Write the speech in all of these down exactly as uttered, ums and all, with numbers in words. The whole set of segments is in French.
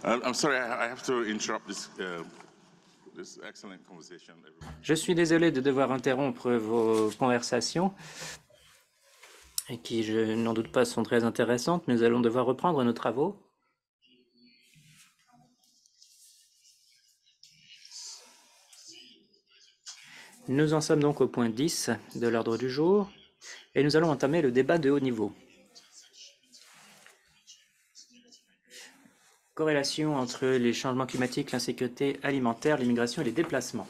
Je suis désolé de devoir interrompre vos conversations, qui, je n'en doute pas, sont très intéressantes. Nous allons devoir reprendre nos travaux. Nous en sommes donc au point dix de l'ordre du jour et nous allons entamer le débat de haut niveau. Corrélation entre les changements climatiques, l'insécurité alimentaire, l'immigration et les déplacements.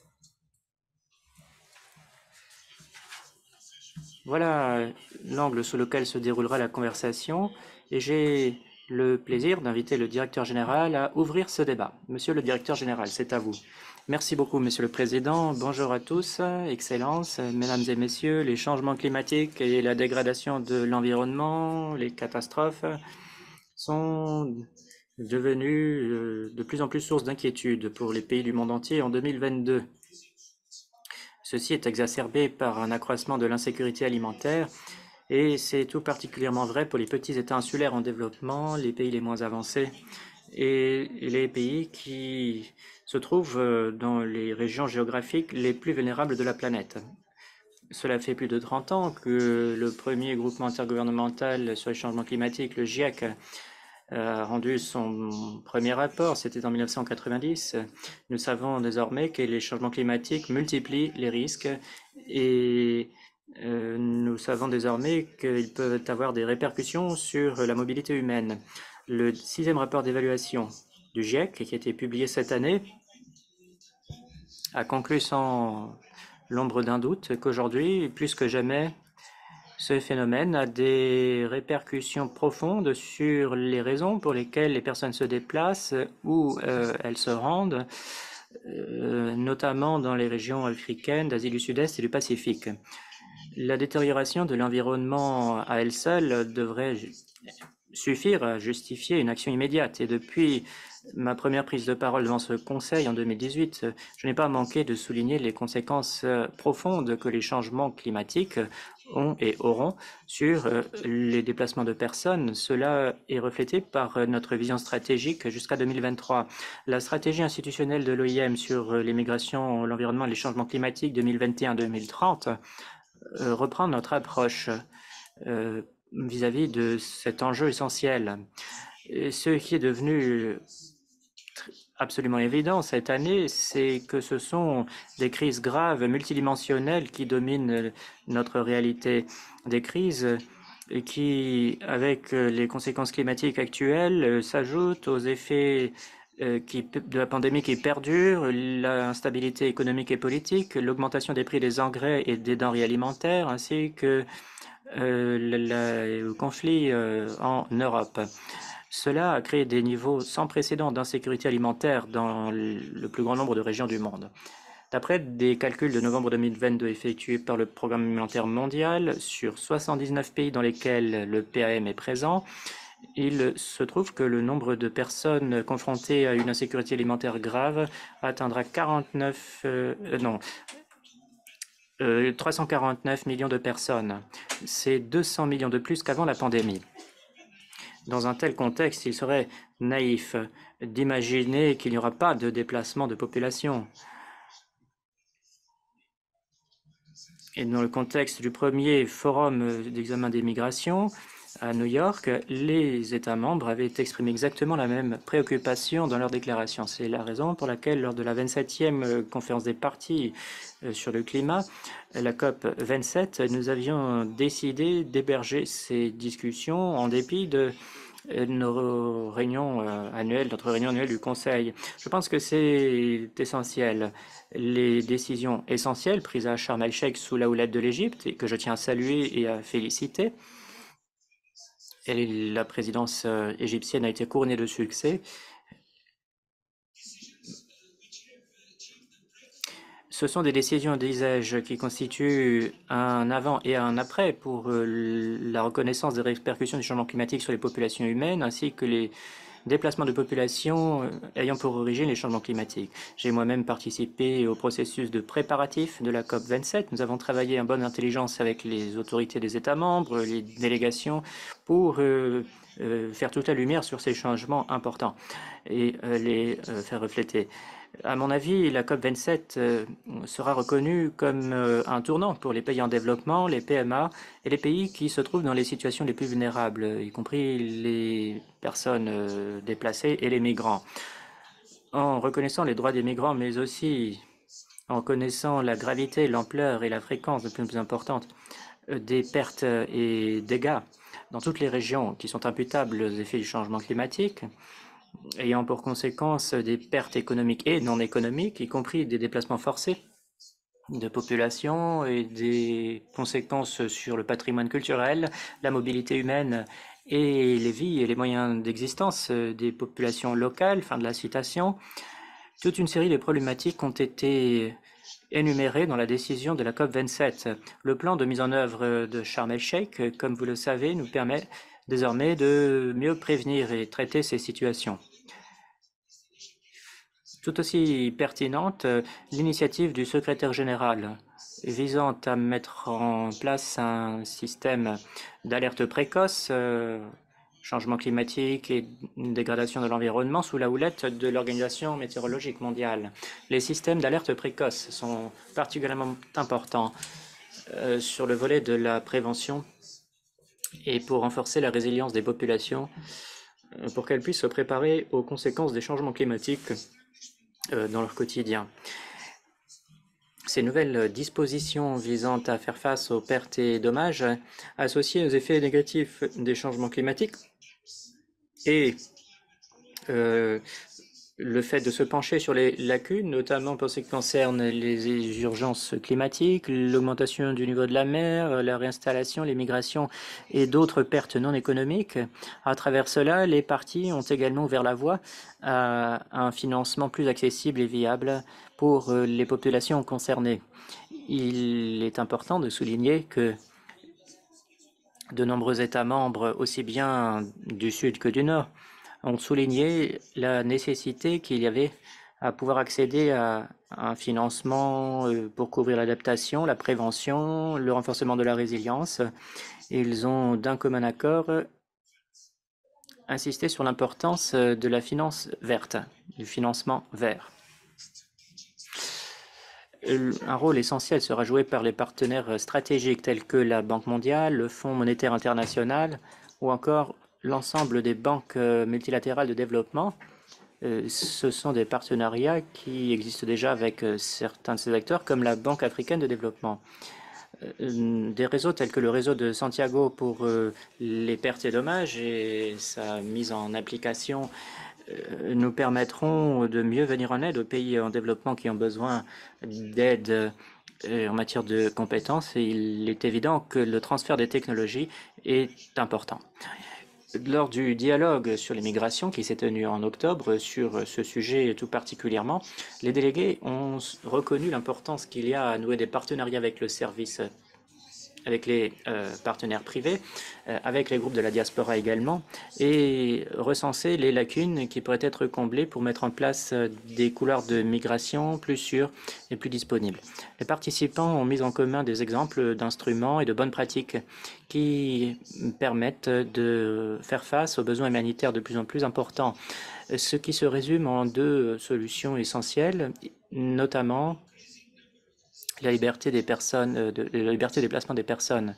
Voilà l'angle sous lequel se déroulera la conversation et j'ai le plaisir d'inviter le directeur général à ouvrir ce débat. Monsieur le directeur général, c'est à vous. Merci beaucoup, Monsieur le Président. Bonjour à tous, Excellences, Mesdames et Messieurs. Les changements climatiques et la dégradation de l'environnement, les catastrophes sont devenus de plus en plus source d'inquiétude pour les pays du monde entier en deux mille vingt-deux. Ceci est exacerbé par un accroissement de l'insécurité alimentaire et c'est tout particulièrement vrai pour les petits États insulaires en développement, les pays les moins avancés et les pays qui se trouvent dans les régions géographiques les plus vulnérables de la planète. Cela fait plus de trente ans que le premier groupement intergouvernemental sur les changements climatiques, le GIEC, a rendu son premier rapport, c'était en mille neuf cent quatre-vingt-dix. Nous savons désormais que les changements climatiques multiplient les risques et euh, nous savons désormais qu'ils peuvent avoir des répercussions sur la mobilité humaine. Le sixième rapport d'évaluation du GIEC, qui a été publié cette année, a conclu sans l'ombre d'un doute qu'aujourd'hui, plus que jamais, ce phénomène a des répercussions profondes sur les raisons pour lesquelles les personnes se déplacent ou euh, elles se rendent, euh, notamment dans les régions africaines, d'Asie du Sud-Est et du Pacifique. La détérioration de l'environnement à elle seule devrait suffire à justifier une action immédiate. Et depuis ma première prise de parole devant ce Conseil en deux mille dix-huit, je n'ai pas manqué de souligner les conséquences profondes que les changements climatiques ont et auront sur les déplacements de personnes. Cela est reflété par notre vision stratégique jusqu'à deux mille vingt-trois. La stratégie institutionnelle de l'O I M sur les migrations, l'environnement et les changements climatiques deux mille vingt et un deux mille trente euh, reprend notre approche euh, vis-à-vis de cet enjeu essentiel. Et ce qui est devenu absolument évident cette année, c'est que ce sont des crises graves, multidimensionnelles qui dominent notre réalité. Des crises qui, avec les conséquences climatiques actuelles, s'ajoutent aux effets qui, de la pandémie qui perdure, l'instabilité économique et politique, l'augmentation des prix des engrais et des denrées alimentaires, ainsi que euh, le, le conflit euh, en Europe. Cela a créé des niveaux sans précédent d'insécurité alimentaire dans le plus grand nombre de régions du monde. D'après des calculs de novembre deux mille vingt-deux effectués par le Programme alimentaire mondial sur soixante-dix-neuf pays dans lesquels le P A M est présent, il se trouve que le nombre de personnes confrontées à une insécurité alimentaire grave atteindra quarante-neuf, euh, non, euh, trois cent quarante-neuf millions de personnes. C'est deux cents millions de plus qu'avant la pandémie. Dans un tel contexte, il serait naïf d'imaginer qu'il n'y aura pas de déplacement de population. Et dans le contexte du premier forum d'examen des migrations à New York, les États membres avaient exprimé exactement la même préoccupation dans leur déclaration. C'est la raison pour laquelle, lors de la vingt-septième conférence des parties sur le climat, la COP vingt-sept, nous avions décidé d'héberger ces discussions en dépit de nos réunions annuelles, notre réunion annuelle du Conseil. Je pense que c'est essentiel. Les décisions essentielles prises à Sharm el-Sheikh sous la houlette de l'Égypte, et que je tiens à saluer et à féliciter, et la présidence égyptienne a été couronnée de succès. Ce sont des décisions d'usage qui constituent un avant et un après pour la reconnaissance des répercussions du changement climatique sur les populations humaines, ainsi que les déplacement de population euh, ayant pour origine les changements climatiques. J'ai moi-même participé au processus de préparatif de la COP vingt-sept. Nous avons travaillé en bonne intelligence avec les autorités des États membres, les délégations, pour euh, euh, faire toute la lumière sur ces changements importants et euh, les euh, faire refléter. À mon avis, la COP vingt-sept euh, sera reconnue comme euh, un tournant pour les pays en développement, les P M A et les pays qui se trouvent dans les situations les plus vulnérables, y compris les personnes euh, déplacées et les migrants. En reconnaissant les droits des migrants, mais aussi en connaissant la gravité, l'ampleur et la fréquence de plus en plus importante euh, des pertes et dégâts dans toutes les régions qui sont imputables aux effets du changement climatique, ayant pour conséquence des pertes économiques et non économiques, y compris des déplacements forcés de population et des conséquences sur le patrimoine culturel, la mobilité humaine et les vies et les moyens d'existence des populations locales, fin de la citation. Toute une série de problématiques ont été énumérées dans la décision de la COP vingt-sept. Le plan de mise en œuvre de Sharm el-Sheikh, comme vous le savez, nous permet désormais de mieux prévenir et traiter ces situations. Tout aussi pertinente, l'initiative du secrétaire général visant à mettre en place un système d'alerte précoce, euh, changement climatique et dégradation de l'environnement sous la houlette de l'Organisation météorologique mondiale. Les systèmes d'alerte précoce sont particulièrement importants euh, sur le volet de la prévention et pour renforcer la résilience des populations euh, pour qu'elles puissent se préparer aux conséquences des changements climatiques euh, dans leur quotidien. Ces nouvelles dispositions visant à faire face aux pertes et dommages associés aux effets négatifs des changements climatiques et euh, le fait de se pencher sur les lacunes, notamment pour ce qui concerne les urgences climatiques, l'augmentation du niveau de la mer, la réinstallation, les migrations et d'autres pertes non économiques. À travers cela, les parties ont également ouvert la voie à un financement plus accessible et viable pour les populations concernées. Il est important de souligner que de nombreux États membres, aussi bien du Sud que du Nord, ont souligné la nécessité qu'il y avait à pouvoir accéder à un financement pour couvrir l'adaptation, la prévention, le renforcement de la résilience. Ils ont d'un commun accord insisté sur l'importance de la finance verte, du financement vert. Un rôle essentiel sera joué par les partenaires stratégiques tels que la Banque mondiale, le Fonds monétaire international ou encore l'ensemble des banques multilatérales de développement. Ce sont des partenariats qui existent déjà avec certains de ces acteurs, comme la Banque africaine de développement. Des réseaux tels que le réseau de Santiago pour les pertes et dommages et sa mise en application nous permettront de mieux venir en aide aux pays en développement qui ont besoin d'aide en matière de compétences. Et il est évident que le transfert des technologies est important. Lors du dialogue sur l'immigration qui s'est tenu en octobre sur ce sujet tout particulièrement, les délégués ont reconnu l'importance qu'il y a à nouer des partenariats avec le service, avec les euh, partenaires privés, euh, avec les groupes de la diaspora également, et recenser les lacunes qui pourraient être comblées pour mettre en place euh, des couloirs de migration plus sûrs et plus disponibles. Les participants ont mis en commun des exemples d'instruments et de bonnes pratiques qui permettent de faire face aux besoins humanitaires de plus en plus importants, ce qui se résume en deux solutions essentielles, notamment la liberté des personnes, de, la liberté des déplacement des personnes.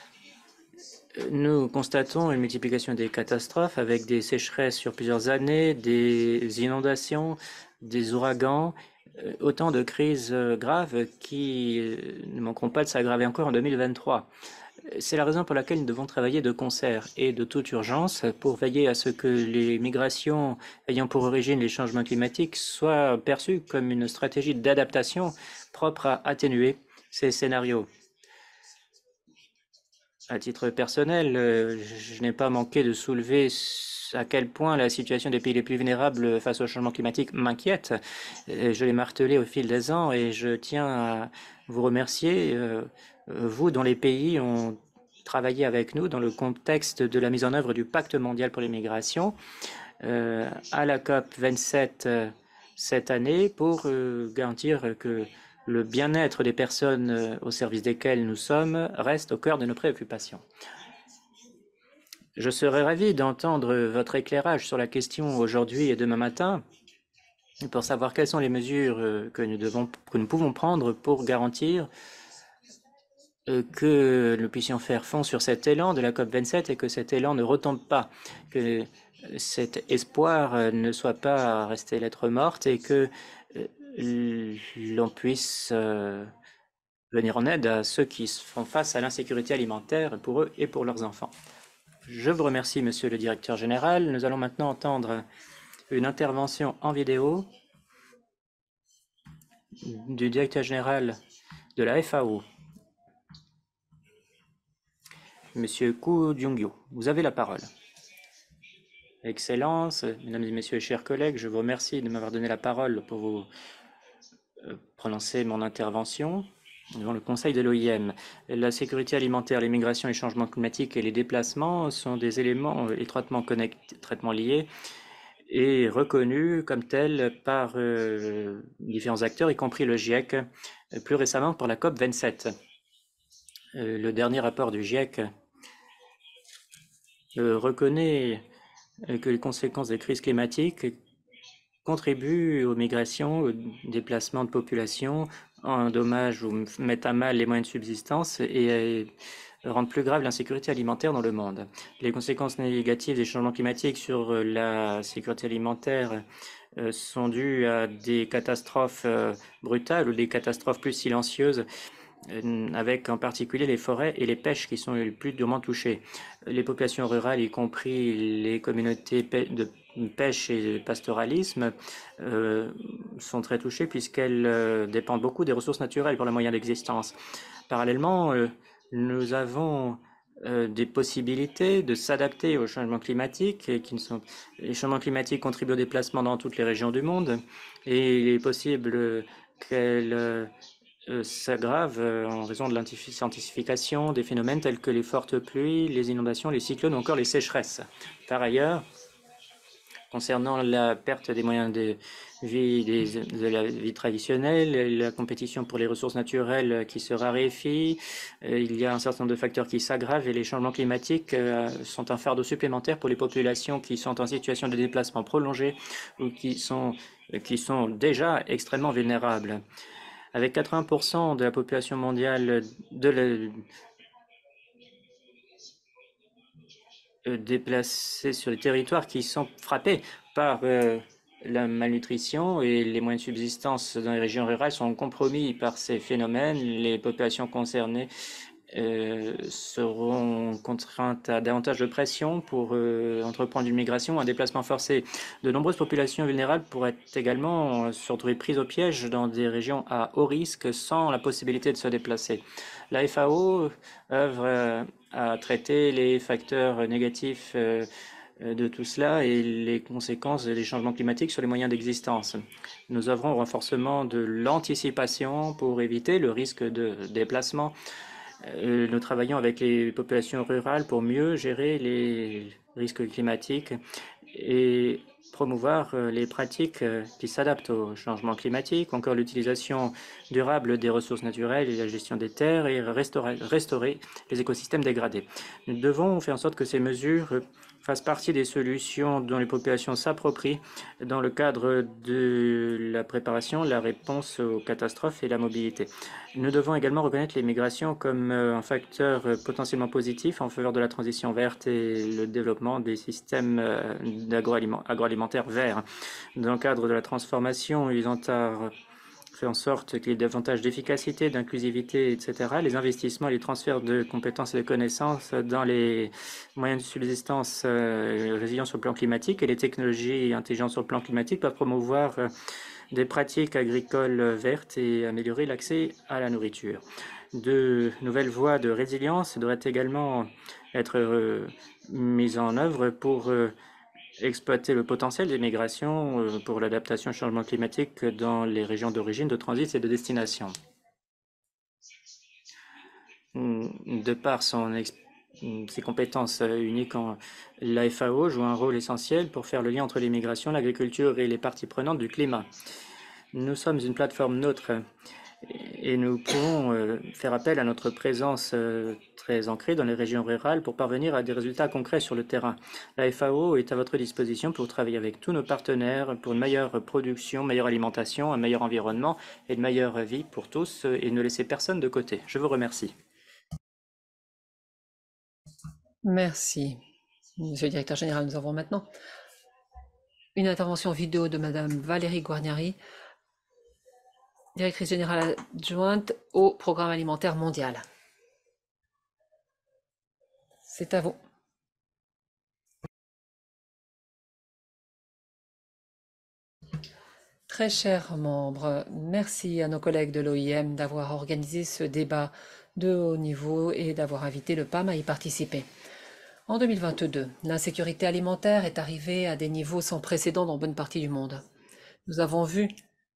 Nous constatons une multiplication des catastrophes avec des sécheresses sur plusieurs années, des inondations, des ouragans, autant de crises graves qui ne manqueront pas de s'aggraver encore en deux mille vingt-trois. C'est la raison pour laquelle nous devons travailler de concert et de toute urgence pour veiller à ce que les migrations ayant pour origine les changements climatiques soient perçues comme une stratégie d'adaptation propre à atténuer ces scénarios. À titre personnel, je n'ai pas manqué de soulever à quel point la situation des pays les plus vulnérables face au changement climatique m'inquiète. Je l'ai martelé au fil des ans et je tiens à vous remercier, vous dont les pays ont travaillé avec nous dans le contexte de la mise en œuvre du Pacte mondial pour les migrations. euh, à la COP vingt-sept euh, cette année pour euh, garantir que le bien-être des personnes euh, au service desquelles nous sommes reste au cœur de nos préoccupations. Je serais ravi d'entendre votre éclairage sur la question aujourd'hui et demain matin pour savoir quelles sont les mesures euh, que nous, devons, que nous pouvons prendre pour garantir euh, que nous puissions faire fond sur cet élan de la COP vingt-sept et que cet élan ne retombe pas, que cet espoir euh, ne soit pas resté lettre morte et que euh, l'on puisse euh, venir en aide à ceux qui font face à l'insécurité alimentaire pour eux et pour leurs enfants. Je vous remercie, Monsieur le Directeur Général. Nous allons maintenant entendre une intervention en vidéo du Directeur Général de la F A O, Monsieur Koo Jung-yo. Vous avez la parole. Excellences, Mesdames et Messieurs, chers collègues, je vous remercie de m'avoir donné la parole pour vous euh, prononcer mon intervention devant le Conseil de l'O I M. La sécurité alimentaire, l'immigration, les changements climatiques et les déplacements sont des éléments étroitement connectés, traitement liés et reconnus comme tels par euh, différents acteurs, y compris le GIEC, euh, plus récemment pour la COP vingt-sept. Euh, le dernier rapport du GIEC euh, reconnaît que les conséquences des crises climatiques contribuent aux migrations, aux déplacements de population, endommagent ou mettent à mal les moyens de subsistance et rendent plus grave l'insécurité alimentaire dans le monde. Les conséquences négatives des changements climatiques sur la sécurité alimentaire sont dues à des catastrophes brutales ou des catastrophes plus silencieuses, avec en particulier les forêts et les pêches qui sont les plus durement touchées. Les populations rurales, y compris les communautés de pêche et de pastoralisme, euh, sont très touchées puisqu'elles euh, dépendent beaucoup des ressources naturelles pour le moyen d'existence. Parallèlement, euh, nous avons euh, des possibilités de s'adapter au changement climatique. Et qui ne sont... Les changements climatiques contribuent au déplacement dans toutes les régions du monde et il est possible qu'elles euh, s'aggravent en raison de l'intensification des phénomènes tels que les fortes pluies, les inondations, les cyclones ou encore les sécheresses. Par ailleurs, concernant la perte des moyens de vie, des, de la vie traditionnelle, la compétition pour les ressources naturelles qui se raréfie, il y a un certain nombre de facteurs qui s'aggravent et les changements climatiques sont un fardeau supplémentaire pour les populations qui sont en situation de déplacement prolongé ou qui sont, qui sont déjà extrêmement vulnérables. Avec quatre-vingts pour cent de la population mondiale de la, déplacés sur des territoires qui sont frappés par euh, la malnutrition et les moyens de subsistance dans les régions rurales sont compromis par ces phénomènes. Les populations concernées euh, seront contraintes à davantage de pression pour euh, entreprendre une migration, un déplacement forcé. De nombreuses populations vulnérables pourraient également se retrouver prises au piège dans des régions à haut risque sans la possibilité de se déplacer. La F A O œuvre à traiter les facteurs négatifs euh, de tout cela et les conséquences des changements climatiques sur les moyens d'existence. Nous œuvrons au renforcement de l'anticipation pour éviter le risque de déplacement. Euh, nous travaillons avec les populations rurales pour mieux gérer les risques climatiques et promouvoir les pratiques qui s'adaptent au changement climatique, encore l'utilisation durable des ressources naturelles et la gestion des terres et restaurer, restaurer les écosystèmes dégradés. Nous devons faire en sorte que ces mesures fassent partie des solutions dont les populations s'approprient dans le cadre de la préparation, la réponse aux catastrophes et la mobilité. Nous devons également reconnaître les migrations comme un facteur potentiellement positif en faveur de la transition verte et le développement des systèmes agroalimentaires verts. Dans le cadre de la transformation, ils ont à faire en sorte qu'il y ait davantage d'efficacité, d'inclusivité, et cetera. Les investissements et les transferts de compétences et de connaissances dans les moyens de subsistance euh, résilients sur le plan climatique et les technologies intelligentes sur le plan climatique peuvent promouvoir euh, des pratiques agricoles vertes et améliorer l'accès à la nourriture. De nouvelles voies de résilience devraient également être euh, mises en œuvre pour euh, exploiter le potentiel des migrations euh, pour l'adaptation au changement climatique dans les régions d'origine, de transit et de destination. De par son ses compétences uniques en la F A O joue un rôle essentiel pour faire le lien entre l'immigration, l'agriculture et les parties prenantes du climat. Nous sommes une plateforme neutre et nous pouvons euh, faire appel à notre présence euh, très ancrée dans les régions rurales pour parvenir à des résultats concrets sur le terrain. La F A O est à votre disposition pour travailler avec tous nos partenaires pour une meilleure production, meilleure alimentation, un meilleur environnement et une meilleure vie pour tous et ne laisser personne de côté. Je vous remercie. Merci. Monsieur le directeur général, nous avons maintenant une intervention vidéo de Madame Valérie Guarnieri, directrice générale adjointe au Programme alimentaire mondial. C'est à vous. Très chers membres, merci à nos collègues de l'O I M d'avoir organisé ce débat de haut niveau et d'avoir invité le P A M à y participer. En deux mille vingt-deux, l'insécurité alimentaire est arrivée à des niveaux sans précédent dans bonne partie du monde. Nous avons vu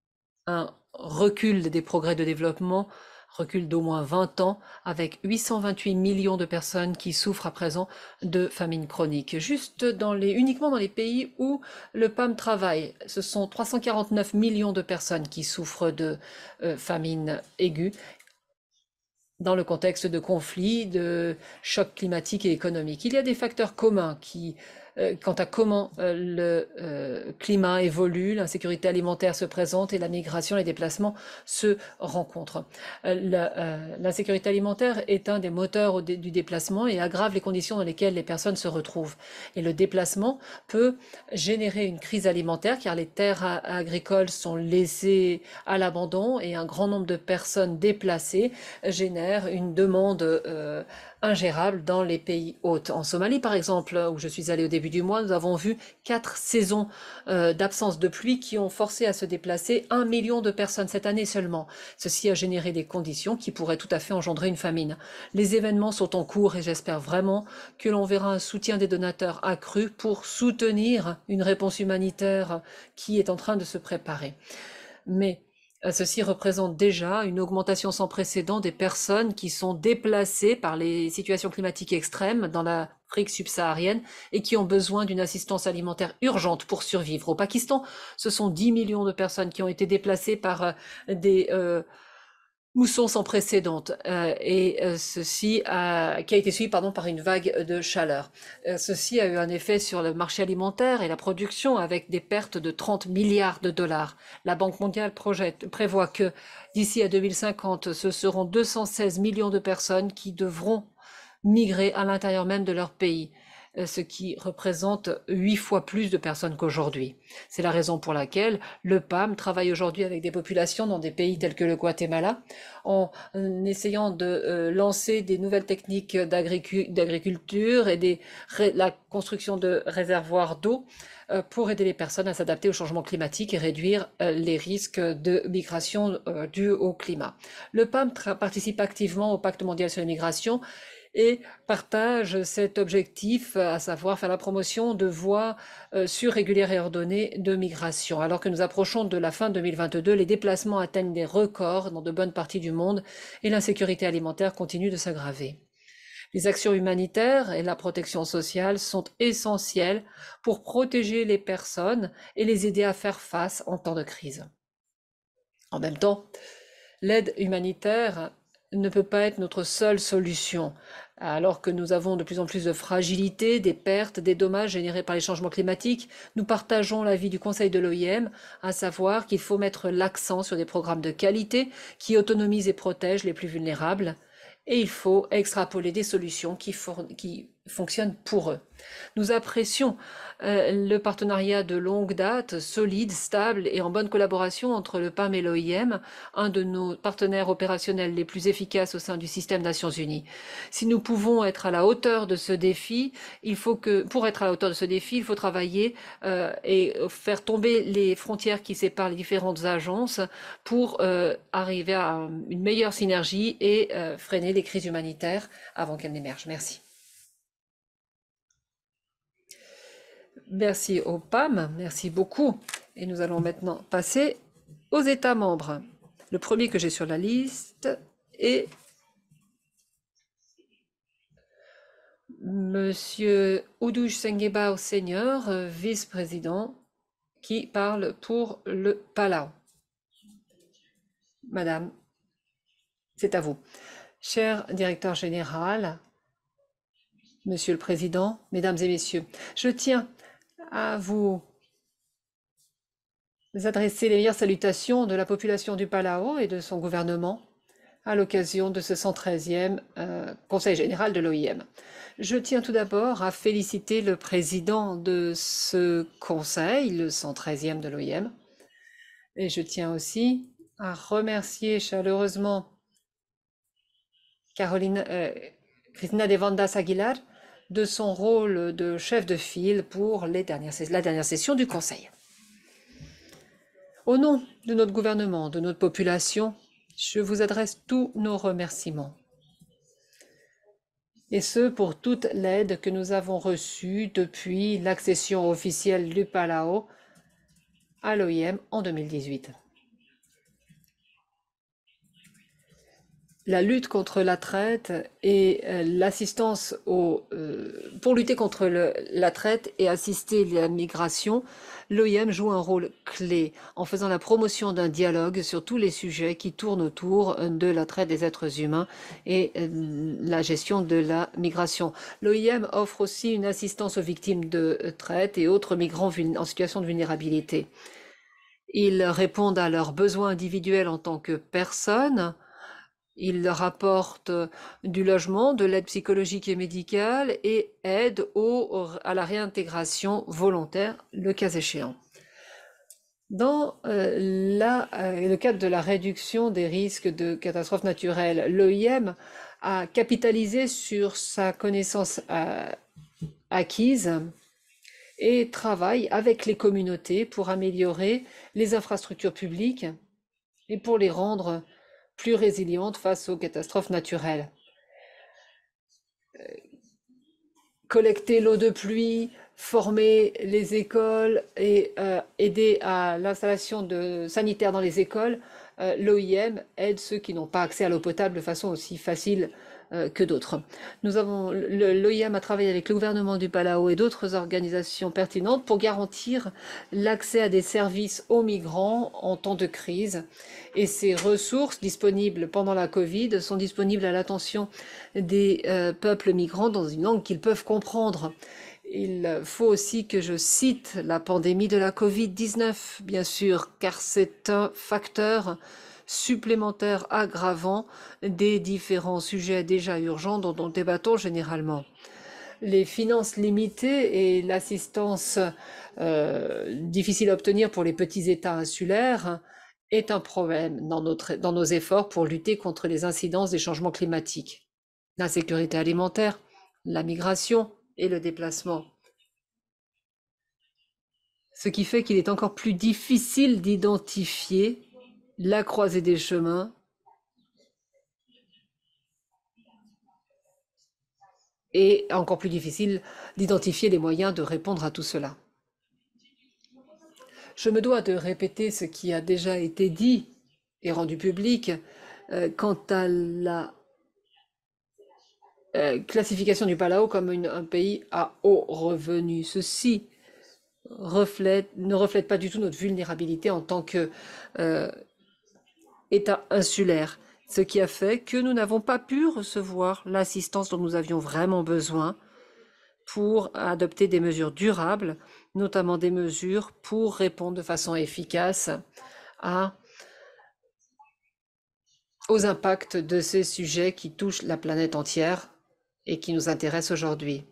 un recul des progrès de développement, recul d'au moins vingt ans, avec huit cent vingt-huit millions de personnes qui souffrent à présent de famine chronique. Juste dans les, uniquement dans les pays où le P A M travaille, ce sont trois cent quarante-neuf millions de personnes qui souffrent de euh, famine aiguë, dans le contexte de conflits, de chocs climatiques et économiques. Il y a des facteurs communs qui, euh, quant à comment euh, le euh, climat évolue, l'insécurité alimentaire se présente et la migration et les déplacements se rencontrent. Euh, l'insécurité alimentaire est un des moteurs dé, du déplacement et aggrave les conditions dans lesquelles les personnes se retrouvent. Et le déplacement peut générer une crise alimentaire car les terres agricoles sont laissées à l'abandon et un grand nombre de personnes déplacées génèrent une demande euh, ingérable dans les pays hôtes. En Somalie, par exemple, où je suis allée au début du mois, nous avons vu quatre saisons euh, d'absence de pluie qui ont forcé à se déplacer un million de personnes cette année seulement. Ceci a généré des conditions qui pourraient tout à fait engendrer une famine. Les événements sont en cours et j'espère vraiment que l'on verra un soutien des donateurs accru pour soutenir une réponse humanitaire qui est en train de se préparer. Mais ceci représente déjà une augmentation sans précédent des personnes qui sont déplacées par les situations climatiques extrêmes dans l'Afrique subsaharienne et qui ont besoin d'une assistance alimentaire urgente pour survivre. Au Pakistan, ce sont dix millions de personnes qui ont été déplacées par des euh, moussons sans précédent euh, et euh, ceci a, qui a été suivi pardon, par une vague de chaleur. Euh, ceci a eu un effet sur le marché alimentaire et la production avec des pertes de trente milliards de dollars. La Banque mondiale projette, prévoit que d'ici à deux mille cinquante, ce seront deux cent seize millions de personnes qui devront migrer à l'intérieur même de leur pays, ce qui représente huit fois plus de personnes qu'aujourd'hui. C'est la raison pour laquelle le P A M travaille aujourd'hui avec des populations dans des pays tels que le Guatemala, en essayant de euh, lancer des nouvelles techniques d'agriculture et des, la construction de réservoirs d'eau euh, pour aider les personnes à s'adapter au changement climatique et réduire euh, les risques de migration euh, dus au climat. Le P A M participe activement au Pacte mondial sur l'immigration et partage cet objectif, à savoir faire la promotion de voies euh, sûres, régulières et ordonnées de migration. Alors que nous approchons de la fin deux mille vingt-deux, les déplacements atteignent des records dans de bonnes parties du monde et l'insécurité alimentaire continue de s'aggraver. Les actions humanitaires et la protection sociale sont essentielles pour protéger les personnes et les aider à faire face en temps de crise. En même temps, l'aide humanitaire ne peut pas être notre seule solution. Alors que nous avons de plus en plus de fragilité, des pertes, des dommages générés par les changements climatiques, nous partageons l'avis du Conseil de l'O I M, à savoir qu'il faut mettre l'accent sur des programmes de qualité qui autonomisent et protègent les plus vulnérables, et il faut extrapoler des solutions qui, qui fonctionnent pour eux. Nous apprécions euh, le partenariat de longue date, solide, stable et en bonne collaboration entre le P A M et l'O I M, un de nos partenaires opérationnels les plus efficaces au sein du système Nations Unies. Si nous pouvons être à la hauteur de ce défi, il faut que, pour être à la hauteur de ce défi, il faut travailler euh, et faire tomber les frontières qui séparent les différentes agences pour euh, arriver à une meilleure synergie et euh, freiner les crises humanitaires avant qu'elles n'émergent. Merci. Merci au P A M, merci beaucoup. Et nous allons maintenant passer aux États membres. Le premier que j'ai sur la liste est Monsieur Oudouj Sengheba Senior, euh, vice-président, qui parle pour le Palau. Madame, c'est à vous. Cher directeur général, Monsieur le Président, Mesdames et Messieurs, je tiens à vous adresser les meilleures salutations de la population du Palau et de son gouvernement à l'occasion de ce cent treizième euh, Conseil général de l'O I M. Je tiens tout d'abord à féliciter le président de ce conseil, le cent treizième de l'O I M, et je tiens aussi à remercier chaleureusement Caroline, euh, Cristina de Vandas Aguilar de son rôle de chef de file pour les dernières, la dernière session du Conseil. Au nom de notre gouvernement, de notre population, je vous adresse tous nos remerciements. Et ce, pour toute l'aide que nous avons reçue depuis l'accession officielle du Palau à l'O I M en deux mille dix-huit. La lutte contre la traite et euh, l'assistance au, euh, pour lutter contre le, la traite et assister la migration, l'O I M joue un rôle clé en faisant la promotion d'un dialogue sur tous les sujets qui tournent autour de la traite des êtres humains et euh, la gestion de la migration. L'O I M offre aussi une assistance aux victimes de traite et autres migrants en situation de vulnérabilité. Ils répondent à leurs besoins individuels en tant que personnes. Il leur apporte du logement, de l'aide psychologique et médicale et aide au, à la réintégration volontaire, le cas échéant. Dans euh, la, euh, le cadre de la réduction des risques de catastrophes naturelles, l'O I M a capitalisé sur sa connaissance euh, acquise et travaille avec les communautés pour améliorer les infrastructures publiques et pour les rendre plus résilientes face aux catastrophes naturelles. Euh, collecter l'eau de pluie, former les écoles et euh, aider à l'installation de sanitaires dans les écoles, euh, l'O I M aide ceux qui n'ont pas accès à l'eau potable de façon aussi facile euh, que d'autres. Nous avons, l'O I M a travaillé avec le gouvernement du Palau et d'autres organisations pertinentes pour garantir l'accès à des services aux migrants en temps de crise. Et ces ressources disponibles pendant la Covid sont disponibles à l'attention des euh, peuples migrants dans une langue qu'ils peuvent comprendre. Il faut aussi que je cite la pandémie de la Covid dix-neuf, bien sûr, car c'est un facteur supplémentaire aggravant des différents sujets déjà urgents dont nous débattons généralement. Les finances limitées et l'assistance euh, difficile à obtenir pour les petits États insulaires est un problème dans, notre, dans nos efforts pour lutter contre les incidences des changements climatiques. L'insécurité alimentaire, la migration et le déplacement. Ce qui fait qu'il est encore plus difficile d'identifier la croisée des chemins et encore plus difficile d'identifier les moyens de répondre à tout cela. Je me dois de répéter ce qui a déjà été dit et rendu public euh, quant à la euh, classification du Palau comme une, un pays à haut revenu. Ceci reflète, ne reflète pas du tout notre vulnérabilité en tant que euh, État insulaire, ce qui a fait que nous n'avons pas pu recevoir l'assistance dont nous avions vraiment besoin pour adopter des mesures durables, notamment des mesures pour répondre de façon efficace à, aux impacts de ces sujets qui touchent la planète entière et qui nous intéressent aujourd'hui.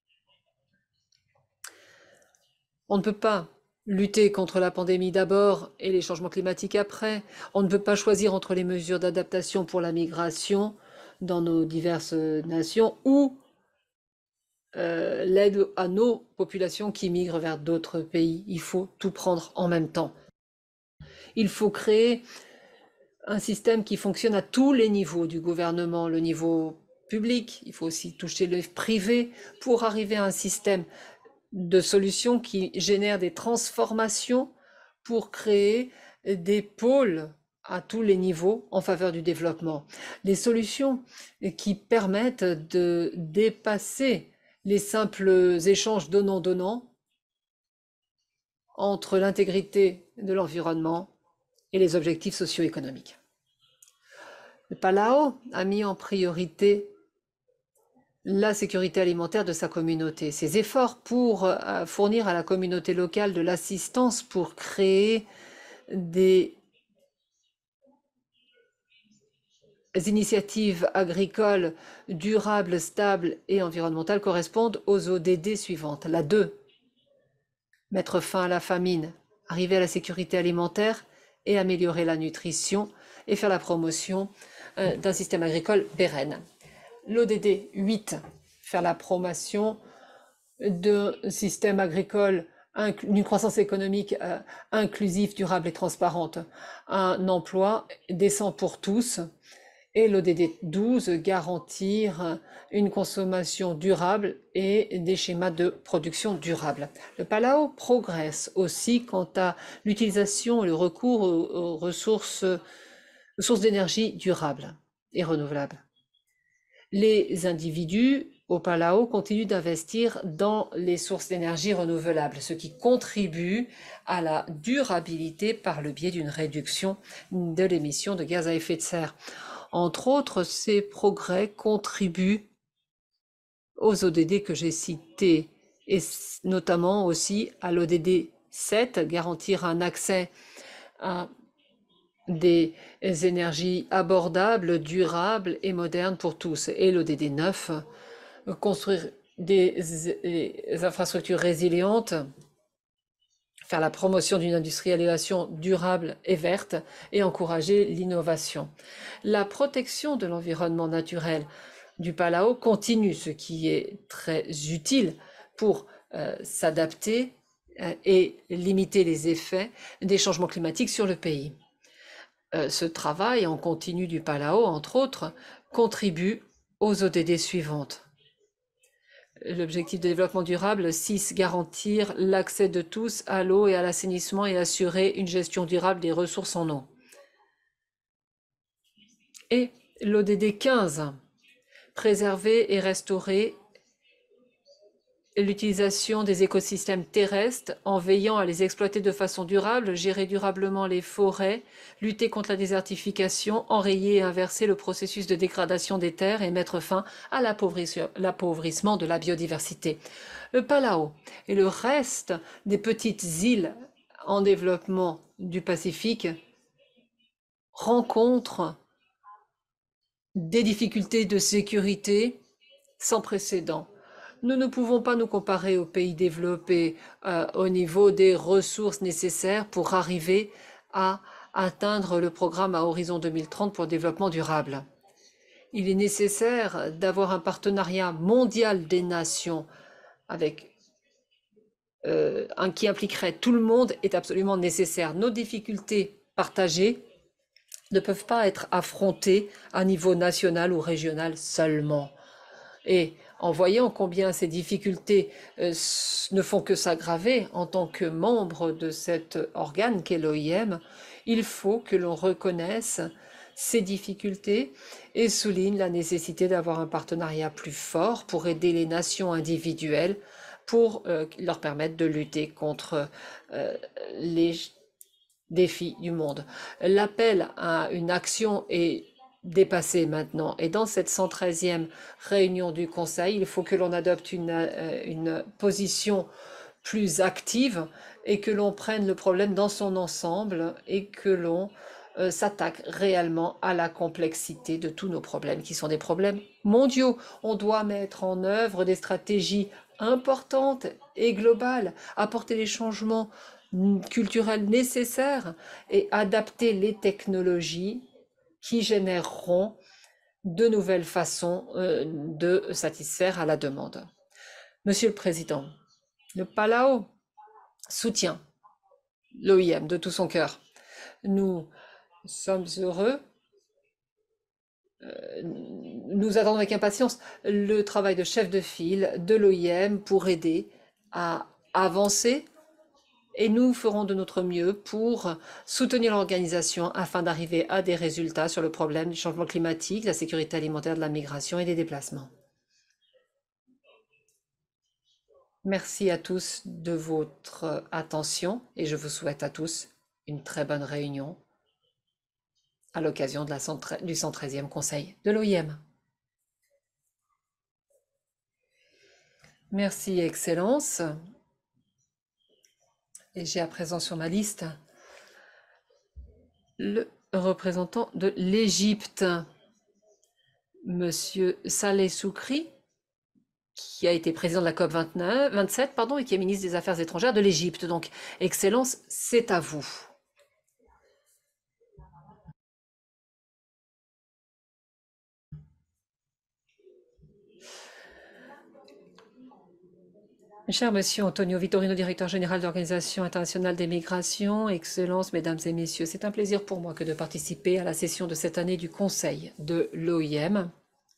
On ne peut pas lutter contre la pandémie d'abord et les changements climatiques après. On ne peut pas choisir entre les mesures d'adaptation pour la migration dans nos diverses nations ou euh, l'aide à nos populations qui migrent vers d'autres pays. Il faut tout prendre en même temps. Il faut créer un système qui fonctionne à tous les niveaux du gouvernement, le niveau public, il faut aussi toucher le privé pour arriver à un système de solutions qui génèrent des transformations pour créer des pôles à tous les niveaux en faveur du développement. Des solutions qui permettent de dépasser les simples échanges donnant-donnant entre l'intégrité de l'environnement et les objectifs socio-économiques. Le Palau a mis en priorité la sécurité alimentaire de sa communauté. Ses efforts pour euh, fournir à la communauté locale de l'assistance pour créer des initiatives agricoles durables, stables et environnementales correspondent aux O D D suivantes. La deux, mettre fin à la famine, arriver à la sécurité alimentaire et améliorer la nutrition et faire la promotion euh, d'un système agricole pérenne. L'O D D huit, faire la promotion d'un système agricole, d'une croissance économique euh, inclusive, durable et transparente, un emploi décent pour tous, et l'O D D douze, garantir une consommation durable et des schémas de production durable. Le Palau progresse aussi quant à l'utilisation et le recours aux ressources, aux sources d'énergie durables et renouvelables. Les individus au Palau continuent d'investir dans les sources d'énergie renouvelables, ce qui contribue à la durabilité par le biais d'une réduction de l'émission de gaz à effet de serre. Entre autres, ces progrès contribuent aux O D D que j'ai cités, et notamment aussi à l'O D D sept, garantir un accès à des énergies abordables, durables et modernes pour tous, et l'O D D neuf, construire des, des infrastructures résilientes, faire la promotion d'une industrialisation durable et verte et encourager l'innovation. La protection de l'environnement naturel du Palau continue, ce qui est très utile pour euh, s'adapter euh, et limiter les effets des changements climatiques sur le pays. Euh, ce travail en continu du Palau, entre autres, contribue aux O D D suivantes. L'objectif de développement durable six, garantir l'accès de tous à l'eau et à l'assainissement et assurer une gestion durable des ressources en eau. Et l'O D D quinze, préserver et restaurer l'utilisation des écosystèmes terrestres en veillant à les exploiter de façon durable, gérer durablement les forêts, lutter contre la désertification, enrayer et inverser le processus de dégradation des terres et mettre fin à l'appauvrissement de la biodiversité. Le Palau et le reste des petites îles en développement du Pacifique rencontrent des difficultés de sécurité sans précédent. Nous ne pouvons pas nous comparer aux pays développés euh, au niveau des ressources nécessaires pour arriver à atteindre le programme à horizon deux mille trente pour le développement durable. Il est nécessaire d'avoir un partenariat mondial des nations avec, euh, un, qui impliquerait tout le monde est absolument nécessaire. Nos difficultés partagées ne peuvent pas être affrontées à niveau national ou régional seulement. Et en voyant combien ces difficultés euh, ne font que s'aggraver en tant que membre de cet organe qu'est l'O I M, il faut que l'on reconnaisse ces difficultés et souligne la nécessité d'avoir un partenariat plus fort pour aider les nations individuelles, pour euh, leur permettre de lutter contre euh, les défis du monde. L'appel à une action est dépassé maintenant. Et dans cette cent treizième réunion du Conseil, il faut que l'on adopte une, une position plus active et que l'on prenne le problème dans son ensemble et que l'on euh, s'attaque réellement à la complexité de tous nos problèmes, qui sont des problèmes mondiaux. On doit mettre en œuvre des stratégies importantes et globales, apporter les changements culturels nécessaires et adapter les technologies qui généreront de nouvelles façons euh, de satisfaire à la demande. Monsieur le Président, le Palau soutient l'O I M de tout son cœur. Nous sommes heureux, euh, nous attendons avec impatience le travail de chef de file de l'O I M pour aider à avancer. Et nous ferons de notre mieux pour soutenir l'organisation afin d'arriver à des résultats sur le problème du changement climatique, de la sécurité alimentaire, de la migration et des déplacements. Merci à tous de votre attention et je vous souhaite à tous une très bonne réunion à l'occasion de la cent treize du cent treizième Conseil de l'O I M. Merci, Excellence. Et j'ai à présent sur ma liste le représentant de l'Égypte, Monsieur Saleh Soukri, qui a été président de la COP vingt-neuf, vingt-sept pardon, et qui est ministre des Affaires étrangères de l'Égypte. Donc, Excellence, c'est à vous. Cher Monsieur Antonio Vitorino, directeur général de l'Organisation internationale des migrations, Excellences, Mesdames et Messieurs, c'est un plaisir pour moi que de participer à la session de cette année du Conseil de l'O I M,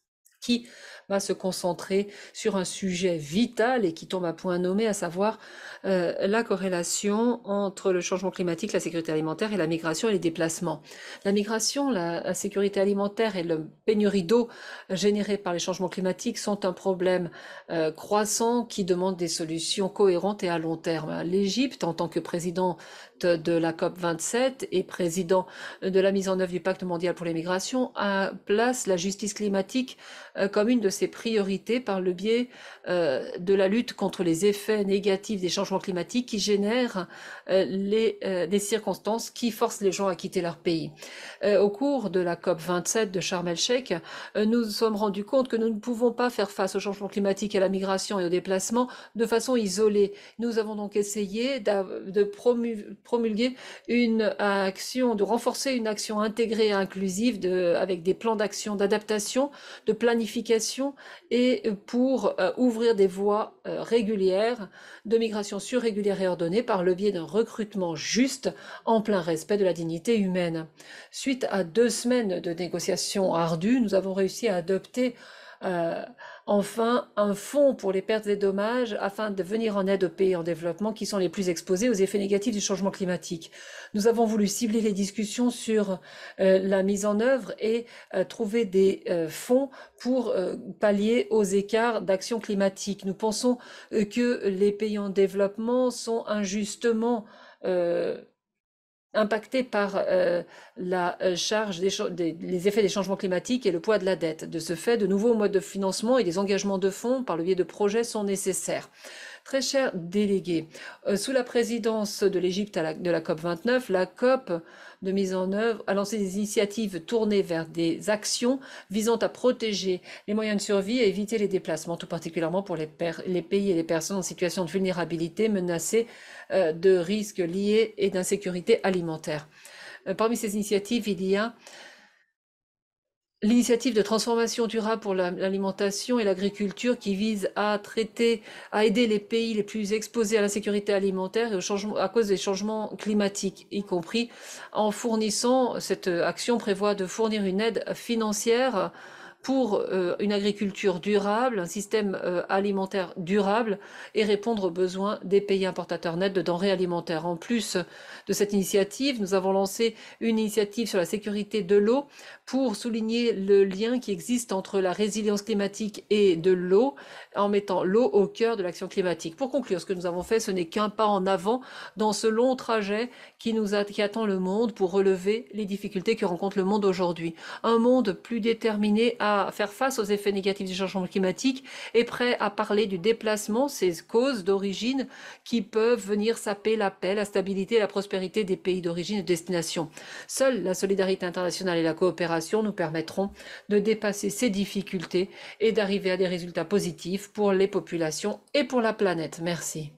qui va se concentrer sur un sujet vital et qui tombe à point nommé, à savoir euh, la corrélation entre le changement climatique, la sécurité alimentaire et la migration et les déplacements. La migration, la, la sécurité alimentaire et le pénurie d'eau générée par les changements climatiques sont un problème euh, croissant qui demande des solutions cohérentes et à long terme. L'Égypte, en tant que président de la COP vingt-sept et président de la mise en œuvre du Pacte mondial pour les migrations, place la justice climatique comme une de ses priorités par le biais euh, de la lutte contre les effets négatifs des changements climatiques qui génèrent euh, les, euh, des circonstances qui forcent les gens à quitter leur pays. Euh, au cours de la COP vingt-sept de Sharm el-Sheikh, euh, nous nous sommes rendus compte que nous ne pouvons pas faire face au changement climatique, à la migration et au déplacement de façon isolée. Nous avons donc essayé de promulguer une action, de renforcer une action intégrée et inclusive de, avec des plans d'action d'adaptation, de planification et pour euh, ouvrir des voies euh, régulières de migration sûre, régulière et ordonnée par le biais d'un recrutement juste en plein respect de la dignité humaine. Suite à deux semaines de négociations ardues, nous avons réussi à adopter euh, enfin un fonds pour les pertes et dommages afin de venir en aide aux pays en développement qui sont les plus exposés aux effets négatifs du changement climatique. Nous avons voulu cibler les discussions sur euh, la mise en œuvre et euh, trouver des euh, fonds pour euh, pallier aux écarts d'action climatique. Nous pensons euh, que les pays en développement sont injustement euh, impactés par euh, la charge des, des les effets des changements climatiques et le poids de la dette. De ce fait, de nouveaux modes de financement et des engagements de fonds par le biais de projets sont nécessaires. Très chers délégués, euh, sous la présidence de l'Égypte de la COP vingt-neuf, la COP de mise en œuvre a lancé des initiatives tournées vers des actions visant à protéger les moyens de survie et éviter les déplacements, tout particulièrement pour les, les pays et les personnes en situation de vulnérabilité menacées euh, de risques liés et d'insécurité alimentaire. Euh, parmi ces initiatives, il y a l'initiative de transformation durable pour l'alimentation et l'agriculture qui vise à traiter, à aider les pays les plus exposés à l'insécurité alimentaire et au changement, à cause des changements climatiques, y compris en fournissant, cette action prévoit de fournir une aide financière pour euh, une agriculture durable, un système euh, alimentaire durable et répondre aux besoins des pays importateurs nets de denrées alimentaires. En plus de cette initiative, nous avons lancé une initiative sur la sécurité de l'eau pour souligner le lien qui existe entre la résilience climatique et de l'eau, en mettant l'eau au cœur de l'action climatique. Pour conclure, ce que nous avons fait, ce n'est qu'un pas en avant dans ce long trajet qui, nous a, qui attend le monde pour relever les difficultés que rencontre le monde aujourd'hui. Un monde plus déterminé à faire face aux effets négatifs du changement climatique et prêt à parler du déplacement, ces causes d'origine qui peuvent venir saper la paix, la stabilité et la prospérité des pays d'origine et de destination. Seule la solidarité internationale et la coopération nous permettront de dépasser ces difficultés et d'arriver à des résultats positifs pour les populations et pour la planète. Merci.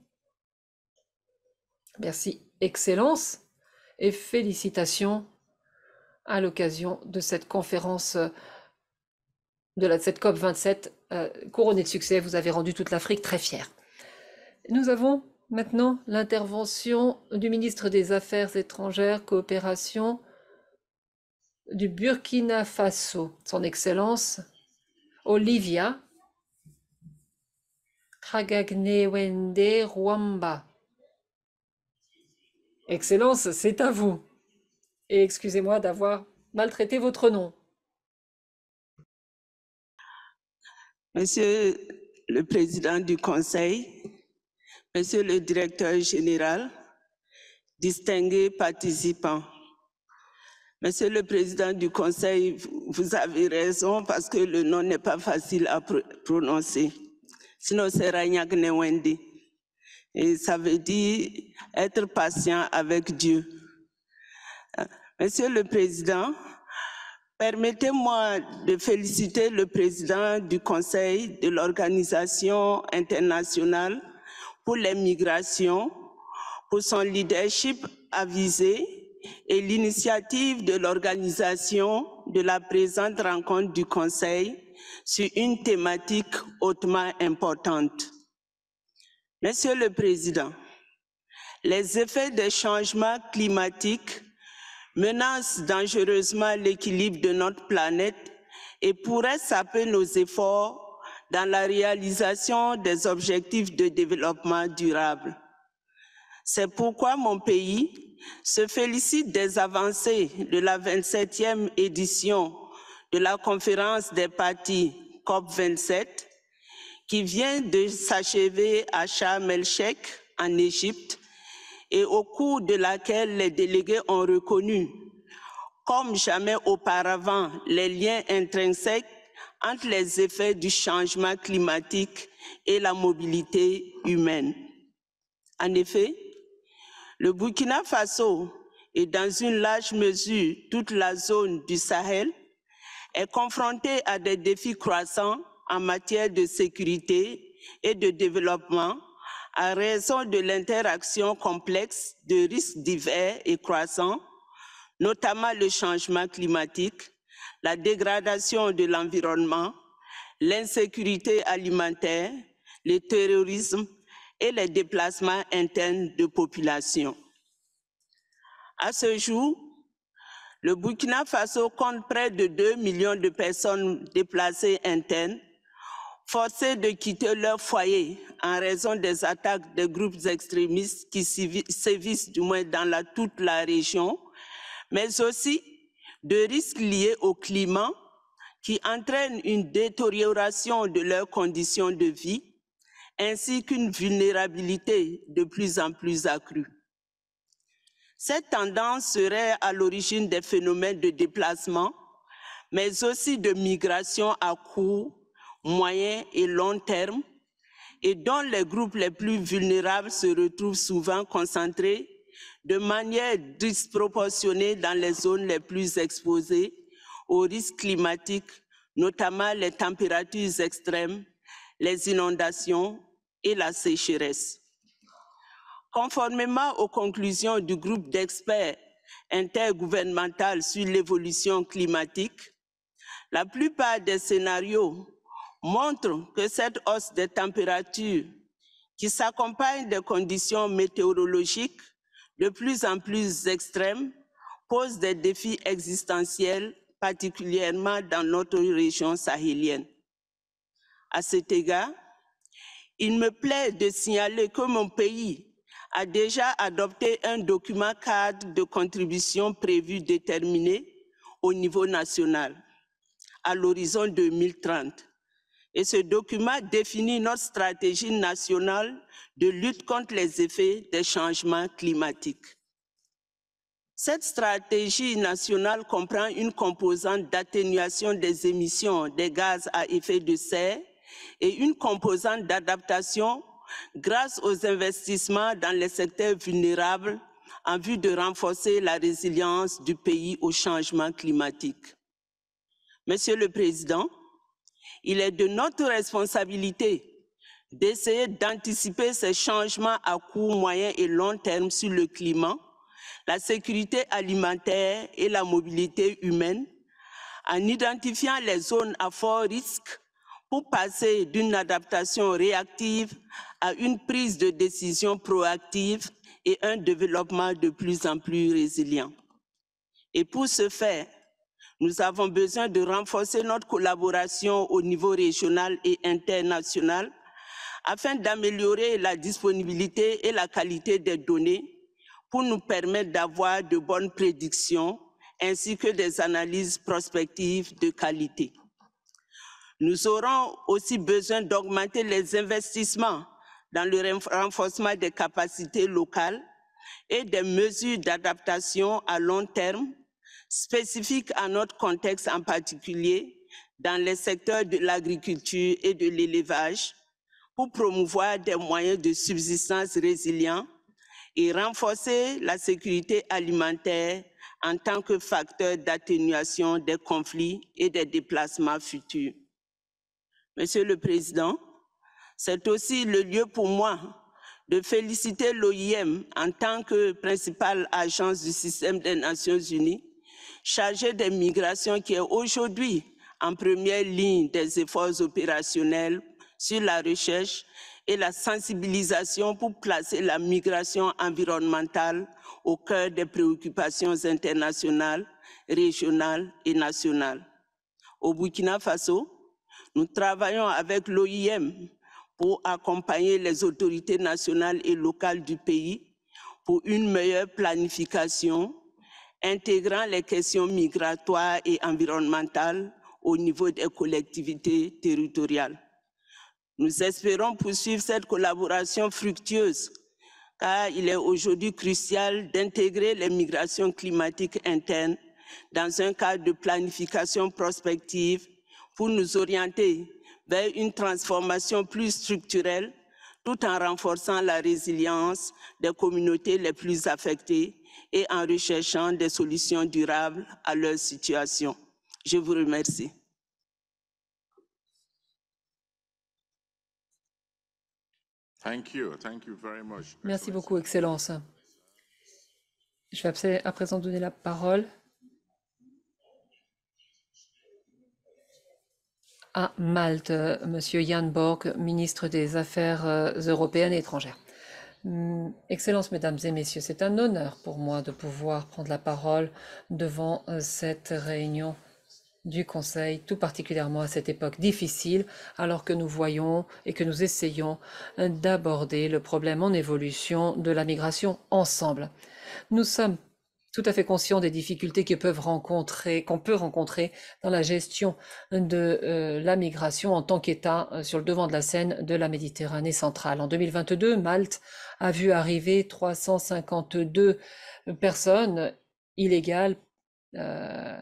Merci, Excellence, et félicitations à l'occasion de cette conférence de la, cette COP vingt-sept, euh, couronnée de succès. Vous avez rendu toute l'Afrique très fière. Nous avons maintenant l'intervention du ministre des Affaires étrangères, coopération du Burkina Faso, son Excellence Olivia Ragagnewende Rwamba. Excellence, c'est à vous. Et excusez-moi d'avoir maltraité votre nom. Monsieur le Président du Conseil, Monsieur le directeur général, distingués participants, Monsieur le Président du Conseil, vous avez raison parce que le nom n'est pas facile à pr prononcer. Sinon, c'est Ragnac Newendi. Et ça veut dire être patient avec Dieu. Monsieur le Président, permettez-moi de féliciter le Président du Conseil de l'Organisation internationale pour les migrations, pour son leadership avisé et l'initiative de l'organisation de la présente rencontre du Conseil sur une thématique hautement importante. Monsieur le Président, les effets des changements climatiques menacent dangereusement l'équilibre de notre planète et pourraient saper nos efforts dans la réalisation des objectifs de développement durable. C'est pourquoi mon pays se félicite des avancées de la vingt-septième édition de la conférence des parties COP vingt-sept qui vient de s'achever à Sharm el-Sheikh en Égypte et au cours de laquelle les délégués ont reconnu, comme jamais auparavant, les liens intrinsèques entre les effets du changement climatique et la mobilité humaine. En effet, le Burkina Faso et dans une large mesure toute la zone du Sahel est confronté à des défis croissants en matière de sécurité et de développement à raison de l'interaction complexe de risques divers et croissants, notamment le changement climatique, la dégradation de l'environnement, l'insécurité alimentaire, le terrorisme et les déplacements internes de population. À ce jour, le Burkina Faso compte près de deux millions de personnes déplacées internes, forcées de quitter leur foyer en raison des attaques des groupes extrémistes qui sévissent du moins dans la, toute la région, mais aussi de risques liés au climat qui entraînent une détérioration de leurs conditions de vie, ainsi qu'une vulnérabilité de plus en plus accrue. Cette tendance serait à l'origine des phénomènes de déplacement, mais aussi de migration à court, moyen et long terme, et dont les groupes les plus vulnérables se retrouvent souvent concentrés de manière disproportionnée dans les zones les plus exposées aux risques climatiques, notamment les températures extrêmes, les inondations et la sécheresse. Conformément aux conclusions du groupe d'experts intergouvernemental sur l'évolution climatique, la plupart des scénarios montrent que cette hausse des températures qui s'accompagne des conditions météorologiques de plus en plus extrêmes pose des défis existentiels, particulièrement dans notre région sahélienne. À cet égard, il me plaît de signaler que mon pays a déjà adopté un document cadre de contribution prévu déterminé au niveau national à l'horizon deux mille trente. Et ce document définit notre stratégie nationale de lutte contre les effets des changements climatiques. Cette stratégie nationale comprend une composante d'atténuation des émissions des gaz à effet de serre et une composante d'adaptation grâce aux investissements dans les secteurs vulnérables en vue de renforcer la résilience du pays au changement climatique. Monsieur le Président, il est de notre responsabilité d'essayer d'anticiper ces changements à court, moyen et long terme sur le climat, la sécurité alimentaire et la mobilité humaine, en identifiant les zones à fort risque pour passer d'une adaptation réactive à une prise de décision proactive et un développement de plus en plus résilient. Et pour ce faire, nous avons besoin de renforcer notre collaboration au niveau régional et international afin d'améliorer la disponibilité et la qualité des données pour nous permettre d'avoir de bonnes prédictions ainsi que des analyses prospectives de qualité. Nous aurons aussi besoin d'augmenter les investissements dans le renforcement des capacités locales et des mesures d'adaptation à long terme spécifiques à notre contexte en particulier dans les secteurs de l'agriculture et de l'élevage pour promouvoir des moyens de subsistance résilients et renforcer la sécurité alimentaire en tant que facteur d'atténuation des conflits et des déplacements futurs. Monsieur le Président, c'est aussi le lieu pour moi de féliciter l'O I M en tant que principale agence du système des Nations Unies, chargée des migrations, qui est aujourd'hui en première ligne des efforts opérationnels sur la recherche et la sensibilisation pour placer la migration environnementale au cœur des préoccupations internationales, régionales et nationales. Au Burkina Faso, nous travaillons avec l'O I M pour accompagner les autorités nationales et locales du pays pour une meilleure planification, intégrant les questions migratoires et environnementales au niveau des collectivités territoriales. Nous espérons poursuivre cette collaboration fructueuse, car il est aujourd'hui crucial d'intégrer les migrations climatiques internes dans un cadre de planification prospective pour nous orienter vers une transformation plus structurelle, tout en renforçant la résilience des communautés les plus affectées et en recherchant des solutions durables à leur situation. Je vous remercie. Thank you. Thank you very much. Merci beaucoup, Excellence. Je vais à présent donner la parole à Malte, Monsieur Jan Borg, ministre des Affaires européennes et étrangères. Excellences, Mesdames et Messieurs, c'est un honneur pour moi de pouvoir prendre la parole devant cette réunion du Conseil, tout particulièrement à cette époque difficile, alors que nous voyons et que nous essayons d'aborder le problème en évolution de la migration ensemble. Nous sommes tout à fait conscients des difficultés que peuvent rencontrer, qu'on peut rencontrer dans la gestion de euh, la migration en tant qu'État euh, sur le devant de la scène de la Méditerranée centrale. En deux mille vingt-deux, Malte a vu arriver trois cent cinquante-deux personnes illégales euh,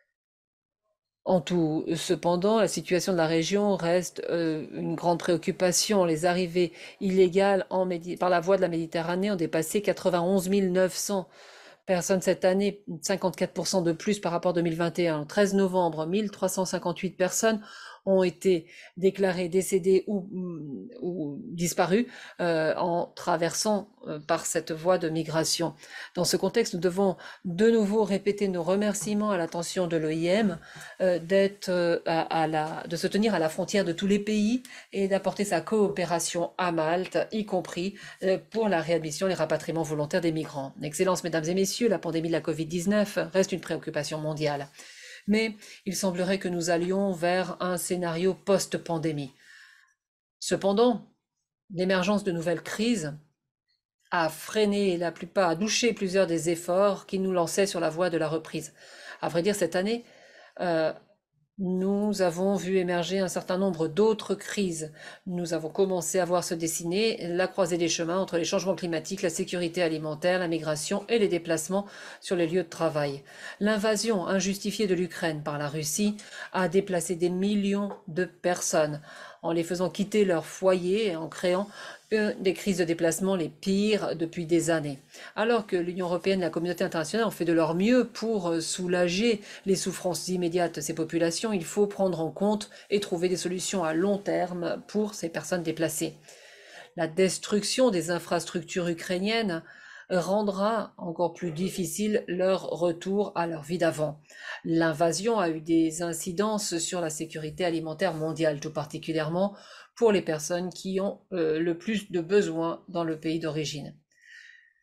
en tout. Cependant, la situation de la région reste euh, une grande préoccupation. Les arrivées illégales en Médi- par la voie de la Méditerranée ont dépassé quatre-vingt-onze mille neuf cents personnes cette année, cinquante-quatre pour cent de plus par rapport à deux mille vingt et un. Le treize novembre, mille trois cent cinquante-huit personnes ont été déclarées décédées ou, ou disparues euh, en traversant euh, par cette voie de migration. Dans ce contexte, nous devons de nouveau répéter nos remerciements à l'attention de l'O I M euh, d'être euh, à, à la, de se tenir à la frontière de tous les pays et d'apporter sa coopération à Malte, y compris euh, pour la réadmission et les rapatriements volontaires des migrants. Excellences, Mesdames et Messieurs, la pandémie de la covid dix-neuf reste une préoccupation mondiale. Mais il semblerait que nous allions vers un scénario post-pandémie. Cependant, l'émergence de nouvelles crises a freiné la plupart, a douché plusieurs des efforts qui nous lançaient sur la voie de la reprise. À vrai dire, cette année, euh, nous avons vu émerger un certain nombre d'autres crises. Nous avons commencé à voir se dessiner la croisée des chemins entre les changements climatiques, la sécurité alimentaire, la migration et les déplacements sur les lieux de travail. L'invasion injustifiée de l'Ukraine par la Russie a déplacé des millions de personnes en les faisant quitter leur foyer et en créant des crises de déplacement les pires depuis des années. Alors que l'Union européenne et la communauté internationale ont fait de leur mieux pour soulager les souffrances immédiates de ces populations, il faut prendre en compte et trouver des solutions à long terme pour ces personnes déplacées. La destruction des infrastructures ukrainiennes rendra encore plus difficile leur retour à leur vie d'avant. L'invasion a eu des incidences sur la sécurité alimentaire mondiale, tout particulièrement pour les personnes qui ont euh, le plus de besoins dans le pays d'origine.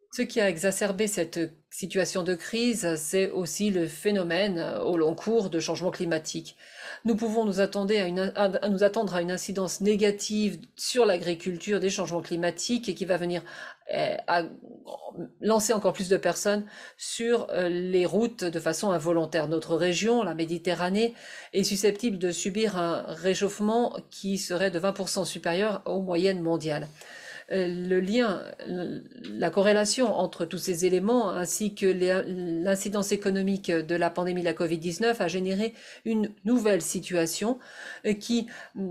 Ce qui a exacerbé cette situation de crise, c'est aussi le phénomène au long cours de changement climatique. Nous pouvons nous attendre à une, à nous attendre à une incidence négative sur l'agriculture des changements climatiques et qui va venir eh, à lancer encore plus de personnes sur les routes de façon involontaire. Notre région, la Méditerranée, est susceptible de subir un réchauffement qui serait de vingt pour cent supérieur aux moyennes mondiales. Le lien, la corrélation entre tous ces éléments ainsi que l'incidence économique de la pandémie de la covid dix-neuf a généré une nouvelle situation qui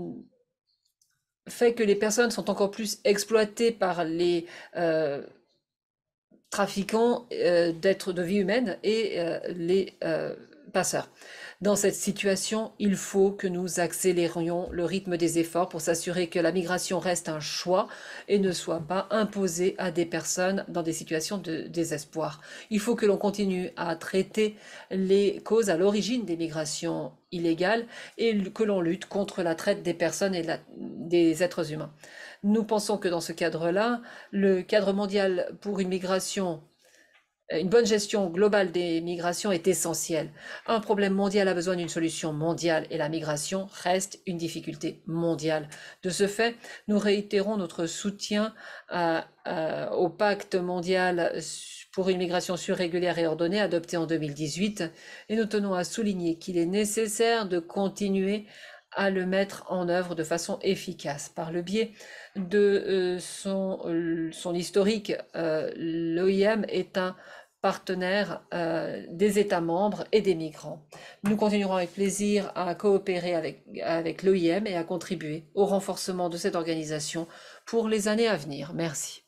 fait que les personnes sont encore plus exploitées par les euh, trafiquants euh, d'êtres de vie humaine et euh, les euh, passeurs. Dans cette situation, il faut que nous accélérions le rythme des efforts pour s'assurer que la migration reste un choix et ne soit pas imposée à des personnes dans des situations de désespoir. Il faut que l'on continue à traiter les causes à l'origine des migrations illégales et que l'on lutte contre la traite des personnes et la, des êtres humains. Nous pensons que dans ce cadre-là, le cadre mondial pour une migration Une bonne gestion globale des migrations est essentielle. Un problème mondial a besoin d'une solution mondiale et la migration reste une difficulté mondiale. De ce fait, nous réitérons notre soutien à, à, au pacte mondial pour une migration sûre, régulière et ordonnée adopté en deux mille dix-huit et nous tenons à souligner qu'il est nécessaire de continuer à le mettre en œuvre de façon efficace. Par le biais de euh, son, euh, son historique, euh, l'O I M est un partenaire euh, des États membres et des migrants. Nous continuerons avec plaisir à coopérer avec, avec l'O I M et à contribuer au renforcement de cette organisation pour les années à venir. Merci.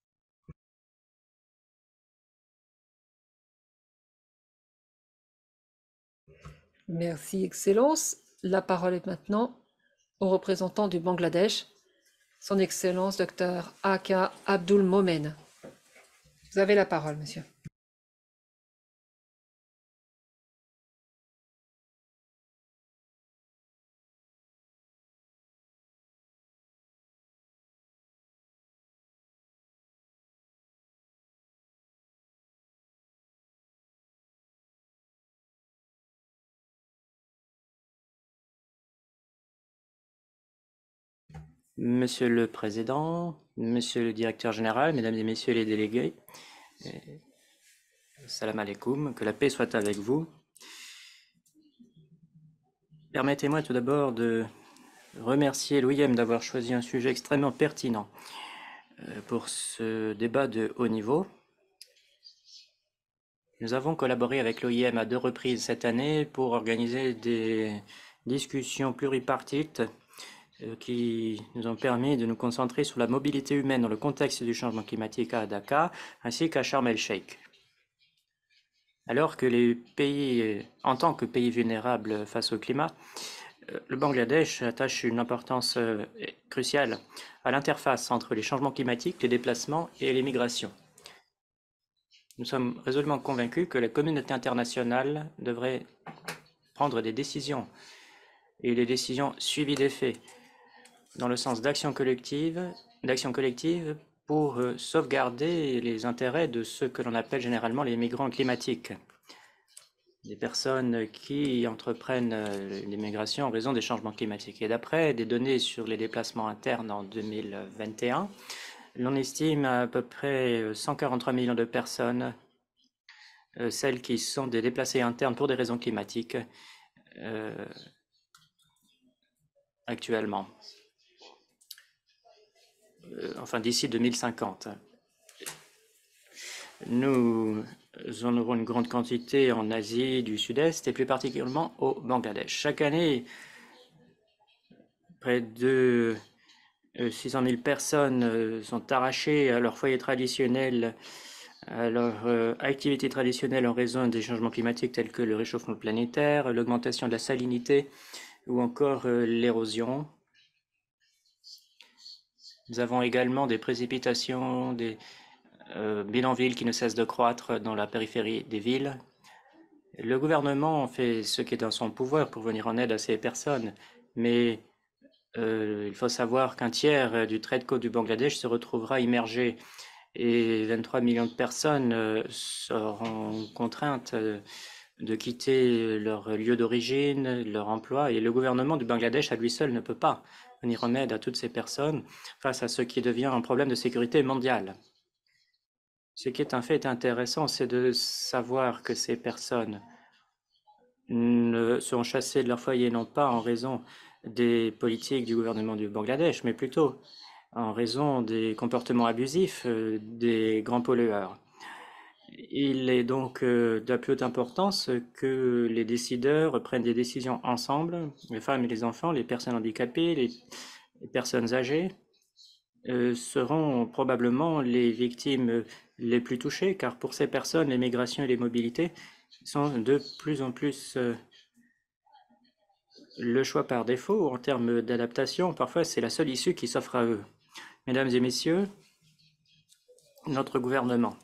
Merci, Excellence. La parole est maintenant au représentant du Bangladesh, Son Excellence Docteur Aka Abdul Momen. Vous avez la parole, monsieur. Monsieur le Président, Monsieur le Directeur Général, Mesdames et Messieurs les délégués, salam alaikum, que la paix soit avec vous. Permettez-moi tout d'abord de remercier l'O I M d'avoir choisi un sujet extrêmement pertinent pour ce débat de haut niveau. Nous avons collaboré avec l'O I M à deux reprises cette année pour organiser des discussions pluripartites qui nous ont permis de nous concentrer sur la mobilité humaine dans le contexte du changement climatique à Dakar, ainsi qu'à Sharm el-Sheikh. Alors que les pays, en tant que pays vulnérables face au climat, le Bangladesh attache une importance cruciale à l'interface entre les changements climatiques, les déplacements et les migrations. Nous sommes résolument convaincus que la communauté internationale devrait prendre des décisions et des décisions suivies des faits dans le sens d'action collective, d'action collective pour sauvegarder les intérêts de ceux que l'on appelle généralement les migrants climatiques, des personnes qui entreprennent l'immigration en raison des changements climatiques. Et d'après des données sur les déplacements internes en deux mille vingt et un, l'on estime à peu près cent quarante-trois millions de personnes, euh, celles qui sont des déplacés internes pour des raisons climatiques euh, actuellement. Euh, enfin, d'ici deux mille cinquante. Nous en aurons une grande quantité en Asie du Sud-Est et plus particulièrement au Bangladesh. Chaque année, près de six cent mille personnes sont arrachées à leur foyer traditionnel, à leur activité traditionnelle en raison des changements climatiques tels que le réchauffement planétaire, l'augmentation de la salinité ou encore l'érosion. Nous avons également des précipitations, des euh, bidonvilles qui ne cessent de croître dans la périphérie des villes. Le gouvernement fait ce qui est dans son pouvoir pour venir en aide à ces personnes, mais euh, il faut savoir qu'un tiers du trait de côte du Bangladesh se retrouvera immergé et vingt-trois millions de personnes euh, seront contraintes euh, de quitter leur lieu d'origine, leur emploi, et le gouvernement du Bangladesh à lui seul ne peut pas venir en aide à toutes ces personnes face à ce qui devient un problème de sécurité mondiale. Ce qui est un fait intéressant, c'est de savoir que ces personnes ne seront chassées de leur foyer non pas en raison des politiques du gouvernement du Bangladesh, mais plutôt en raison des comportements abusifs euh, des grands pollueurs. Il est donc euh, de la plus haute importance que les décideurs prennent des décisions ensemble, les femmes et les enfants, les personnes handicapées, les, les personnes âgées euh, seront probablement les victimes les plus touchées, car pour ces personnes, les migrations et les mobilités sont de plus en plus euh, le choix par défaut en termes d'adaptation. Parfois, c'est la seule issue qui s'offre à eux. Mesdames et messieurs, notre gouvernement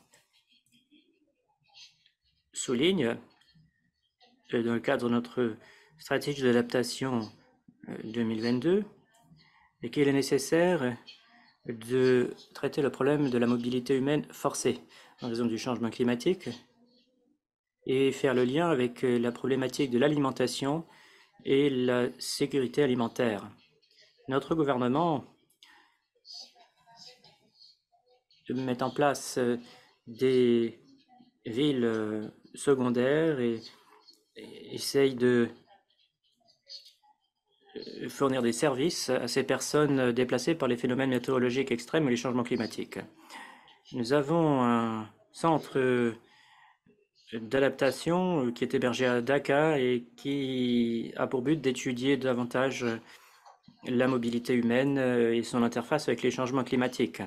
souligne, euh, dans le cadre de notre stratégie d'adaptation euh, deux mille vingt-deux, et qu'il est nécessaire de traiter le problème de la mobilité humaine forcée en raison du changement climatique et faire le lien avec euh, la problématique de l'alimentation et la sécurité alimentaire. Notre gouvernement met en place euh, des villes euh, secondaires et, et essaye de fournir des services à ces personnes déplacées par les phénomènes météorologiques extrêmes ou les changements climatiques. Nous avons un centre d'adaptation qui est hébergé à Dhaka et qui a pour but d'étudier davantage la mobilité humaine et son interface avec les changements climatiques.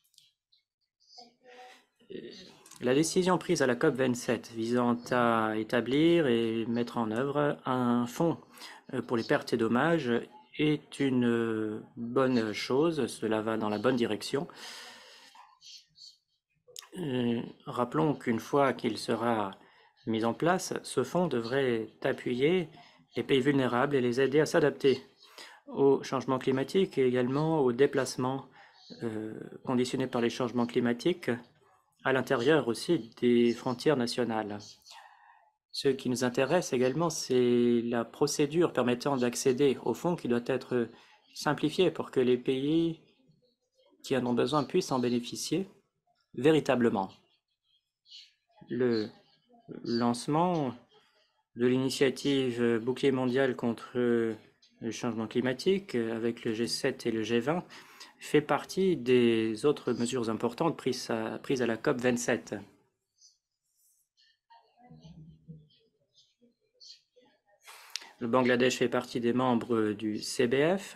La décision prise à la COP vingt-sept visant à établir et mettre en œuvre un fonds pour les pertes et dommages est une bonne chose. Cela va dans la bonne direction. Euh, rappelons qu'une fois qu'il sera mis en place, ce fonds devrait appuyer les pays vulnérables et les aider à s'adapter au changement climatique et également aux déplacements euh, conditionnés par les changements climatiques à l'intérieur aussi des frontières nationales. Ce qui nous intéresse également, c'est la procédure permettant d'accéder au fonds qui doit être simplifiée pour que les pays qui en ont besoin puissent en bénéficier véritablement. Le lancement de l'initiative Bouclier mondial contre le changement climatique avec le G sept et le G vingt fait partie des autres mesures importantes prises à, prises à la COP vingt-sept. Le Bangladesh fait partie des membres du C B F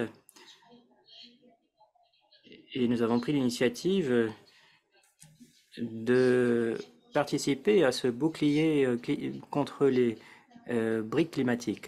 et nous avons pris l'initiative de participer à ce bouclier contre les euh, briques climatiques.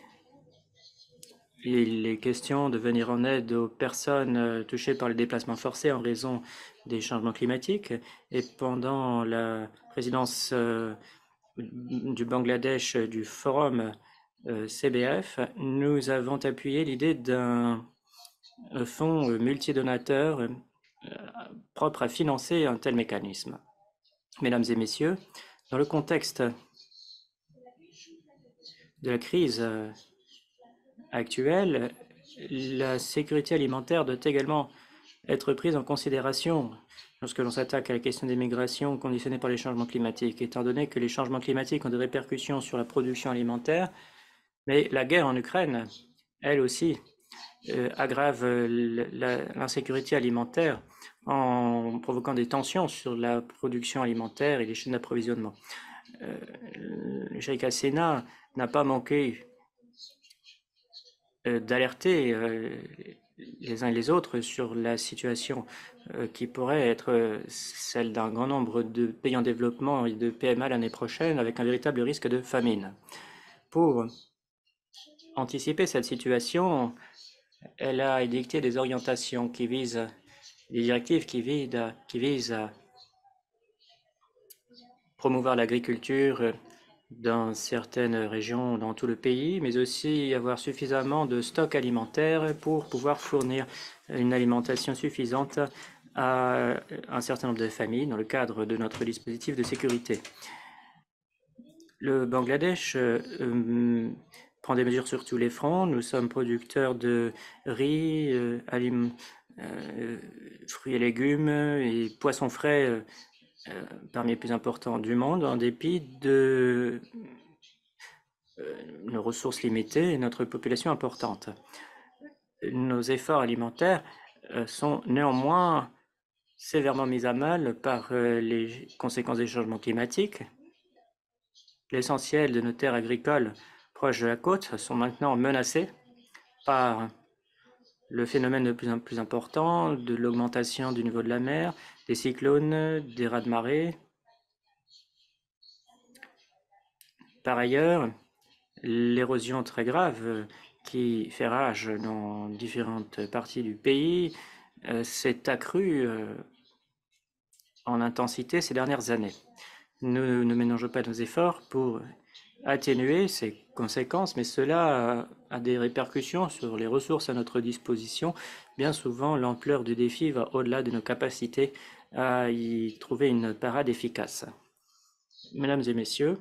Il est question de venir en aide aux personnes touchées par les déplacements forcés en raison des changements climatiques. Et pendant la présidence euh, du Bangladesh du forum euh, C B F, nous avons appuyé l'idée d'un fonds multidonateur euh, propre à financer un tel mécanisme. Mesdames et messieurs, dans le contexte de la crise euh, actuelle, la sécurité alimentaire doit également être prise en considération lorsque l'on s'attaque à la question des migrations conditionnées par les changements climatiques, étant donné que les changements climatiques ont des répercussions sur la production alimentaire, mais la guerre en Ukraine, elle aussi, euh, aggrave l'insécurité alimentaire en provoquant des tensions sur la production alimentaire et les chaînes d'approvisionnement. Euh, le Sheikh Hasina n'a pas manqué euh, d'alerter euh, les uns et les autres sur la situation euh, qui pourrait être celle d'un grand nombre de pays en développement et de P M A l'année prochaine, avec un véritable risque de famine. Pour anticiper cette situation, elle a édicté des orientations qui visent, des directives qui visent à, qui visent à promouvoir l'agriculture dans certaines régions dans tout le pays, mais aussi avoir suffisamment de stocks alimentaires pour pouvoir fournir une alimentation suffisante à un certain nombre de familles dans le cadre de notre dispositif de sécurité. Le Bangladesh euh, euh, prend des mesures sur tous les fronts. Nous sommes producteurs de riz, euh, alim- euh, fruits et légumes et poissons frais euh, euh, parmi les plus importants du monde, en dépit de euh, nos ressources limitées et notre population importante. Nos efforts alimentaires euh, sont néanmoins sévèrement mis à mal par euh, les conséquences des changements climatiques. L'essentiel de nos terres agricoles proches de la côte sont maintenant menacées par le phénomène de plus en plus important de l'augmentation du niveau de la mer, des cyclones, des raz-de-marée. Par ailleurs, l'érosion très grave qui fait rage dans différentes parties du pays euh, s'est accrue euh, en intensité ces dernières années. Nous ne ménageons pas nos efforts pour atténuer ces conséquences, mais cela a des répercussions sur les ressources à notre disposition. Bien souvent, l'ampleur du défi va au-delà de nos capacités à y trouver une parade efficace. Mesdames et messieurs,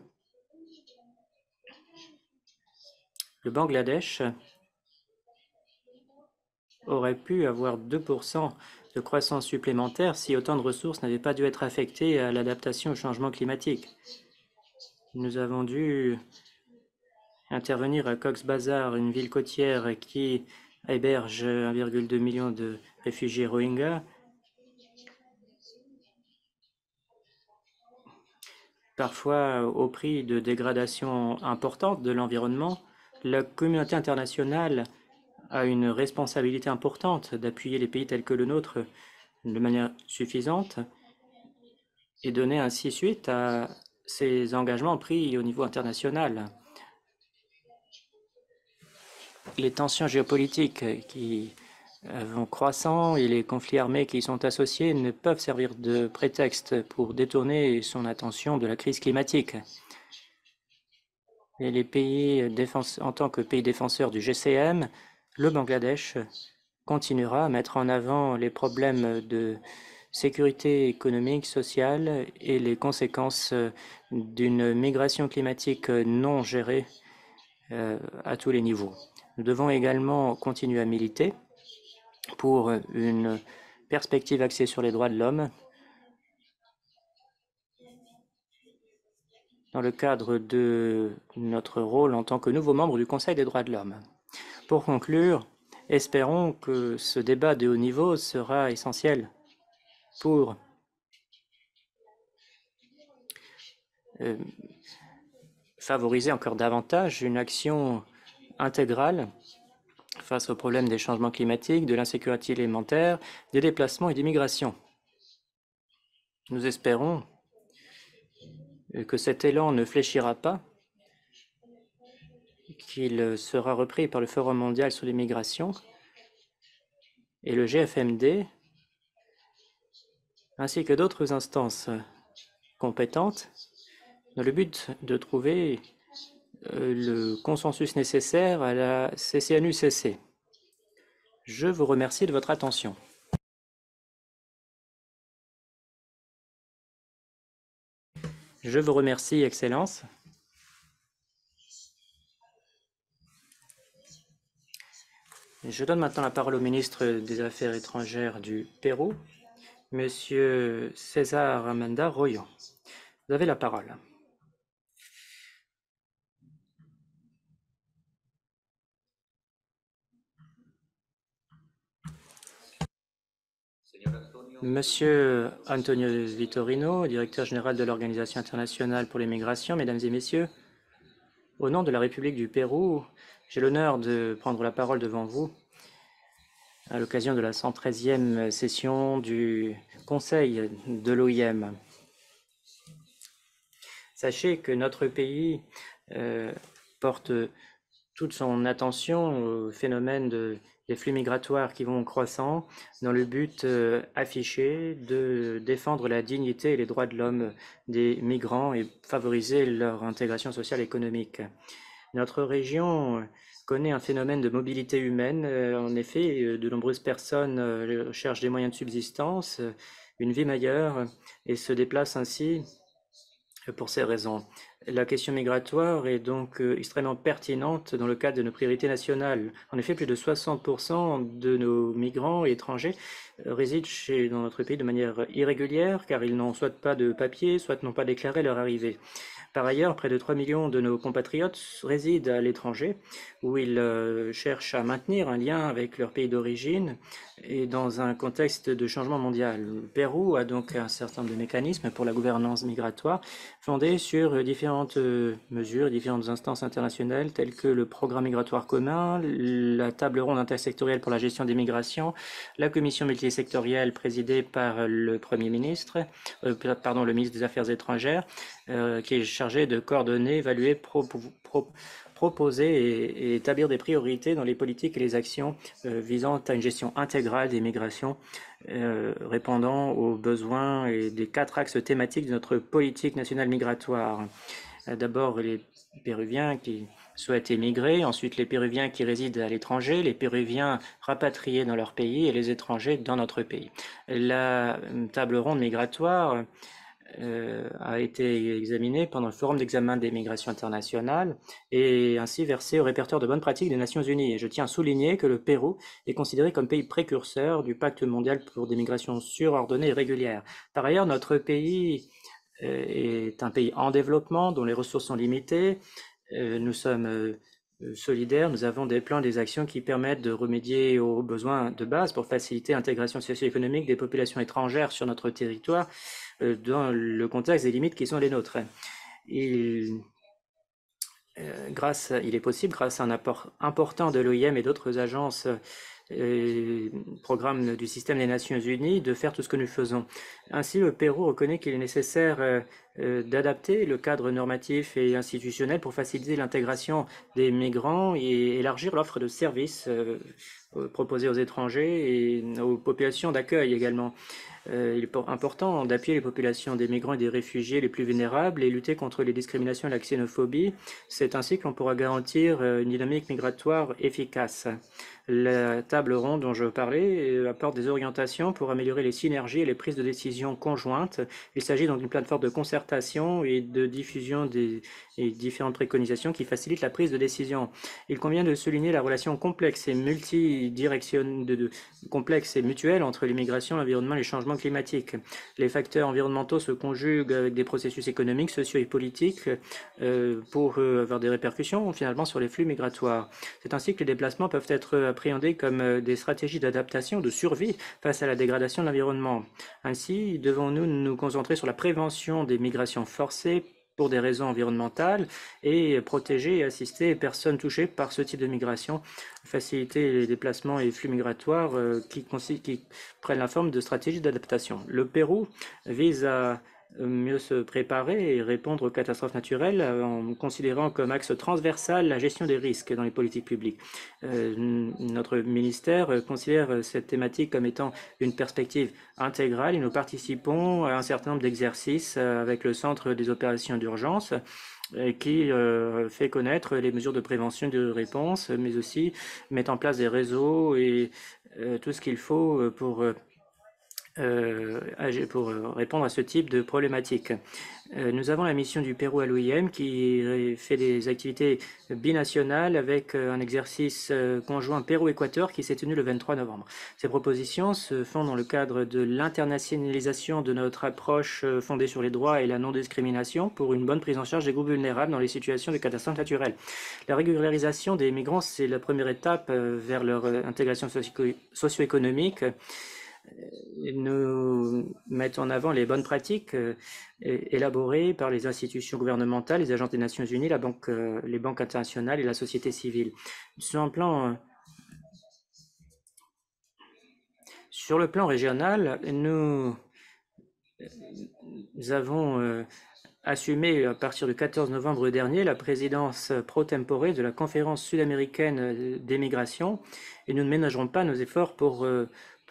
le Bangladesh aurait pu avoir deux pour cent de croissance supplémentaire si autant de ressources n'avaient pas dû être affectées à l'adaptation au changement climatique. Nous avons dû intervenir à Cox's Bazar, une ville côtière qui héberge un virgule deux million de réfugiés Rohingyas, parfois au prix de dégradations importantes de l'environnement. La communauté internationale a une responsabilité importante d'appuyer les pays tels que le nôtre de manière suffisante et donner ainsi suite à ces engagements pris au niveau international. Les tensions géopolitiques qui vont croissant et les conflits armés qui y sont associés ne peuvent servir de prétexte pour détourner son attention de la crise climatique. Et les pays en tant que pays défenseur du G C M, le Bangladesh continuera à mettre en avant les problèmes de sécurité économique, sociale et les conséquences d'une migration climatique non gérée euh, à tous les niveaux. Nous devons également continuer à militer pour une perspective axée sur les droits de l'homme dans le cadre de notre rôle en tant que nouveau membre du Conseil des droits de l'homme. Pour conclure, espérons que ce débat de haut niveau sera essentiel pour euh, favoriser encore davantage une action intégrale face aux problèmes des changements climatiques, de l'insécurité alimentaire, des déplacements et des migrations. Nous espérons que cet élan ne fléchira pas, qu'il sera repris par le Forum mondial sur les migrations et le G F M D, ainsi que d'autres instances compétentes, dans le but de trouver le consensus nécessaire à la C C N U C C. Je vous remercie de votre attention. Je vous remercie, Excellence. Je donne maintenant la parole au ministre des Affaires étrangères du Pérou, Monsieur César Amanda Royo. Vous avez la parole. Monsieur Antonio Vitorino, directeur général de l'Organisation internationale pour les migrations, mesdames et messieurs, au nom de la République du Pérou, j'ai l'honneur de prendre la parole devant vous à l'occasion de la cent treizième session du Conseil de l'O I M. Sachez que notre pays euh, porte toute son attention au phénomène de, des flux migratoires qui vont croissant dans le but euh, affiché de défendre la dignité et les droits de l'homme des migrants et favoriser leur intégration sociale et économique. Notre région connaît un phénomène de mobilité humaine. En effet, de nombreuses personnes cherchent des moyens de subsistance, une vie meilleure, et se déplacent ainsi pour ces raisons. La question migratoire est donc extrêmement pertinente dans le cadre de nos priorités nationales. En effet, plus de soixante pour cent de nos migrants et étrangers résident chez, dans notre pays de manière irrégulière, car ils n'ont soit pas de papier, soit n'ont pas déclaré leur arrivée. Par ailleurs, près de trois millions de nos compatriotes résident à l'étranger, où ils euh, cherchent à maintenir un lien avec leur pays d'origine et dans un contexte de changement mondial. Le Pérou a donc un certain nombre de mécanismes pour la gouvernance migratoire fondés sur différentes euh, mesures et différentes instances internationales telles que le programme migratoire commun, la table ronde intersectorielle pour la gestion des migrations, la commission multisectorielle présidée par le Premier ministre, euh, pardon, le ministre des Affaires étrangères, euh, qui est chargé de coordonner, évaluer, pro, pro, proposer et, et établir des priorités dans les politiques et les actions euh, visant à une gestion intégrale des migrations, euh, répondant aux besoins et des quatre axes thématiques de notre politique nationale migratoire. Euh, D'abord, les Péruviens qui souhaitent émigrer, ensuite les Péruviens qui résident à l'étranger, les Péruviens rapatriés dans leur pays et les étrangers dans notre pays. La table ronde migratoire Euh, a été examiné pendant le forum d'examen des migrations internationales et ainsi versé au répertoire de bonnes pratiques des Nations Unies. Et je tiens à souligner que le Pérou est considéré comme pays précurseur du pacte mondial pour des migrations sûres, ordonnées et régulières. Par ailleurs, notre pays euh, est un pays en développement dont les ressources sont limitées. Euh, nous sommes euh, solidaires, nous avons des plans, des actions qui permettent de remédier aux besoins de base pour faciliter l'intégration socio-économique des populations étrangères sur notre territoire dans le contexte des limites qui sont les nôtres. Il, euh, grâce, il est possible, grâce à un apport important de l'O I M et d'autres agences euh, programmes du système des Nations Unies, de faire tout ce que nous faisons. Ainsi, le Pérou reconnaît qu'il est nécessaire euh, euh, d'adapter le cadre normatif et institutionnel pour faciliter l'intégration des migrants et élargir l'offre de services euh, proposés aux étrangers et aux populations d'accueil également. Euh, il est important d'appuyer les populations des migrants et des réfugiés les plus vulnérables et lutter contre les discriminations et la xénophobie. C'est ainsi que l'on pourra garantir une dynamique migratoire efficace. La table ronde dont je parlais apporte des orientations pour améliorer les synergies et les prises de décision conjointes. Il s'agit donc d'une plateforme de concertation et de diffusion des et différentes préconisations qui facilitent la prise de décision. Il convient de souligner la relation complexe et multidirectionnelle, de, de, complexe et mutuelle entre l'immigration, l'environnement et les changements climatiques. Les facteurs environnementaux se conjuguent avec des processus économiques, sociaux et politiques euh, pour euh, avoir des répercussions finalement sur les flux migratoires. C'est ainsi que les déplacements peuvent être appréhendés comme euh, des stratégies d'adaptation, de survie face à la dégradation de l'environnement. Ainsi, devons-nous nous concentrer sur la prévention des migrations forcées pour des raisons environnementales et protéger et assister les personnes touchées par ce type de migration, faciliter les déplacements et les flux migratoires euh, qui, qui prennent la forme de stratégies d'adaptation. Le Pérou vise à mieux se préparer et répondre aux catastrophes naturelles en considérant comme axe transversal la gestion des risques dans les politiques publiques. Euh, notre ministère considère cette thématique comme étant une perspective intégrale et nous participons à un certain nombre d'exercices avec le Centre des opérations d'urgence qui euh, fait connaître les mesures de prévention et de réponse, mais aussi mettre en place des réseaux et euh, tout ce qu'il faut pour euh, Euh, pour répondre à ce type de problématique. Euh, nous avons la mission du Pérou à l'O I M qui fait des activités binationales avec un exercice conjoint Pérou-Équateur qui s'est tenu le vingt-trois novembre. Ces propositions se font dans le cadre de l'internationalisation de notre approche fondée sur les droits et la non-discrimination pour une bonne prise en charge des groupes vulnérables dans les situations de catastrophes naturelles. La régularisation des migrants, c'est la première étape vers leur intégration socio-économique. Nous mettons en avant les bonnes pratiques euh, élaborées par les institutions gouvernementales, les agences des Nations Unies, la banque, euh, les banques internationales et la société civile. Sur un plan, euh, sur le plan régional, nous, nous avons euh, assumé à partir du quatorze novembre dernier la présidence pro tempore de la conférence sud-américaine des migrations et nous ne ménagerons pas nos efforts pour euh,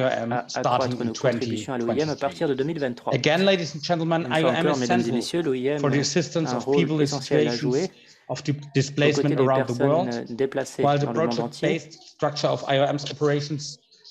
M à starting accroître in nos contributions à l'O I M à partir de deux mille vingt-trois. Again, ladies and gentlemen, Une fois I O M encore, is mesdames et central messieurs, l'O I M for the a assistance un of rôle people in essentiel à jouer situations of aux côtés displacement des around the world, personnes déplacées while the dans le monde entier, project-based structure of I O M's operations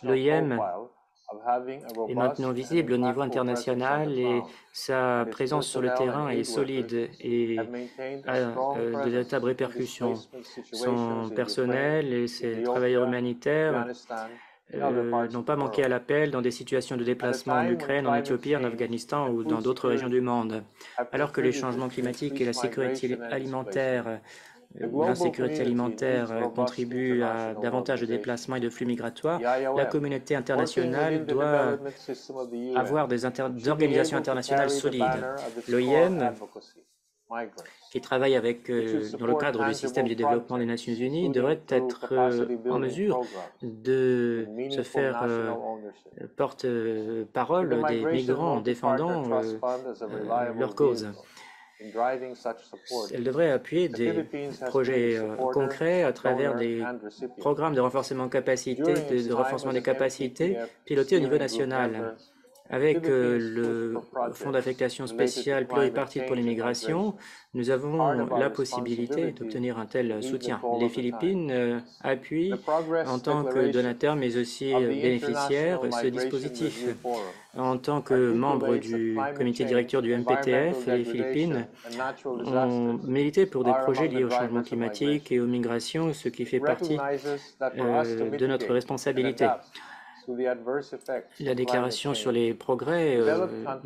L'O I M est maintenant visible au niveau international et sa présence sur le terrain est solide et a euh, de véritables répercussions. Son personnel et ses travailleurs humanitaires euh, n'ont pas manqué à l'appel dans des situations de déplacement en Ukraine, en Éthiopie, en Afghanistan ou dans d'autres régions du monde. Alors que les changements climatiques et la sécurité alimentaire où l'insécurité alimentaire contribue à davantage de déplacements et de flux migratoires, la communauté internationale doit avoir des, inter des organisations internationales solides. L'O I M, qui travaille avec, euh, dans le cadre du système du développement des Nations Unies, devrait être euh, en mesure de se faire euh, porte-parole des migrants en défendant euh, euh, leur cause. Elle devrait appuyer des projets euh, concrets à travers des programmes de renforcement de capacités, de, de renforcement des capacités pilotés au niveau national. Avec euh, le Fonds d'affectation spéciale pluripartite pour l'immigration, nous avons la possibilité d'obtenir un tel soutien. Les Philippines euh, appuient en tant que donateur, mais aussi euh, bénéficiaire, ce dispositif. En tant que membre du comité directeur du M P T F, les Philippines ont milité pour des projets liés au changement climatique et aux migrations, ce qui fait partie euh, de notre responsabilité. La déclaration sur les progrès euh,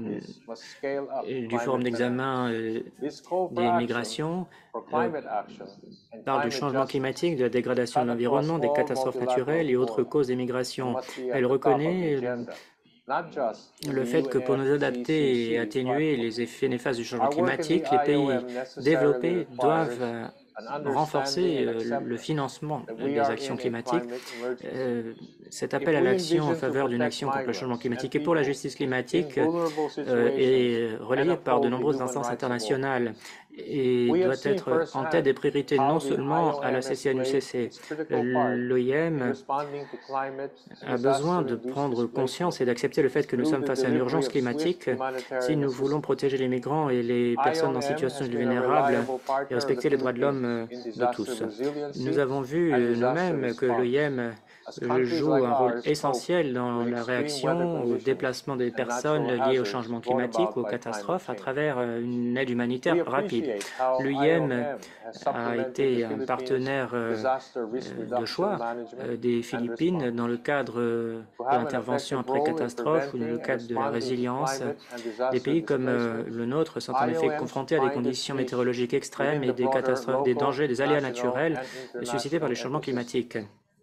du forum d'examen euh, des migrations euh, parle du changement climatique, de la dégradation de l'environnement, des catastrophes naturelles et autres causes des migrations. Elle reconnaît le fait que pour nous adapter et atténuer les effets néfastes du changement climatique, les pays développés doivent renforcer euh, le financement des actions climatiques. Euh, cet appel à l'action en faveur d'une action contre le changement climatique et pour la justice climatique euh, est relayé par de nombreuses instances internationales et doit être en tête des priorités non seulement à la C C N U C C. L'O I M a besoin de prendre conscience et d'accepter le fait que nous sommes face à une urgence climatique si nous voulons protéger les migrants et les personnes en situation vulnérable et respecter les droits de l'homme de tous. Nous avons vu nous-mêmes que l'O I M joue un rôle essentiel dans la réaction au déplacement des personnes liées au changement climatique ou aux catastrophes à travers une aide humanitaire rapide. L'O I M a été un partenaire de choix des Philippines dans le cadre de l'intervention après catastrophe ou dans le cadre de la résilience. Des pays comme le nôtre sont en effet confrontés à des conditions météorologiques extrêmes et des catastrophes, des dangers, des aléas naturels suscités par les changements climatiques.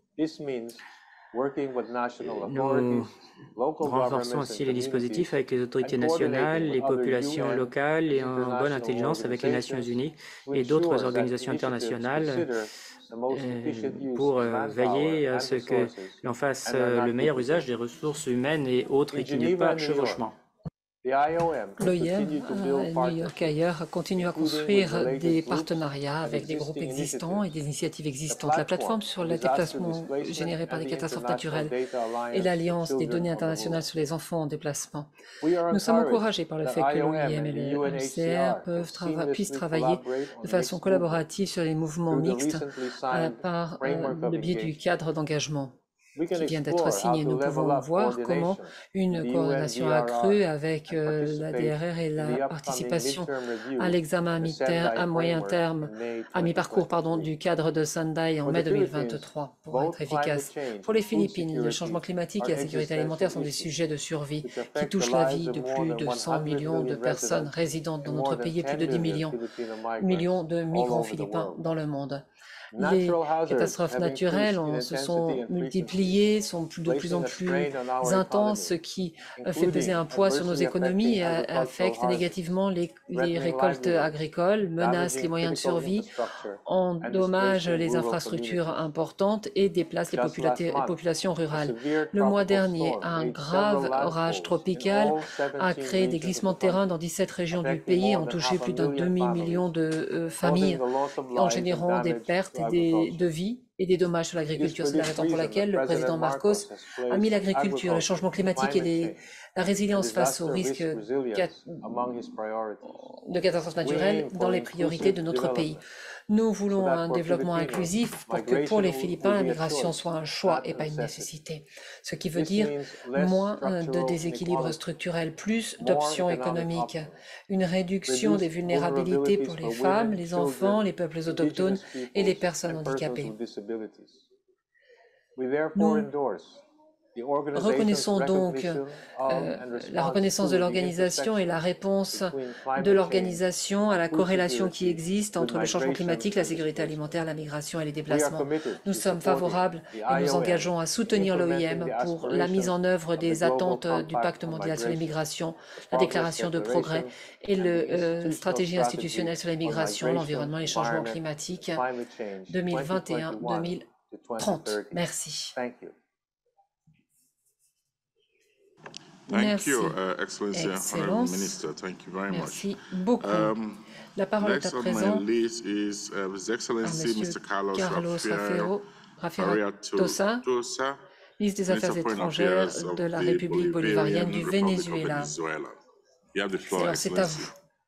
Nous renforçons aussi les dispositifs avec les autorités nationales, les populations locales et en bonne intelligence avec les Nations Unies et d'autres organisations internationales pour veiller à ce que l'on fasse le meilleur usage des ressources humaines et autres et qu'il n'y ait pas de chevauchement. L'O I M, à New York et ailleurs, continue à construire des partenariats avec des groupes existants et des initiatives existantes. La plateforme sur les déplacements générés par les catastrophes naturelles et l'Alliance des données internationales sur les enfants en déplacement. Nous sommes encouragés par le fait que l'O I M et le U N H C R peuvent trava puissent travailler de façon collaborative sur les mouvements mixtes euh, par euh, le biais du cadre d'engagement qui vient d'être signé. Nous pouvons voir comment une coordination accrue avec euh, la D R R et la participation à l'examen à, à moyen terme, à mi-parcours pardon, du cadre de Sendai en mai deux mille vingt-trois pourra être efficace. Pour les Philippines, le changement climatique et la sécurité alimentaire sont des sujets de survie qui touchent la vie de plus de cent millions de personnes résidentes dans notre pays et plus de dix millions, millions de migrants philippins dans le monde. Les catastrophes naturelles ont, se sont multipliées, sont de plus en plus intenses, ce qui fait peser un poids sur nos économies et affecte négativement les, les récoltes agricoles, menace les moyens de survie, endommage les infrastructures importantes et déplace les, popula les populations rurales. Le mois dernier, un grave orage tropical a créé des glissements de terrain dans dix-sept régions du pays, ont touché plus d'un demi-million de euh, familles en générant des pertes Des, de vie et des dommages sur l'agriculture. C'est la raison pour laquelle le président Marcos a mis l'agriculture, le changement climatique et les, la résilience face aux risques de catastrophes naturelles dans les priorités de notre pays. Nous voulons un développement inclusif pour que pour les Philippins, la migration soit un choix et pas une nécessité. Ce qui veut dire moins de déséquilibres structurels, plus d'options économiques, une réduction des vulnérabilités pour les femmes, les enfants, les peuples autochtones et les personnes handicapées. Nous Reconnaissons donc euh, la reconnaissance de l'organisation et la réponse de l'organisation à la corrélation qui existe entre le changement climatique, la sécurité alimentaire, la migration et les déplacements. Nous sommes favorables et nous engageons à soutenir l'O I M pour la mise en œuvre des attentes du Pacte mondial sur les migrations, la déclaration de progrès et la euh, stratégie institutionnelle sur les migrations, l'environnement et les changements climatiques deux mille vingt et un à deux mille trente. Merci. Thank Merci. you, uh, Excellency, Honorable Excellence. Minister. Thank you very much. Merci beaucoup. Um, La parole est à next on my présent list is uh, His à Excellency Monsieur Mister Carlos, Carlos Rafael Rafael Faria Tosa, Tosa, ministre des Affaires Minister Foreign étrangères Affairs of de la the République bolivarienne du Bolivarian Republic of Venezuela. Venezuela. You have the floor, Alors, c'est à Excellency.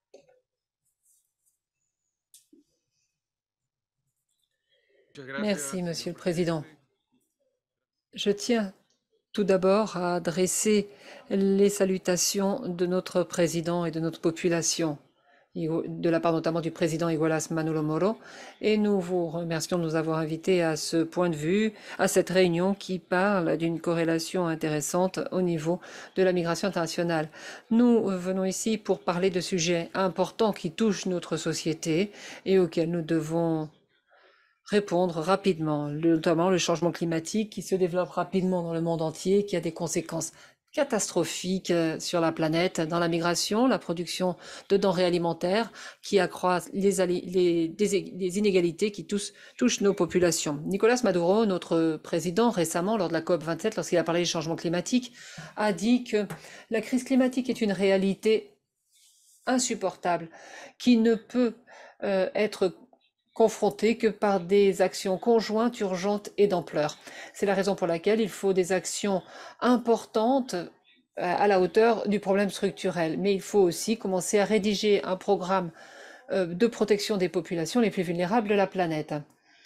vous. Merci, Monsieur le Président. Je tiens tout d'abord à adresser les salutations de notre président et de notre population, de la part notamment du président Nicolás Maduro Moro, et nous vous remercions de nous avoir invités à ce point de vue, à cette réunion qui parle d'une corrélation intéressante au niveau de la migration internationale. Nous venons ici pour parler de sujets importants qui touchent notre société et auxquels nous devons répondre rapidement, notamment le changement climatique qui se développe rapidement dans le monde entier, qui a des conséquences catastrophiques sur la planète, dans la migration, la production de denrées alimentaires, qui accroît les, les, les inégalités qui touchent, touchent nos populations. Nicolás Maduro, notre président, récemment, lors de la COP vingt-sept, lorsqu'il a parlé du changement climatique, a dit que la crise climatique est une réalité insupportable, qui ne peut euh, être confrontés que par des actions conjointes, urgentes et d'ampleur. C'est la raison pour laquelle il faut des actions importantes à la hauteur du problème structurel. Mais il faut aussi commencer à rédiger un programme de protection des populations les plus vulnérables de la planète.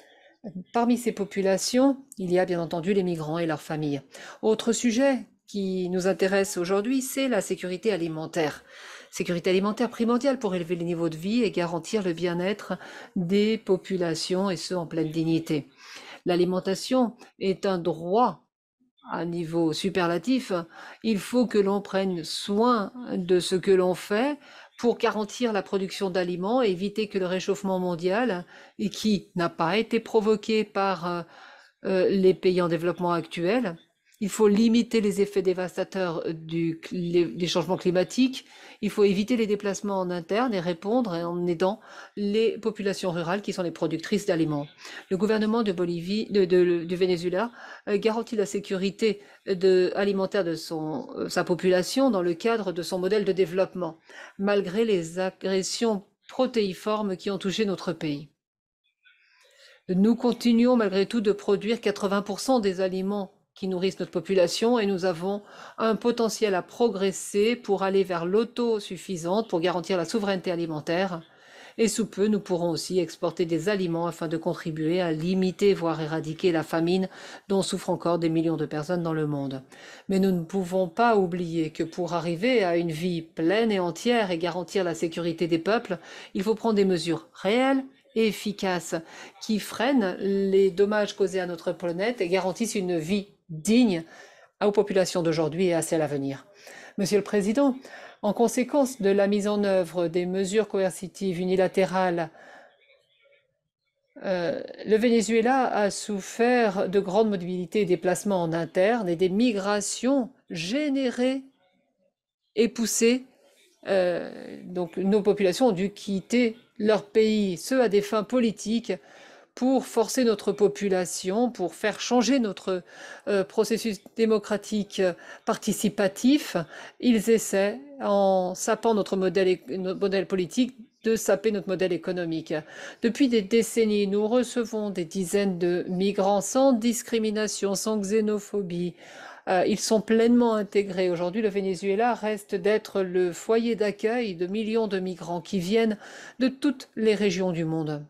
Parmi ces populations, il y a bien entendu les migrants et leurs familles. Autre sujet qui nous intéresse aujourd'hui, c'est la sécurité alimentaire. Sécurité alimentaire primordiale pour élever les niveaux de vie et garantir le bien-être des populations, et ce, en pleine dignité. L'alimentation est un droit à niveau superlatif. Il faut que l'on prenne soin de ce que l'on fait pour garantir la production d'aliments et éviter que le réchauffement mondial, et qui n'a pas été provoqué par euh, les pays en développement actuels, il faut limiter les effets dévastateurs du, les, des changements climatiques. Il faut éviter les déplacements en interne et répondre en aidant les populations rurales qui sont les productrices d'aliments. Le gouvernement de Bolivie, de, de, du Venezuela euh, garantit la sécurité de, alimentaire de son, euh, sa population dans le cadre de son modèle de développement, malgré les agressions protéiformes qui ont touché notre pays. Nous continuons malgré tout de produire quatre-vingts pour cent des aliments qui nourrissent notre population et nous avons un potentiel à progresser pour aller vers l'autosuffisance, pour garantir la souveraineté alimentaire. Et sous peu, nous pourrons aussi exporter des aliments afin de contribuer à limiter, voire éradiquer la famine dont souffrent encore des millions de personnes dans le monde. Mais nous ne pouvons pas oublier que pour arriver à une vie pleine et entière et garantir la sécurité des peuples, il faut prendre des mesures réelles et efficaces qui freinent les dommages causés à notre planète et garantissent une vie digne aux populations d'aujourd'hui et à celles à venir. Monsieur le Président, en conséquence de la mise en œuvre des mesures coercitives unilatérales, euh, le Venezuela a souffert de grandes mobilités et déplacements en interne et des migrations générées et poussées. Euh, donc nos populations ont dû quitter leur pays, ce à des fins politiques, pour forcer notre population, pour faire changer notre euh, processus démocratique participatif. Ils essaient, en sapant notre modèle, notre modèle politique, de saper notre modèle économique. Depuis des décennies, nous recevons des dizaines de migrants sans discrimination, sans xénophobie. Euh, ils sont pleinement intégrés. Aujourd'hui, le Venezuela reste d'être le foyer d'accueil de millions de migrants qui viennent de toutes les régions du monde.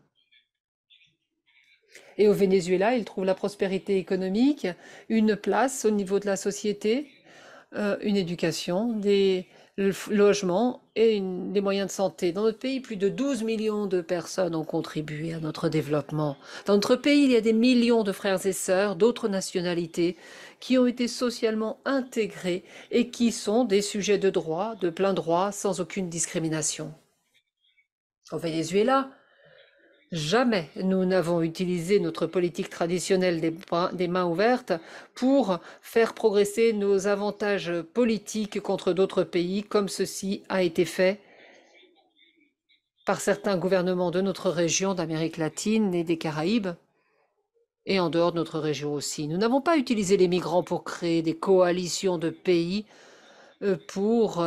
Et au Venezuela, ils trouvent la prospérité économique, une place au niveau de la société, euh, une éducation, des le logement et une, des moyens de santé. Dans notre pays, plus de douze millions de personnes ont contribué à notre développement. Dans notre pays, il y a des millions de frères et sœurs d'autres nationalités qui ont été socialement intégrés et qui sont des sujets de droit, de plein droit, sans aucune discrimination. Au Venezuela, jamais nous n'avons utilisé notre politique traditionnelle des, des mains ouvertes pour faire progresser nos avantages politiques contre d'autres pays, comme ceci a été fait par certains gouvernements de notre région d'Amérique latine et des Caraïbes, et en dehors de notre région aussi. Nous n'avons pas utilisé les migrants pour créer des coalitions de pays pour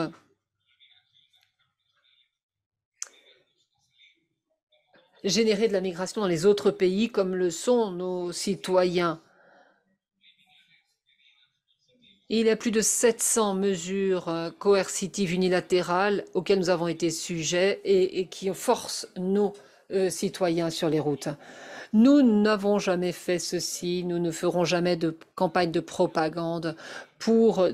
générer de la migration dans les autres pays comme le sont nos citoyens. Il y a plus de sept cents mesures coercitives unilatérales auxquelles nous avons été sujets et, et qui forcent nos euh, citoyens sur les routes. Nous n'avons jamais fait ceci, nous ne ferons jamais de campagne de propagande pour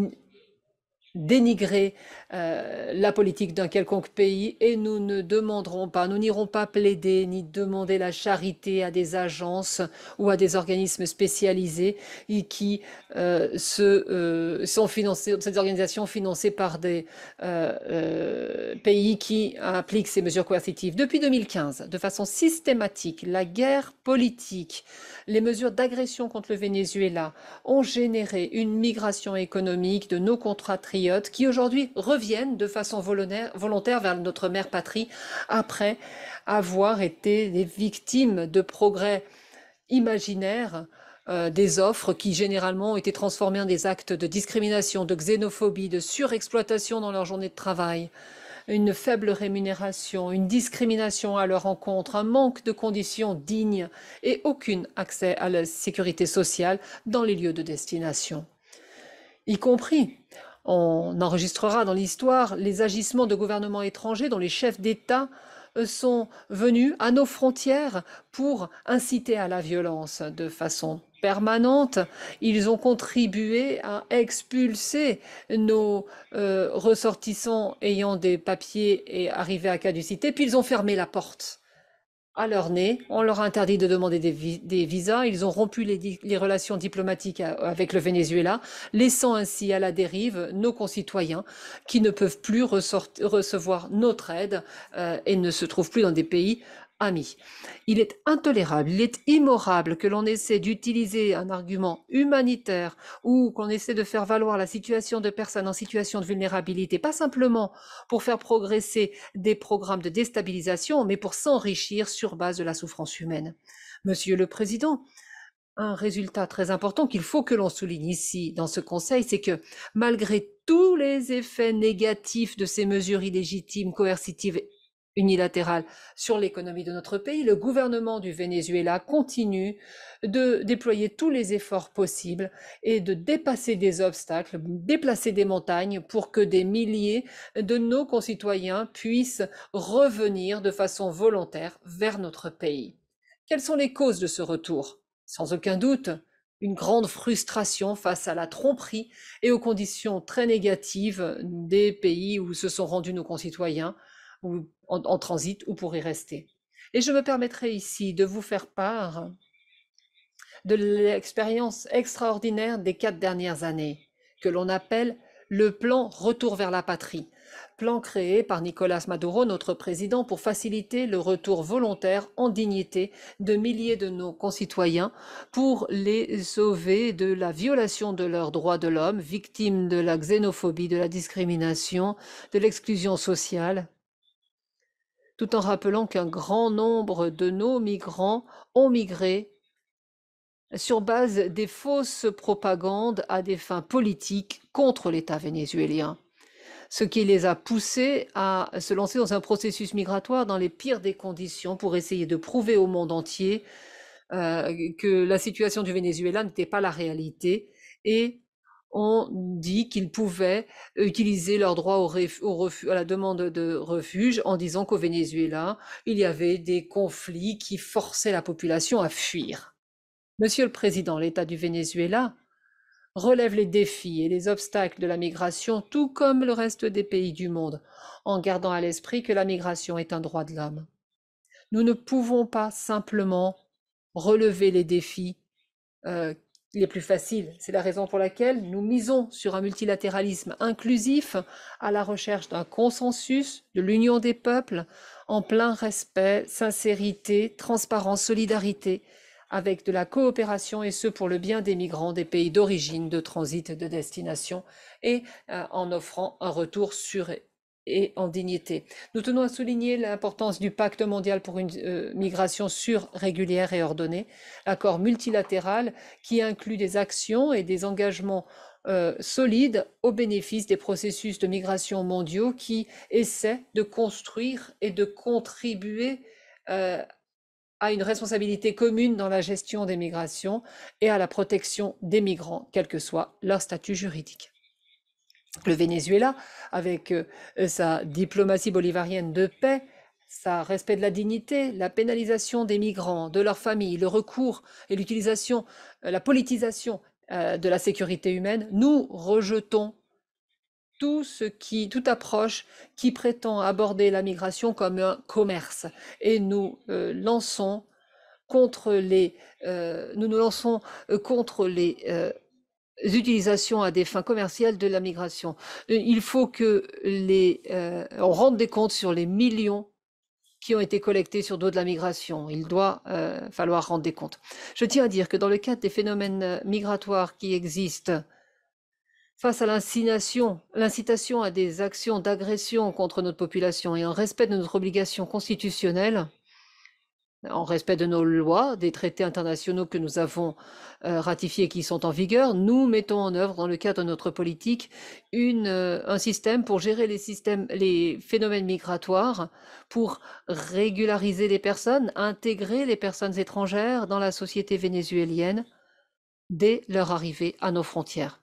dénigrer euh, la politique d'un quelconque pays et nous ne demanderons pas, nous n'irons pas plaider ni demander la charité à des agences ou à des organismes spécialisés et qui euh, se, euh, sont financés, ces organisations financées par des euh, euh, pays qui appliquent ces mesures coercitives. Depuis deux mille quinze, de façon systématique, la guerre politique, les mesures d'agression contre le Venezuela ont généré une migration économique de nos compatriotes qui aujourd'hui reviennent de façon volontaire vers notre mère patrie après avoir été des victimes de progrès imaginaires, euh, des offres qui généralement ont été transformées en des actes de discrimination, de xénophobie, de surexploitation dans leur journée de travail, une faible rémunération, une discrimination à leur encontre, un manque de conditions dignes et aucun accès à la sécurité sociale dans les lieux de destination, y compris. On enregistrera dans l'histoire les agissements de gouvernements étrangers dont les chefs d'État sont venus à nos frontières pour inciter à la violence de façon permanente. Ils ont contribué à expulser nos euh, ressortissants ayant des papiers et arrivés à caducité, puis ils ont fermé la porte à leur nez, on leur a interdit de demander des, vi des visas, ils ont rompu les, les relations diplomatiques avec le Venezuela, laissant ainsi à la dérive nos concitoyens qui ne peuvent plus recevoir notre aide euh, et ne se trouvent plus dans des pays amis. Il est intolérable, il est immorable que l'on essaie d'utiliser un argument humanitaire ou qu'on essaie de faire valoir la situation de personnes en situation de vulnérabilité, pas simplement pour faire progresser des programmes de déstabilisation, mais pour s'enrichir sur base de la souffrance humaine. Monsieur le Président, un résultat très important qu'il faut que l'on souligne ici dans ce Conseil, c'est que malgré tous les effets négatifs de ces mesures illégitimes, coercitives, unilatérale sur l'économie de notre pays, le gouvernement du Venezuela continue de déployer tous les efforts possibles et de dépasser des obstacles, déplacer des montagnes pour que des milliers de nos concitoyens puissent revenir de façon volontaire vers notre pays. Quelles sont les causes de ce retour? Sans aucun doute, une grande frustration face à la tromperie et aux conditions très négatives des pays où se sont rendus nos concitoyens, ou en, en transit ou pour y rester. Et je me permettrai ici de vous faire part de l'expérience extraordinaire des quatre dernières années, que l'on appelle le plan Retour vers la patrie, plan créé par Nicolás Maduro, notre président, pour faciliter le retour volontaire en dignité de milliers de nos concitoyens, pour les sauver de la violation de leurs droits de l'homme, victimes de la xénophobie, de la discrimination, de l'exclusion sociale, tout en rappelant qu'un grand nombre de nos migrants ont migré sur base des fausses propagandes à des fins politiques contre l'État vénézuélien, ce qui les a poussés à se lancer dans un processus migratoire dans les pires des conditions pour essayer de prouver au monde entier euh, que la situation du Venezuela n'était pas la réalité et on dit qu'ils pouvaient utiliser leur droit au refus, au refus, à la demande de refuge en disant qu'au Venezuela, il y avait des conflits qui forçaient la population à fuir. Monsieur le Président, l'État du Venezuela relève les défis et les obstacles de la migration, tout comme le reste des pays du monde, en gardant à l'esprit que la migration est un droit de l'homme. Nous ne pouvons pas simplement relever les défis euh, les plus faciles. C'est la raison pour laquelle nous misons sur un multilatéralisme inclusif à la recherche d'un consensus, de l'union des peuples, en plein respect, sincérité, transparence, solidarité, avec de la coopération, et ce pour le bien des migrants des pays d'origine, de transit, de destination, et euh, en offrant un retour sûr et en dignité. Nous tenons à souligner l'importance du pacte mondial pour une euh, migration sûre, régulière et ordonnée, accord multilatéral qui inclut des actions et des engagements euh, solides au bénéfice des processus de migration mondiaux qui essaient de construire et de contribuer euh, à une responsabilité commune dans la gestion des migrations et à la protection des migrants, quel que soit leur statut juridique. Le Venezuela, avec euh, sa diplomatie bolivarienne de paix, sa respect de la dignité, la pénalisation des migrants, de leurs familles, le recours et l'utilisation, euh, la politisation euh, de la sécurité humaine, nous rejetons tout ce qui, toute approche qui prétend aborder la migration comme un commerce, et nous euh, lançons contre les, euh, nous nous lançons euh, contre les euh, utilisations à des fins commerciales de la migration. Il faut que les, euh, on rende des comptes sur les millions qui ont été collectés sur dos de la migration. Il doit euh, falloir rendre des comptes. Je tiens à dire que dans le cadre des phénomènes migratoires qui existent, face à l'incitation, l'incitation à des actions d'agression contre notre population et en respect de notre obligation constitutionnelle, en respect de nos lois, des traités internationaux que nous avons euh, ratifiés et qui sont en vigueur, nous mettons en œuvre, dans le cadre de notre politique, une, euh, un système pour gérer les, systèmes, les phénomènes migratoires, pour régulariser les personnes, intégrer les personnes étrangères dans la société vénézuélienne dès leur arrivée à nos frontières.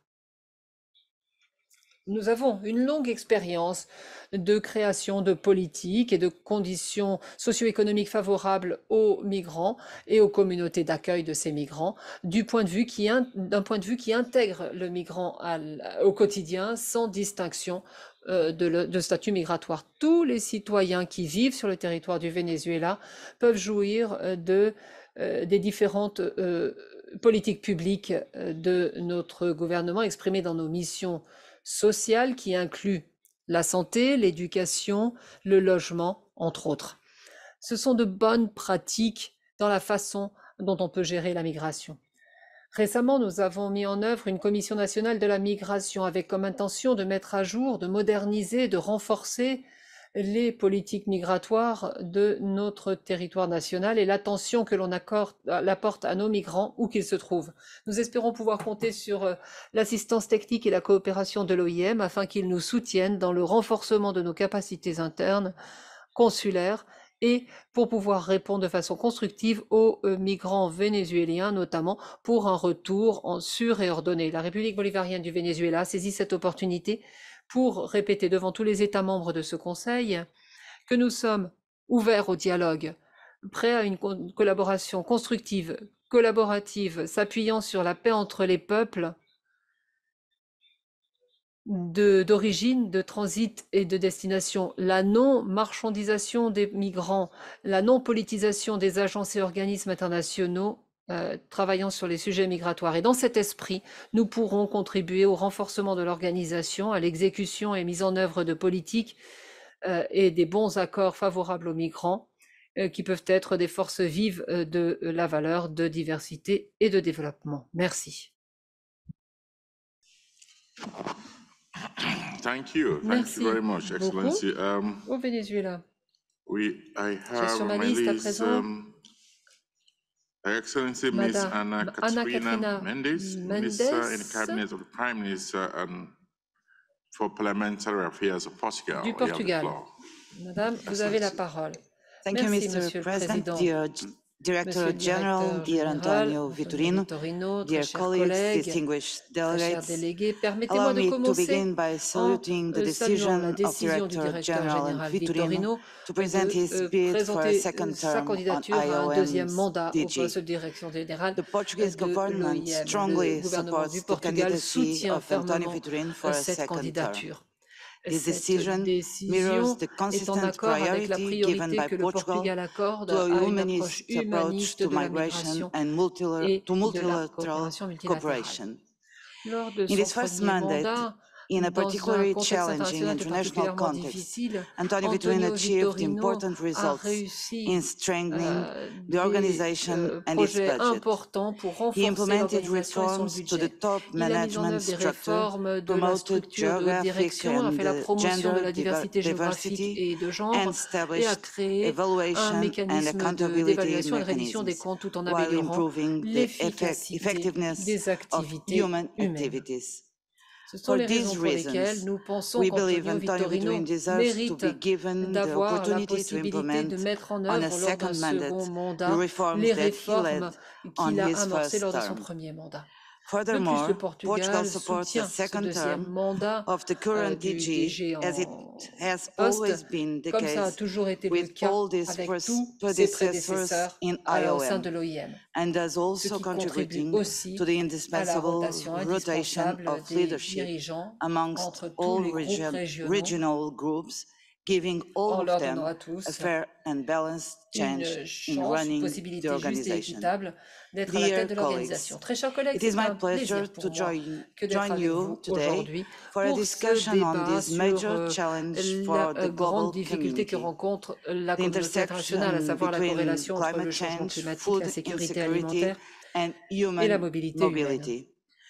Nous avons une longue expérience de création de politiques et de conditions socio-économiques favorables aux migrants et aux communautés d'accueil de ces migrants, du point de vue qui, d'un point de vue qui intègre le migrant à, au quotidien sans distinction euh, de, le, de statut migratoire. Tous les citoyens qui vivent sur le territoire du Venezuela peuvent jouir de, euh, des différentes euh, politiques publiques de notre gouvernement exprimées dans nos missions sociale qui inclut la santé, l'éducation, le logement, entre autres. Ce sont de bonnes pratiques dans la façon dont on peut gérer la migration. Récemment, nous avons mis en œuvre une commission nationale de la migration avec comme intention de mettre à jour, de moderniser, de renforcer les politiques migratoires de notre territoire national et l'attention que l'on apporte à nos migrants où qu'ils se trouvent. Nous espérons pouvoir compter sur l'assistance technique et la coopération de l'O I M afin qu'ils nous soutiennent dans le renforcement de nos capacités internes, consulaires, et pour pouvoir répondre de façon constructive aux migrants vénézuéliens, notamment pour un retour en sûr et ordonné. La République bolivarienne du Venezuela saisit cette opportunité pour répéter devant tous les États membres de ce Conseil que nous sommes ouverts au dialogue, prêts à une collaboration constructive, collaborative, s'appuyant sur la paix entre les peuples d'origine, de, de transit et de destination, la non-marchandisation des migrants, la non-politisation des agences et organismes internationaux Euh, travaillant sur les sujets migratoires. Et dans cet esprit, nous pourrons contribuer au renforcement de l'organisation, à l'exécution et mise en œuvre de politiques euh, et des bons accords favorables aux migrants, euh, qui peuvent être des forces vives euh, de la valeur, de diversité et de développement. Merci. Thank you. Thank Merci you very much, Excellency. Um, au Venezuela. we, I J'ai sur have ma on my liste à list, présent um, Her Excellency Miss Madame Anna Ana Katrina Catrina Mendes, Mendes Minister in the Cabinet of the Prime Minister and for Parliamentary Affairs of Portugal. du You have the Portugal. floor. Madame, vous avez la parole. Thank Merci, you, Mister Monsieur le President. Président. Dear, Director Monsieur le General, directeur dear général, Antonio Antonio Vitorino, Vitorino, très dear chers colleagues, collègues, distinguished très chers delegates, délégués, allow permettez-moi de me to commencer begin by en saluting the euh, saluant la decision of décision du Director directeur General général Vitorino Vitorino to present de his euh, bid for a présenter second sa term on candidature à un deuxième IOM's mandat au D G. poste de direction générale The Portuguese de government l'O I M. Le strongly gouvernement du supports the Portugal candidacy soutient of Antonio fermement Vitorino for a cette second term. candidature. This Cette decision mirrors décision the est en consistent accord avec la priority given priorité by que le Portugal Portugal accorde to a à une approche humanist approach humaniste to de la migration migration and multilateral, et to de la multilateral coopération multilatérale. cooperation. Lors de In son his first premier mandate, mandat, in a dans un particularly contexte challenging international international particulièrement context, difficile, Antonio Vitorino Antonio achieved Vitorino important a results réussi in strengthening euh, the des organization euh, and its projets budget. importants pour He renforcer implemented l'organisation et son reforms to the budget. top Il a mis en management œuvre des structure, réformes de la promoted structure de haute geographic direction, a and fait la uh, promotion de gender la diversité géographique diversity, et de and genre et a established créé un evaluation and mécanisme de- accountability d'évaluation et de reddition des mechanisms, comptes tout en while améliorant improving the effect- l'efficacité effectiveness des of activités human humaines. activities. Ce sont For les raisons these pour lesquelles reasons, nous pensons we believe qu'Antonio Antonio Vitorino Vitorino deserves to mérite be given the d'avoir la opportunity to possibilité de implement mettre en on a œuvre lors d'un second mandate second the mandat reforms les that he réformes led on qu'il a his amorcées first lors de son term. premier mandat. De plus, Furthermore, le Portugal Portugal supports a soutient ce second deuxième term mandat of the euh, current du D G, D G as it en has poste, always been the comme ça a case toujours été le with cas all these avec pres- tous ses predecessors prédécesseurs in euh, au sein I O M, de l'O I M, and thus ce also qui contribue contributing aussi to the à la indispensable rotation rotation indispensable of des leadership dirigeants amongst entre tous all les groupes region- régionaux, regional groups, giving all en of leur them donnant à a tous fair and balanced chance une in chance, running the possibilité juste et organization. équitable d'être à la Dear tête de l'organisation. colleagues, Très chers collègues, it is c'est my un pleasure plaisir to pour moi join, que d'être join avec you vous today aujourd'hui for a pour ce discussion on débat this sur major euh, challenge la for the euh, grande global difficulté que community. rencontre la The communauté internationale, à intersection savoir la between corrélation entre climate le changement change, climatique, food la sécurité insecurity, alimentaire and et la human mobilité humaine. mobility.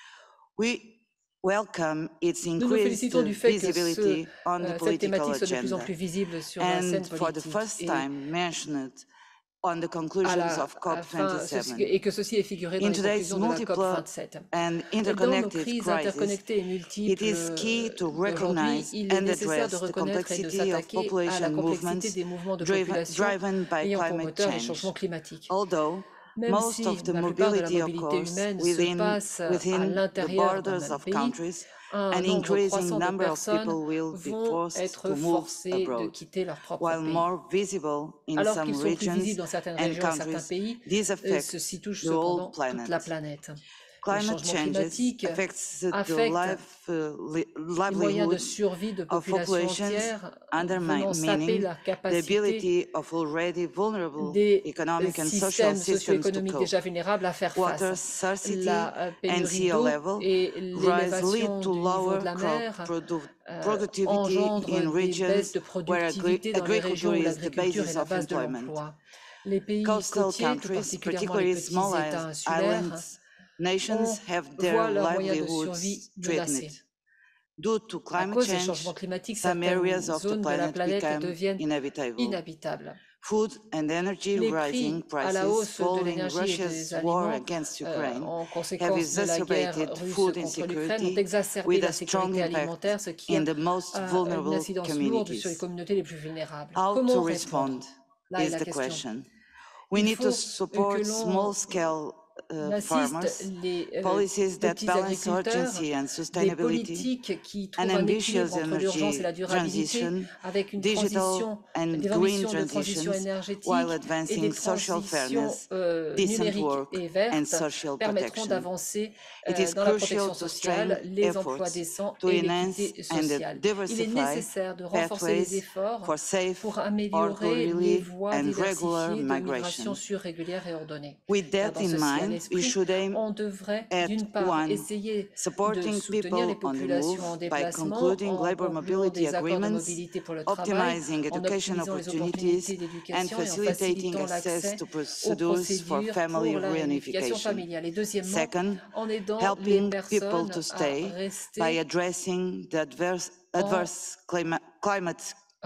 We welcome its Nous nous increased félicitons du fait que ce, visibility on the euh, cette political thématique soit de plus en agenda, plus visible sur la scène and for the politique first et time mentioned on the à conclusions la of COP fin, ceci- twenty-seven. et que ceci est figuré dans In les today's conclusions de la COP multiple vingt-sept. and Dans nos interconnected crises crises, interconnectées et it multiples is key to d'aujourd'hui, recognize il est and nécessaire de address the reconnaître et de complexity of s'attaquer à la population complexité movements des mouvements de driven, population driven by ayant pour climate moteur les change. changements climatiques. Although Même most si of the la plupart de la mobility mobilité occurs humaine se within, passe à within the l'intérieur d'un borders même of pays, countries, un an nombre increasing croissant de number of personnes people will be vont forced être to move forcées de abroad. quitter leur propre While pays. more visible in Alors some qu'ils sont plus regions visibles dans certaines and régions et certains countries, pays, these euh, affect ceci touche the whole cependant toute la planet. planète. Les Climate changements changes climatiques affects the affectent life, uh, li- les moyens de livelihood survie de of populations populations, entières, venant undermining saper la the capacité ability of already vulnerable des economic and social systèmes systems to socio-économiques cope. déjà vulnérables à faire Water face. scarcity La euh, and pénurie sea d'eau level et rise l'élévation lead du to niveau lower de la crop mer produ- euh, productivity engendrent in des regions baisses de where agri- productivité dans les régions agriculture où is the l'agriculture est basis la of base de employment. l'emploi. Les pays Coastal côtiers, tout countries, particulièrement les particularly petits small États is- insulaires, islands, nations on have their voit leurs moyens de livelihoods survie threatened. menacés. Due to À climate cause des change, changements climatiques, some certaines areas of the zones de la planet planète become deviennent inhabitable. inhabitables. Food and energy Les rising prix à la prices hausse de following l'énergie et Russia's des war aliments against euh, Ukraine en have conséquence de la guerre exacerbated russe food contre l'Ukraine ont insecurity exacerbé with la a strong sécurité impact alimentaire, ce qui a in the most euh, une vulnerable incidence lourde sur les communities. communautés les plus vulnérables. How Comment to répondre? respond Là est is la the question. question. We Il need faut to euh, support que l'on small-scale uh, farmers, assiste les euh, policies that petits balance agriculteurs, urgency and des sustainability, politiques qui an trouvent un équilibre ambitious entre l'urgence et la energy durabilité, transition, avec une digital transition, and des green ambitions de transition transitions, énergétique while et advancing des social transitions fairness, euh, decent numériques work, et and vertes social permettront protection. d'avancer It euh, is dans la crucial protection to sociale, strengthen les emplois efforts décents to et enhance l'équité and sociale. Il est diversify nécessaire de renforcer les pathways efforts for safe, pour améliorer les orderly, voies and regular diversifiées de migration migration. sûre, régulière et ordonnée. With Car that dans in ceci à mind, we l'esprit, should aim on devrait at d'une part one, essayer de supporting soutenir les people on the populations en move by déplacement concluding en labor concluant mobility des accords de agreements, mobilité pour le travail, optimizing en education optimisant les opportunities, opportunités and d'éducation et en facilitating facilitant access l'accès to aux procedures for procédures family pour la réunification reunification. familiale. Et deuxièmement, Second, en aidant les helping people personnes to à stay by rester addressing the adverse, en adverse clima- climate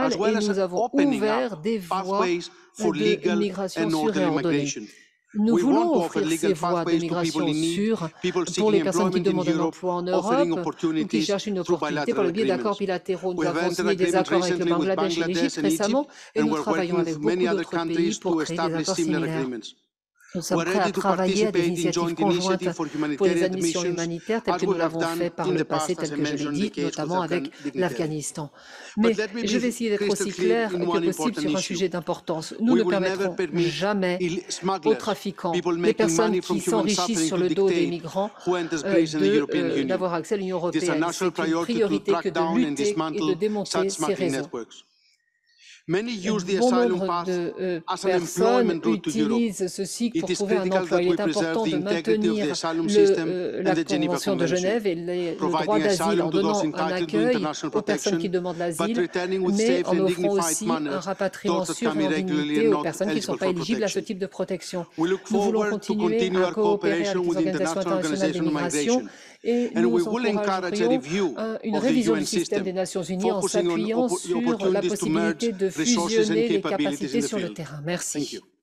illégal as well et as nous avons opening ouvert up des voies pathways for de legal migration and sûre et orderly ordonnée. migration. Nous We want voulons to offer offrir ces legal voies de pathways to people migration in need, sûres people pour seeking les personnes qui employment in demandent un Europe, emploi en offering Europe ou qui opportunities cherchent une through opportunité par bilateral le biais d'accords agreements. bilatéraux. Nous We have avons entered signé des agreements accords avec le recently with Bangladesh et Bangladesh l'Égypte and Egypt, récemment et and nous we're travaillons working avec with many beaucoup other d'autres pays countries pour to créer des establish accords similar similaires. agreements. Nous sommes We're prêts à ready to travailler à des participate in initiatives joint conjointes initiative for pour les humanitarian admissions admissions, humanitaires, telles as que nous we have l'avons done fait par in le the past, passé, as tel I que je l'ai mentioned, the dit, case with notamment Afghan avec dignitaries. l'Afghanistan. But Mais let me je vais be essayer d'être crystal aussi clear clair in que one possible important sur un issue. sujet d'importance. Nous We ne will never permettrons permit jamais ill- aux smugglers, trafiquants, people les making personnes money from qui human s'enrichissent suffering sur to le dos des dictate migrants, who enters euh, place in the de, European euh, Union. d'avoir accès à l'Union It is a européenne. national C'est une priority to priorité que track de down and lutter et de dismantle démonter such ces smuggling réseaux. networks. Many use the Bon asylum nombre path de euh, as an personnes employment route to Europe. utilisent ceci It pour is trouver un critical emploi. that Il we est preserve important the de integrity of the maintenir asylum le, system euh, and la the Geneva Convention de Convention, Genève et les- le droit providing d'asile asylum en to those donnant un entitled to accueil international aux personnes qui protection, demandent but l'asile, returning with mais safe en and offrant dignified aussi manner un rapatriement those that sûr come et en irregularly dignité and aux not personnes qui ne sont eligible pas for éligibles à ce protection. type de protection. We look Nous voulons forward to continuer continue à our coopérer avec cooperation les with organisations International internationales des Organization of migrations Migration, et and we nous will encourage a encouragerions review un- une of the révision U N du système system, des Nations Unies en focusing on s'appuyant oppo- the sur la opportunities to merge possibilité de resources and fusionner les capabilities capacités in the sur le field. terrain. Thank Merci. you.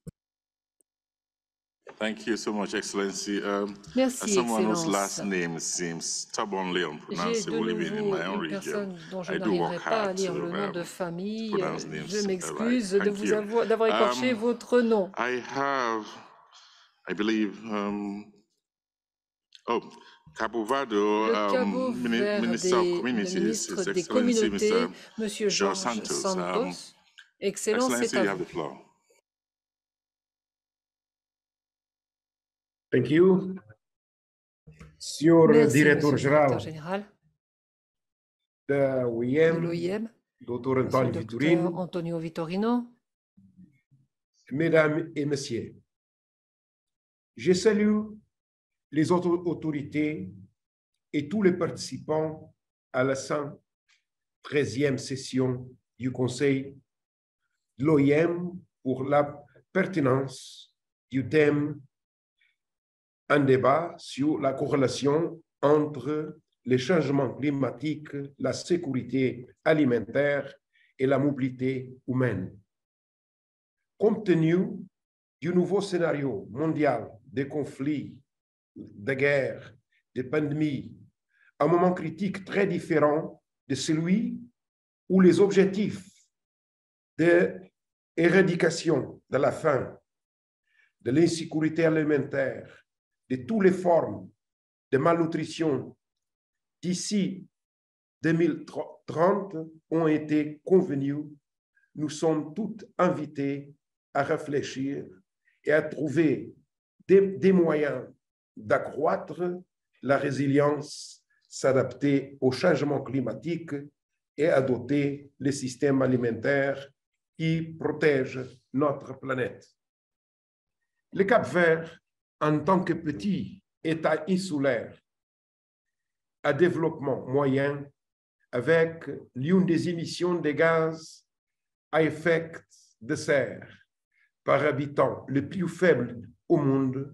Thank you so much, Excellency. Um, as Merci, someone whose Excellence. last name seems stubbornly J'ai de unpronounceable even in nouveau my own une region, personne dont je I do work n'arriverai pas à hard lire to le nom de um, famille. pronounce Euh, names Je uh, m'excuse right. de Thank vous you. avoir d'avoir écorché Um, votre nom. I have, I believe, um, oh, Cabo Verde, Le Cabo um, Mini- Verde, Minister of le Communities, ministre His des Excellency communautés, Mister Monsieur George Georges Santos. Santos. Um, Excellence, c'est Excellency, à you have vous. the floor. Thank you. Senhor Merci, Diretor Monsieur le Directeur Geral Général da O I de M, l'O I M, doutor Monsieur António le Docteur Vitorino, Antonio Vitorino, Mesdames et Messieurs, je salue les autres autorités et tous les participants à la cent treizième session du Conseil de l'O I M pour la pertinence du thème un débat sur la corrélation entre les changements climatiques, la sécurité alimentaire et la mobilité humaine. Compte tenu du nouveau scénario mondial des conflits, de guerres, de pandémies, un moment critique très différent de celui où les objectifs d'éradication de la faim, de l'insécurité alimentaire, de toutes les formes de malnutrition d'ici deux mille trente ont été convenus, nous sommes tous invités à réfléchir et à trouver des, des moyens d'accroître la résilience, s'adapter au changement climatique et à doter les systèmes alimentaires qui protègent notre planète. Le Cap-Vert, en tant que petit État insulaire à développement moyen, avec l'une des émissions de gaz à effet de serre par habitant le plus faible au monde,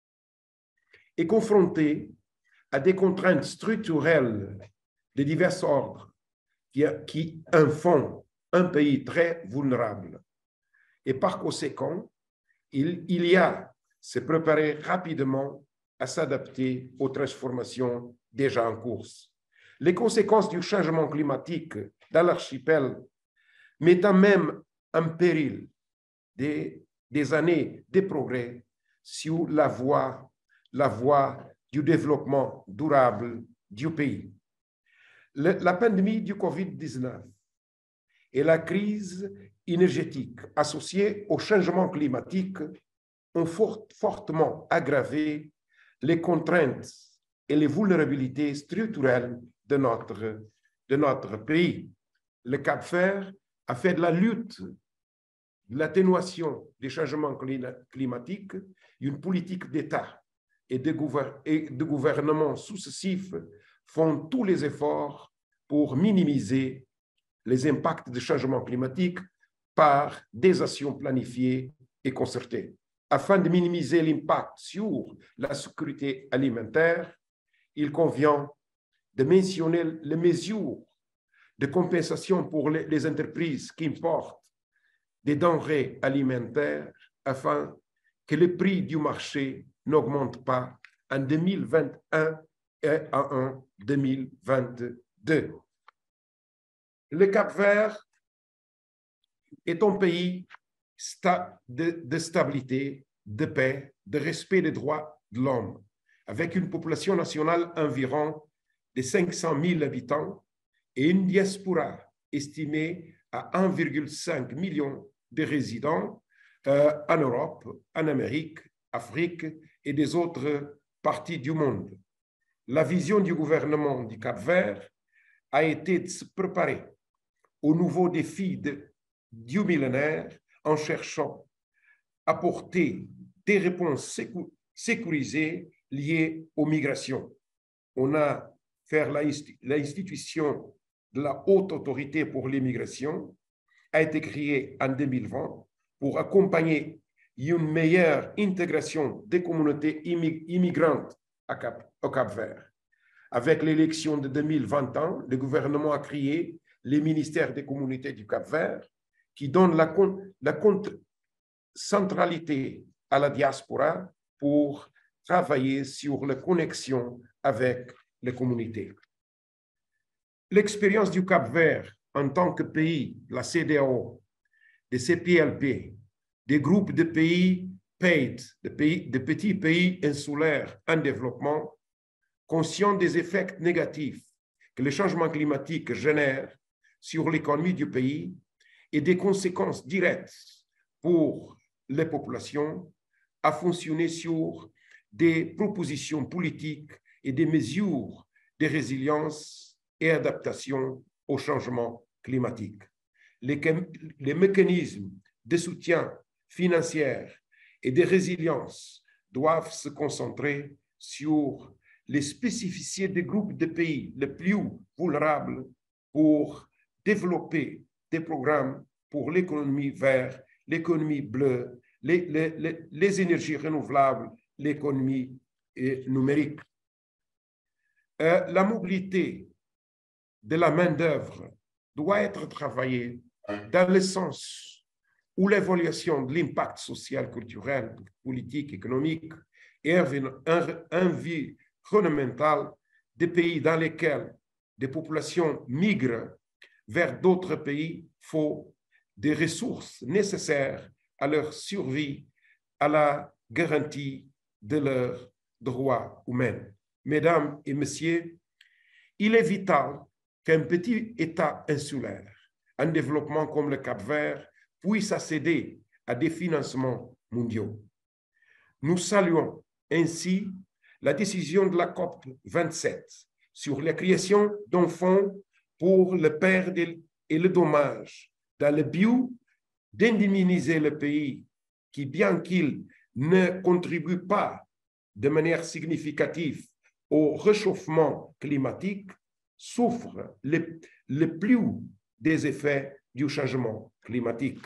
est confronté à des contraintes structurelles de divers ordres qui, qui en font un pays très vulnérable. Et par conséquent, il, il y a se préparer rapidement à s'adapter aux transformations déjà en cours. Les conséquences du changement climatique dans l'archipel mettant même en péril des, des années de progrès sur la voie, la voie du développement durable du pays. Le, la pandémie du covid dix-neuf et la crise énergétique associée au changement climatique ont fort, fortement aggravé les contraintes et les vulnérabilités structurelles de notre, de notre pays. Le Cap-Vert a fait de la lutte, de l'atténuation des changements climatiques une politique d'État et de, gouver et de gouvernements successifs font tous les efforts pour minimiser les impacts des changements climatiques par des actions planifiées et concertées. Afin de minimiser l'impact sur la sécurité alimentaire, il convient de mentionner les mesures de compensation pour les, les entreprises qui importent des denrées alimentaires afin que le prix du marché n'augmente pas en deux mille vingt et un et en deux mille vingt-deux. Le Cap-Vert est un pays de, de stabilité de paix, de respect des droits de l'homme, avec une population nationale environ de cinq cent mille habitants et une diaspora estimée à un virgule cinq million de résidents euh, en Europe, en Amérique, Afrique et des autres parties du monde. La vision du gouvernement du Cap-Vert a été de se préparer aux nouveaux défis de, du millénaire en cherchant à apporter des réponses sécu sécurisées liées aux migrations. On a fait l'institution de la Haute Autorité pour l'immigration, a été créée en deux mille vingt pour accompagner une meilleure intégration des communautés immigrantes Cap, au Cap-Vert. Avec l'élection de deux mille vingt et un, le gouvernement a créé le ministère des communautés du Cap-Vert qui donne la, la centralité à la diaspora pour travailler sur la connexion avec les communautés. L'expérience du Cap-Vert en tant que pays, la C D A O, des C P L P, des groupes de pays P A I D, de, pays, de petits pays insulaires en développement, conscients des effets négatifs que le changement climatique génère sur l'économie du pays et des conséquences directes pour les populations, a fonctionné sur des propositions politiques et des mesures de résilience et adaptation au changement climatique. Les, les mécanismes de soutien financier et de résilience doivent se concentrer sur les spécificités des groupes de pays les plus vulnérables pour développer des programmes pour l'économie verte, l'économie bleue, les, les, les, les énergies renouvelables, l'économie numérique. Euh, la mobilité de la main-d'œuvre doit être travaillée dans le sens où l'évaluation de l'impact social, culturel, politique, économique et environnemental des pays dans lesquels des populations migrent vers d'autres pays faut des ressources nécessaires à leur survie, à la garantie de leurs droits humains. Mesdames et messieurs, il est vital qu'un petit État insulaire en développement comme le Cap-Vert puisse accéder à des financements mondiaux. Nous saluons ainsi la décision de la COP vingt-sept sur la création d'un fonds pour le perte et le dommage dans le but d'indemniser le pays qui, bien qu'il ne contribue pas de manière significative au réchauffement climatique, souffre le, le plus des effets du changement climatique.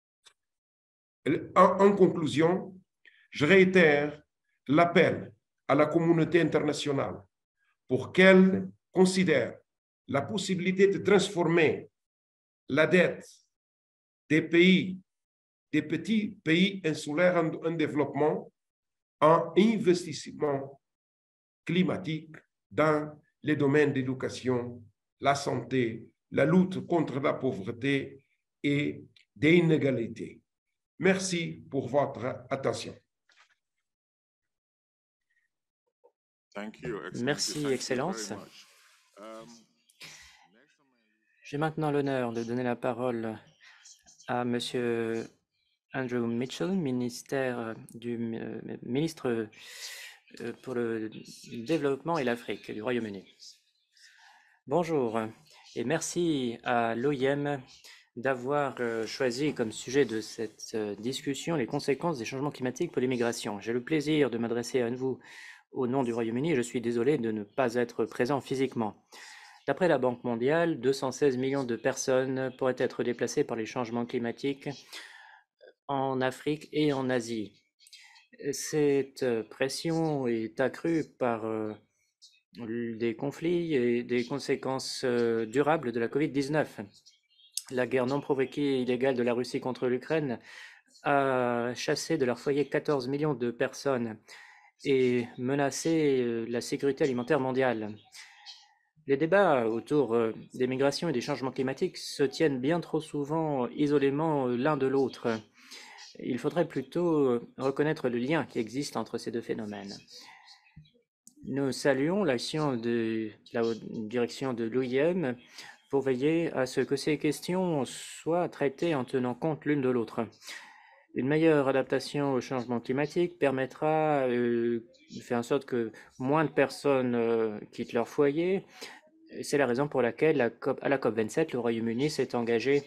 En, en conclusion, je réitère l'appel à la communauté internationale pour qu'elle considère la possibilité de transformer la dette des pays, des petits pays insulaires en, en développement en investissement climatique dans les domaines d'éducation, la santé, la lutte contre la pauvreté et des inégalités. Merci pour votre attention. Thank you, Merci, Thank you Excellence. very much. Um, J'ai maintenant l'honneur de donner la parole à Monsieur Andrew Mitchell, ministère du, euh, ministre euh, pour le développement et l'Afrique du Royaume-Uni. Bonjour et merci à l'O I M d'avoir euh, choisi comme sujet de cette euh, discussion les conséquences des changements climatiques pour l'immigration. J'ai le plaisir de m'adresser à vous au nom du Royaume-Uni et je suis désolé de ne pas être présent physiquement. D'après la Banque mondiale, deux cent seize millions de personnes pourraient être déplacées par les changements climatiques en Afrique et en Asie. Cette pression est accrue par euh, des conflits et des conséquences euh, durables de la covid dix-neuf. La guerre non provoquée et illégale de la Russie contre l'Ukraine a chassé de leur foyer quatorze millions de personnes et menacé la sécurité alimentaire mondiale. Les débats autour des migrations et des changements climatiques se tiennent bien trop souvent isolément l'un de l'autre. Il faudrait plutôt reconnaître le lien qui existe entre ces deux phénomènes. Nous saluons l'action de la direction de l'O I M pour veiller à ce que ces questions soient traitées en tenant compte l'une de l'autre. Une meilleure adaptation au changement climatique permettra euh, de faire en sorte que moins de personnes euh, quittent leur foyer. C'est la raison pour laquelle la COP, à la COP vingt-sept, le Royaume-Uni s'est engagé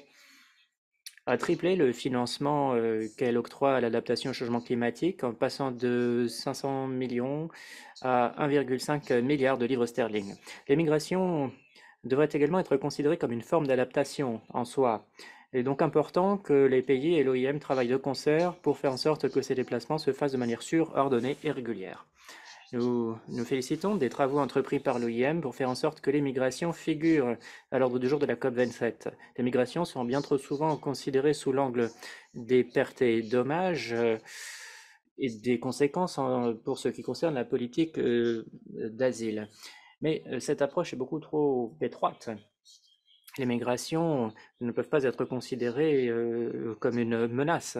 à tripler le financement euh, qu'elle octroie à l'adaptation au changement climatique en passant de cinq cents millions à un virgule cinq milliard de livres sterling. Les migrations devraient également être considérées comme une forme d'adaptation en soi. Il est donc important que les pays et l'O I M travaillent de concert pour faire en sorte que ces déplacements se fassent de manière sûre, ordonnée et régulière. Nous nous félicitons des travaux entrepris par l'O I M pour faire en sorte que les migrations figurent à l'ordre du jour de la COP vingt-sept. Les migrations sont bien trop souvent considérées sous l'angle des pertes et dommages euh, et des conséquences en, pour ce qui concerne la politique euh, d'asile. Mais euh, cette approche est beaucoup trop étroite. Les migrations ne peuvent pas être considérées euh, comme une menace.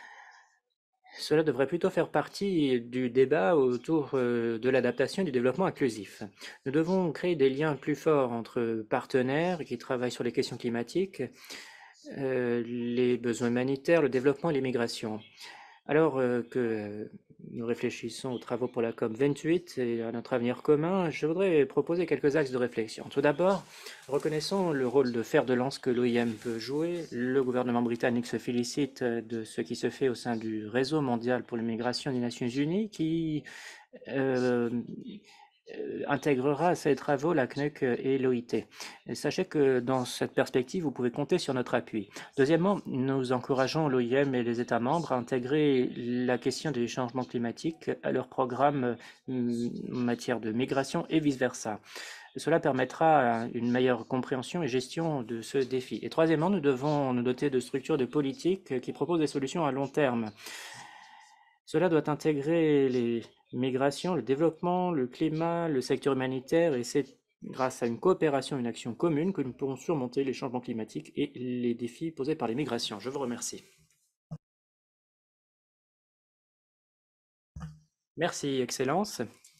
Cela devrait plutôt faire partie du débat autour euh, de l'adaptation et du développement inclusif. Nous devons créer des liens plus forts entre partenaires qui travaillent sur les questions climatiques, euh, les besoins humanitaires, le développement et l'immigration. Alors euh, que nous réfléchissons aux travaux pour la COP vingt-huit et à notre avenir commun, je voudrais proposer quelques axes de réflexion. Tout d'abord, reconnaissons le rôle de fer de lance que l'O I M peut jouer. Le gouvernement britannique se félicite de ce qui se fait au sein du réseau mondial pour l'immigration des Nations Unies qui euh, intégrera à ces travaux la C N U C et l'O I T. Et sachez que dans cette perspective, vous pouvez compter sur notre appui. Deuxièmement, nous encourageons l'O I M et les États membres à intégrer la question des changements climatiques à leur programme en matière de migration et vice-versa. Cela permettra une meilleure compréhension et gestion de ce défi. Et troisièmement, nous devons nous doter de structures de politique qui proposent des solutions à long terme. Cela doit intégrer les migrations, le développement, le climat, le secteur humanitaire, et c'est grâce à une coopération, une action commune que nous pourrons surmonter les changements climatiques et les défis posés par les migrations. Je vous remercie. Merci, Excellence.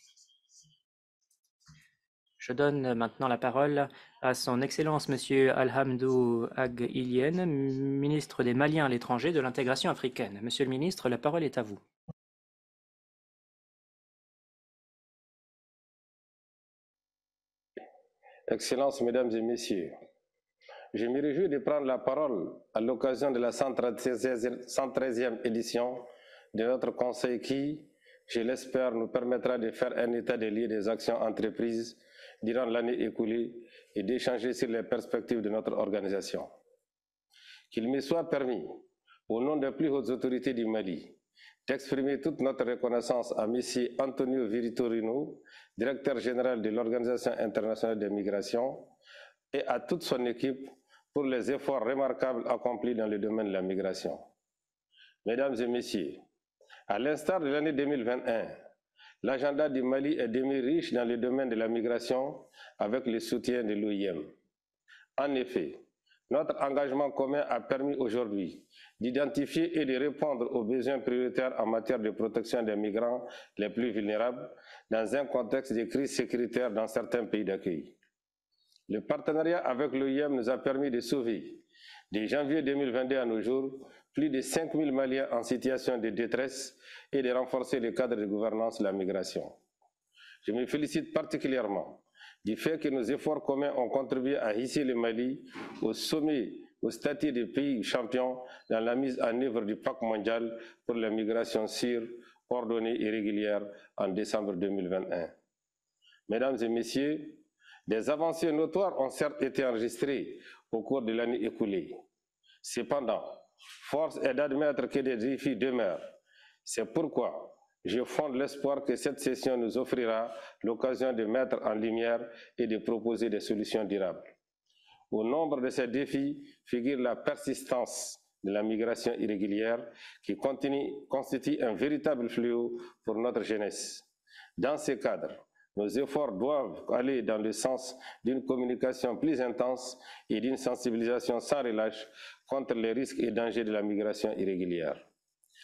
Je donne maintenant la parole à son Excellence Monsieur Alhamdou Ag Ilien, ministre des Maliens à l'étranger de l'intégration africaine. Monsieur le ministre, la parole est à vous. Excellences, Mesdames et Messieurs, je me réjouis de prendre la parole à l'occasion de la cent treizième édition de notre Conseil qui, je l'espère, nous permettra de faire un état des lieux des actions entreprises durant l'année écoulée et d'échanger sur les perspectives de notre organisation. Qu'il me soit permis, au nom des plus hautes autorités du Mali, d'exprimer toute notre reconnaissance à M. Antonio Vitorino, directeur général de l'Organisation internationale des migrations, et à toute son équipe pour les efforts remarquables accomplis dans le domaine de la migration. Mesdames et Messieurs, à l'instar de l'année deux mille vingt et un, l'agenda du Mali est demeuré riche dans le domaine de la migration avec le soutien de l'O I M. En effet, notre engagement commun a permis aujourd'hui d'identifier et de répondre aux besoins prioritaires en matière de protection des migrants les plus vulnérables dans un contexte de crise sécuritaire dans certains pays d'accueil. Le partenariat avec l'O I M nous a permis de sauver, de janvier deux mille vingt-deux à nos jours, plus de cinq mille Maliens en situation de détresse et de renforcer le cadre de gouvernance de la migration. Je me félicite particulièrement du fait que nos efforts communs ont contribué à hisser le Mali au sommet, au statut de pays champion dans la mise en œuvre du Pacte mondial pour la migration sûre, ordonnée et régulière en décembre deux mille vingt et un. Mesdames et Messieurs, des avancées notoires ont certes été enregistrées au cours de l'année écoulée. Cependant, force est d'admettre que des défis demeurent. C'est pourquoi je fonde l'espoir que cette session nous offrira l'occasion de mettre en lumière et de proposer des solutions durables. Au nombre de ces défis figure la persistance de la migration irrégulière qui continue, constitue un véritable fléau pour notre jeunesse. Dans ce cadre, nos efforts doivent aller dans le sens d'une communication plus intense et d'une sensibilisation sans relâche contre les risques et dangers de la migration irrégulière.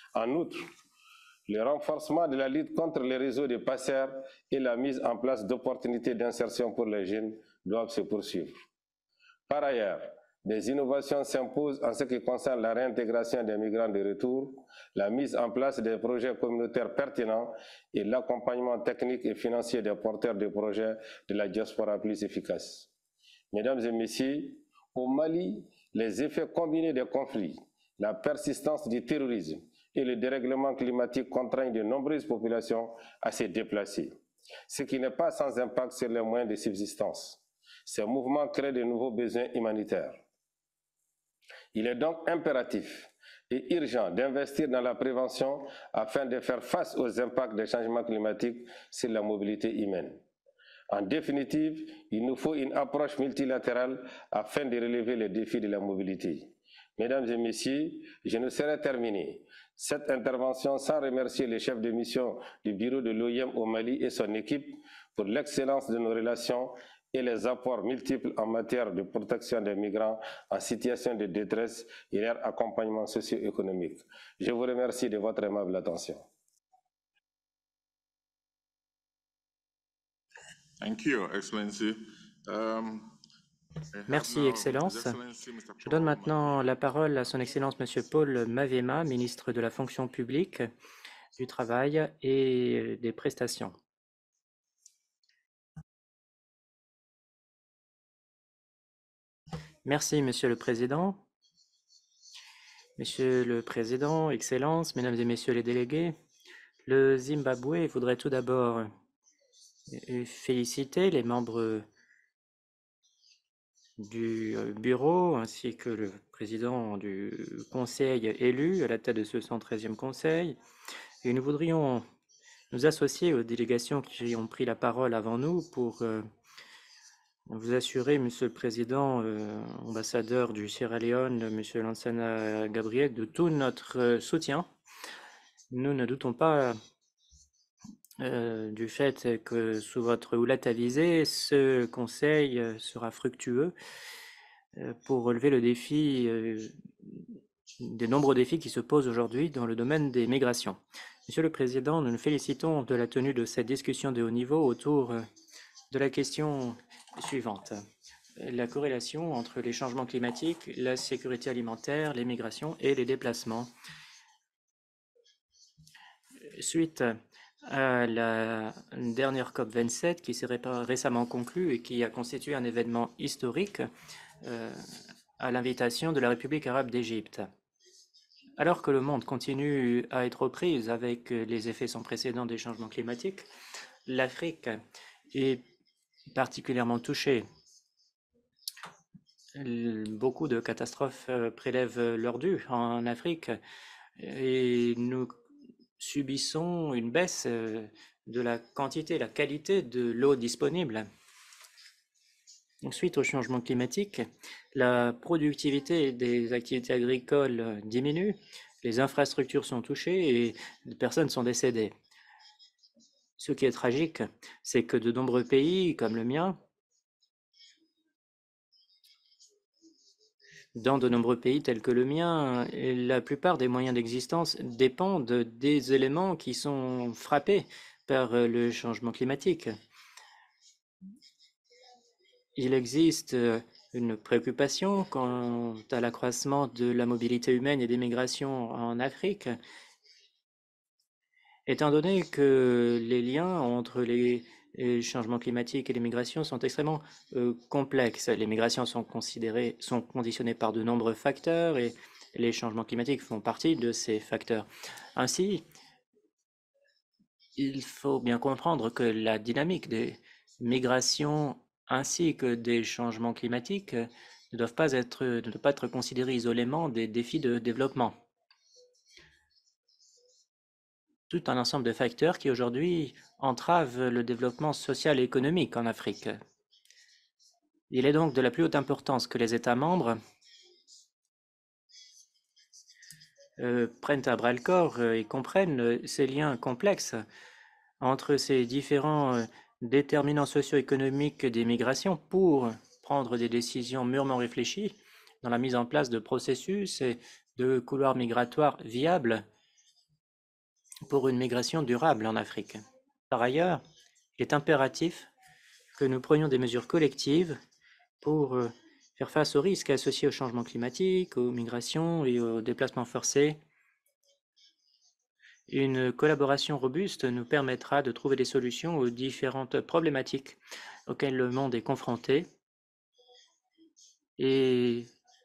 En outre, le renforcement de la lutte contre les réseaux de passeurs et la mise en place d'opportunités d'insertion pour les jeunes doivent se poursuivre. Par ailleurs, des innovations s'imposent en ce qui concerne la réintégration des migrants de retour, la mise en place des projets communautaires pertinents et l'accompagnement technique et financier des porteurs de projets de la diaspora plus efficace. Mesdames et Messieurs, au Mali, les effets combinés des conflits, la persistance du terrorisme et le dérèglement climatique contraignent de nombreuses populations à se déplacer, ce qui n'est pas sans impact sur les moyens de subsistance. Ces mouvements créent de nouveaux besoins humanitaires. Il est donc impératif et urgent d'investir dans la prévention afin de faire face aux impacts des changements climatiques sur la mobilité humaine. En définitive, il nous faut une approche multilatérale afin de relever les défis de la mobilité. Mesdames et Messieurs, je ne saurais terminer cette intervention sans remercier les chefs de mission du bureau de l'O I M au Mali et son équipe pour l'excellence de nos relations et les apports multiples en matière de protection des migrants en situation de détresse et leur accompagnement socio-économique. Je vous remercie de votre aimable attention. Thank you, Excellency. Um, Merci, Excellence. Je donne maintenant la parole à son Excellence Monsieur Paul Mavema, ministre de la Fonction publique, du Travail et des Prestations. Merci, Monsieur le Président. Monsieur le Président, Excellences, Mesdames et Messieurs les délégués, le Zimbabwe voudrait tout d'abord féliciter les membres du bureau ainsi que le président du conseil élu à la tête de ce cent treizième conseil. Et nous voudrions nous associer aux délégations qui ont pris la parole avant nous pour euh, vous assurer, Monsieur le Président, euh, ambassadeur du Sierra Leone, Monsieur Lansana Gabriel, de tout notre soutien. Nous ne doutons pas euh, du fait que sous votre houlette avisée, ce conseil sera fructueux euh, pour relever le défi, euh, des nombreux défis qui se posent aujourd'hui dans le domaine des migrations. Monsieur le Président, nous nous félicitons de la tenue de cette discussion de haut niveau autour de la question suivante. La corrélation entre les changements climatiques, la sécurité alimentaire, les migrations et les déplacements. Suite à la dernière COP vingt-sept qui s'est récemment conclue et qui a constitué un événement historique euh, à l'invitation de la République arabe d'Égypte. Alors que le monde continue à être aux prises avec les effets sans précédent des changements climatiques, l'Afrique est particulièrement touchée. Beaucoup de catastrophes prélèvent leur dû en Afrique et nous subissons une baisse de la quantité et la qualité de l'eau disponible. Suite au changement climatique, la productivité des activités agricoles diminue, les infrastructures sont touchées et des personnes sont décédées. Ce qui est tragique, c'est que de nombreux pays, comme le mien, dans de nombreux pays tels que le mien, la plupart des moyens d'existence dépendent des éléments qui sont frappés par le changement climatique. Il existe une préoccupation quant à l'accroissement de la mobilité humaine et des migrations en Afrique, étant donné que les liens entre les changements climatiques et les migrations sont extrêmement euh, complexes. Les migrations sont considérées, sont conditionnées par de nombreux facteurs et les changements climatiques font partie de ces facteurs. Ainsi, il faut bien comprendre que la dynamique des migrations ainsi que des changements climatiques ne doivent pas être, ne doivent pas être considérés isolément des défis de développement. Tout un ensemble de facteurs qui aujourd'hui entravent le développement social et économique en Afrique. Il est donc de la plus haute importance que les États membres euh, prennent à bras-le-corps et comprennent ces liens complexes entre ces différents euh, déterminants socio-économiques des migrations pour prendre des décisions mûrement réfléchies dans la mise en place de processus et de couloirs migratoires viables pour une migration durable en Afrique. Par ailleurs, il est impératif que nous prenions des mesures collectives pour euh, faire face aux risques associés au changement climatique, aux migrations et aux déplacements forcés. Une collaboration robuste nous permettra de trouver des solutions aux différentes problématiques auxquelles le monde est confronté et,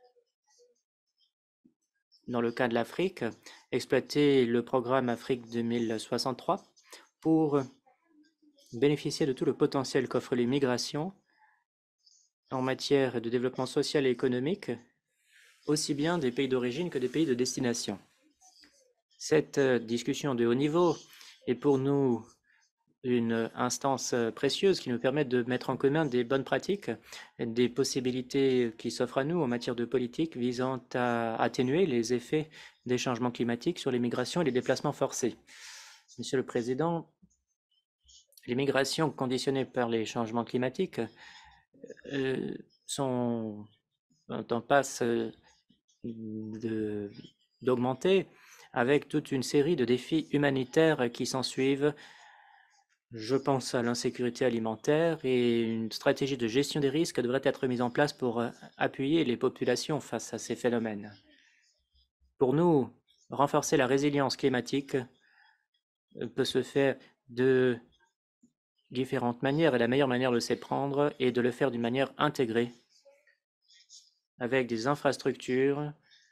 dans le cas de l'Afrique, exploiter le programme Afrique deux mille soixante-trois pour bénéficier de tout le potentiel qu'offrent les migrations en matière de développement social et économique, aussi bien des pays d'origine que des pays de destination. Cette discussion de haut niveau est pour nous une instance précieuse qui nous permet de mettre en commun des bonnes pratiques, des possibilités qui s'offrent à nous en matière de politique visant à atténuer les effets des changements climatiques sur les migrations et les déplacements forcés. Monsieur le Président, les migrations conditionnées par les changements climatiques euh, sont en passe de- d'augmenter avec toute une série de défis humanitaires qui s'ensuivent. Je pense à l'insécurité alimentaire et une stratégie de gestion des risques devrait être mise en place pour euh, appuyer les populations face à ces phénomènes. Pour nous, renforcer la résilience climatique euh, peut se faire de différentes manières et la meilleure manière de s'y prendre est de le faire d'une manière intégrée avec des infrastructures,